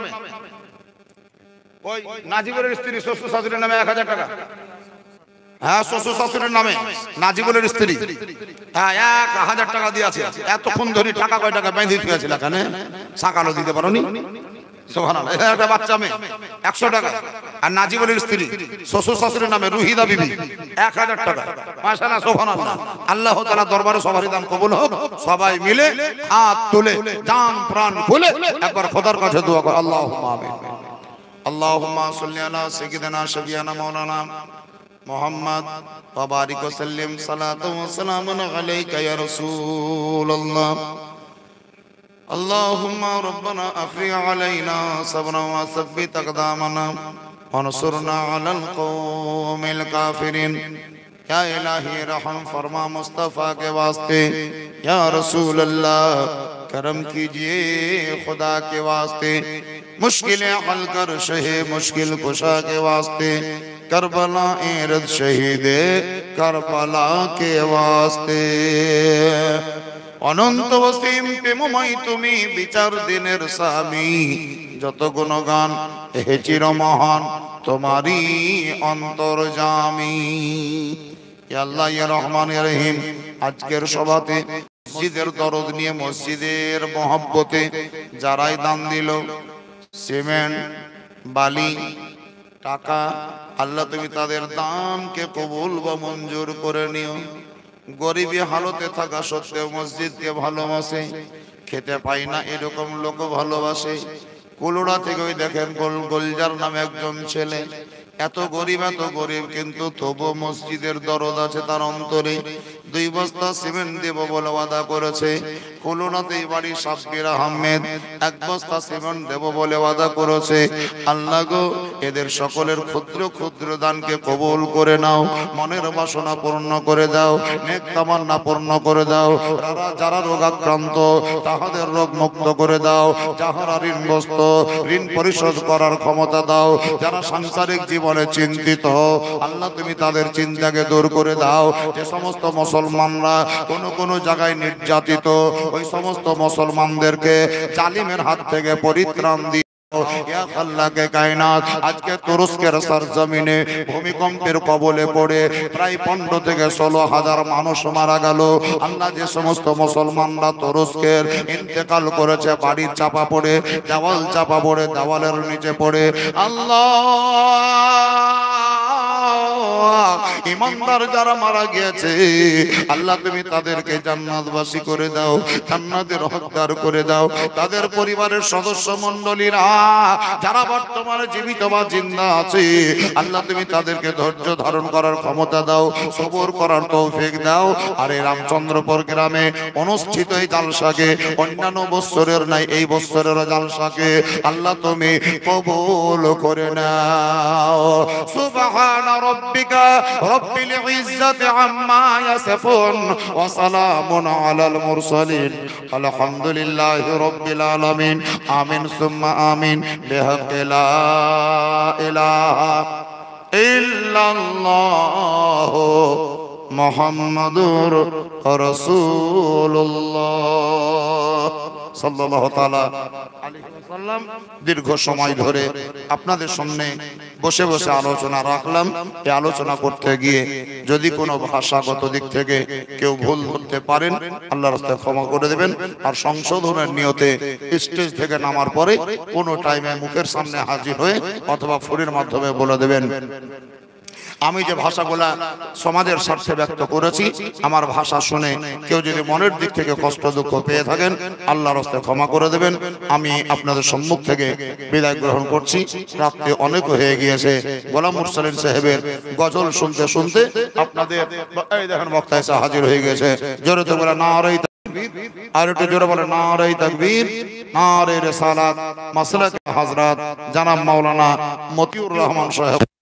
ওই নাজিবুলের স্ত্রী শ্বশুর শাশুড়ির নামে 1000 টাকা। হ্যাঁ শ্বশুর শাশুড়ির নামে নাজিবুলের স্ত্রী, হ্যাঁ 1000 টাকা দিয়েছে। এতক্ষণ ধরে টাকা কয় টাকা বেঁধে দিয়েছিল, এখানে সাকালো দিতে পারোনি? সুবহানাল্লাহ। একটা বাচ্চা মেয়ে 100 টাকা। আর নাজিবুলের স্ত্রী শ্বশুর শাশুড়ির নামে রুহিদা বিবি 1000 টাকা। মাশাআল্লাহ সুবহানাল্লাহ। আল্লাহ তাআলা দরবারে সবারই দান কবুল হোক। সবাই মিলে হাত তুলে জান প্রাণ খুলে একবার খোদার কাছে দোয়া কর, আল্লাহুম্মা আমিন। আল্লাহুম্মা সাল্লি আলা সাইয়্যিদিনা শাফিয়ানা মাওলানা মুহাম্মদ ওয়া বারিক ওয়া সাল্লিম সালাতাও ওয়া সালামান আলাইকা ইয়া রাসূলুল্লাহ। আল্লাহুম্মা রাব্বানা আফরিগ আলাইনা সাবরা ওয়া সাব্বিত আকদামানা ওয়ানসুরনা আলাল কওমিল কাফিরিন। या इलाही रहम फरमा मुस्तफ़ा के वास्ते, या रसूल अल्लाह करम कीजिए खुदा के वास्ते, मुश्किलें हल कर शहे मुश्किल कुशा के वास्ते, करबला एरद शहीदे करबला के वास्ते। অনন্ত অসীম প্রেমময় তুমি বিচার দিনের স্বামী, যত গুণগান হে চির মহান তোমারই অন্তর্যামী। ইয়া আল্লাহ ইয়া রহমান ইয়া রহিম, আজকের সভাতে মসজিদের দরদ নিয়ে মসজিদের মহব্বতে যারাই দান দিল, সিমেন্ট বালি টাকা, আল্লাহ তুমি তাদের দানকে কবুল বা মঞ্জুর করে নিও। গরিবী হালতে থাকা সত্ত্বেও মসজিদকে ভালোবাসে, খেতে পাই না এরকম লোক ভালোবাসে। কুলুড়া থেকে ওই দেখেন গোলজার নামে একজন ছেলে, এত গরিব কিন্তু তবু মসজিদের দরদ আছে তার অন্তরে। 2 বস্তা সিমেন্ট দেব বলে ওয়াদা করেছে। কুলুড়াতেই বাড়ি সাব্বির আহমেদ, 1 বস্তা সিমেন্ট দেব বলে ওয়াদা করেছে। আল্লাহ গো, এদের সকলের ক্ষুদ্র ক্ষুদ্র দানকে কবুল করে নাও, মনের বাসনা পূর্ণ করে দাও, নেক তামান্না পূর্ণ করে দাও। যারা রোগাক্রান্ত তাহাদের রোগ মুক্ত করে দাও, যাহারা ঋণগ্রস্ত ঋণ পরিশোধ করার ক্ষমতা দাও, যারা সাংসারিক জীবনে চিন্তিত আল্লাহ তুমি তাদের চিন্তাকে দূর করে দাও। যে সমস্ত মুসলমানরা কোন জায়গায় নির্যাতিত, ওই সমস্ত মুসলমানদেরকে জালিমের হাত থেকে পরিত্রাণ দি। ইয়া খাল্লাকে কায়নাত, আজকে তুরস্কের সরজমিনে ভূমিকম্পের কবলে পড়ে প্রায় 15 থেকে 16,000 মানুষ মারা গেল। আল্লাহ যে সমস্ত মুসলমানরা তুরস্কের ইন্তেকাল করেছে, বাড়ির চাপা পড়ে, দেওয়াল চাপা পড়ে, দেওয়ালের নিচে পড়ে, আল্লাহ ইমানদার যারা মারা গিয়েছে আল্লাহ তুমি তাদেরকে জান্নাতবাসী করে দাও, জান্নাতের হকদার করে দাও। তাদের পরিবারের সদস্য মণ্ডলীরা যারা বর্তমানে জীবিত বা জিন্দা আছে আল্লাহ তুমি তাদেরকে ধৈর্য ধারণ করার ক্ষমতা দাও, সবর করার তৌফিক দাও। আর এই রামচন্দ্রপুর গ্রামে অনুষ্ঠিত এই জালসাকে অন্যান্য বৎসরের নাই এই বৎসরের জালসাকে আল্লাহ তুমি কবুল করে নাও। সুবহান রাব্বিকা রব্বিল ইজ্জাতি আম্মা ইয়াসিফুন ওয়া সালামুন আলাল মুরসালিন আলহামদুলিল্লাহি রাব্বিল আলামিন। আমিন সুম্মা আমিন। বিহাক্কি লা ইলাহা ইল্লাল্লাহ মুহাম্মাদুর রাসূলুল্লাহ সাল্লাল্লাহু তাআলা আলাইহি ওয়াসাল্লাম। দীর্ঘ সময় ধরে আপনাদের সামনে বসে বসে আলোচনা রাখলাম। এই আলোচনা করতে গিয়ে যদি কোনো ভাষাগত দিক থেকে কেউ ভুল ধরতে পারেন আল্লাহর রাস্তায় ক্ষমা করে দেবেন। আর সংশোধনের নিয়তে স্টেজ থেকে নামার পরে কোনো টাইমে মুখের সামনে হাজির হয়ে অথবা ফোনের মাধ্যমে বলে দেবেন আমি যে ভাষাগুলা সমাজের স্বার্থে ব্যক্ত করেছি, আমার ভাষা শুনে কেউ যদি মনের দিক থেকে কষ্ট দুঃখ পেয়ে থাকেন, আল্লাহর হস্তে ক্ষমা করে দেবেন। আমি আপনাদের সম্মুখ থেকে বিদায় গ্রহণ করছি। রাত্রে অনেক হয়ে গিয়েছে। গোলাম মুরসালিন সাহেবের গজল শুনতে শুনতে আপনাদের এই দেখেন বক্তা এসে হাজির হয়ে গেছে। জোরে তো বলে নারে তাকবীর, আর একটু জোরে বলে নারে তাকবীর, নারে রিসালাত। মাসলাক হযরত জনাব মাওলানা মতিউর রহমান সাহেব।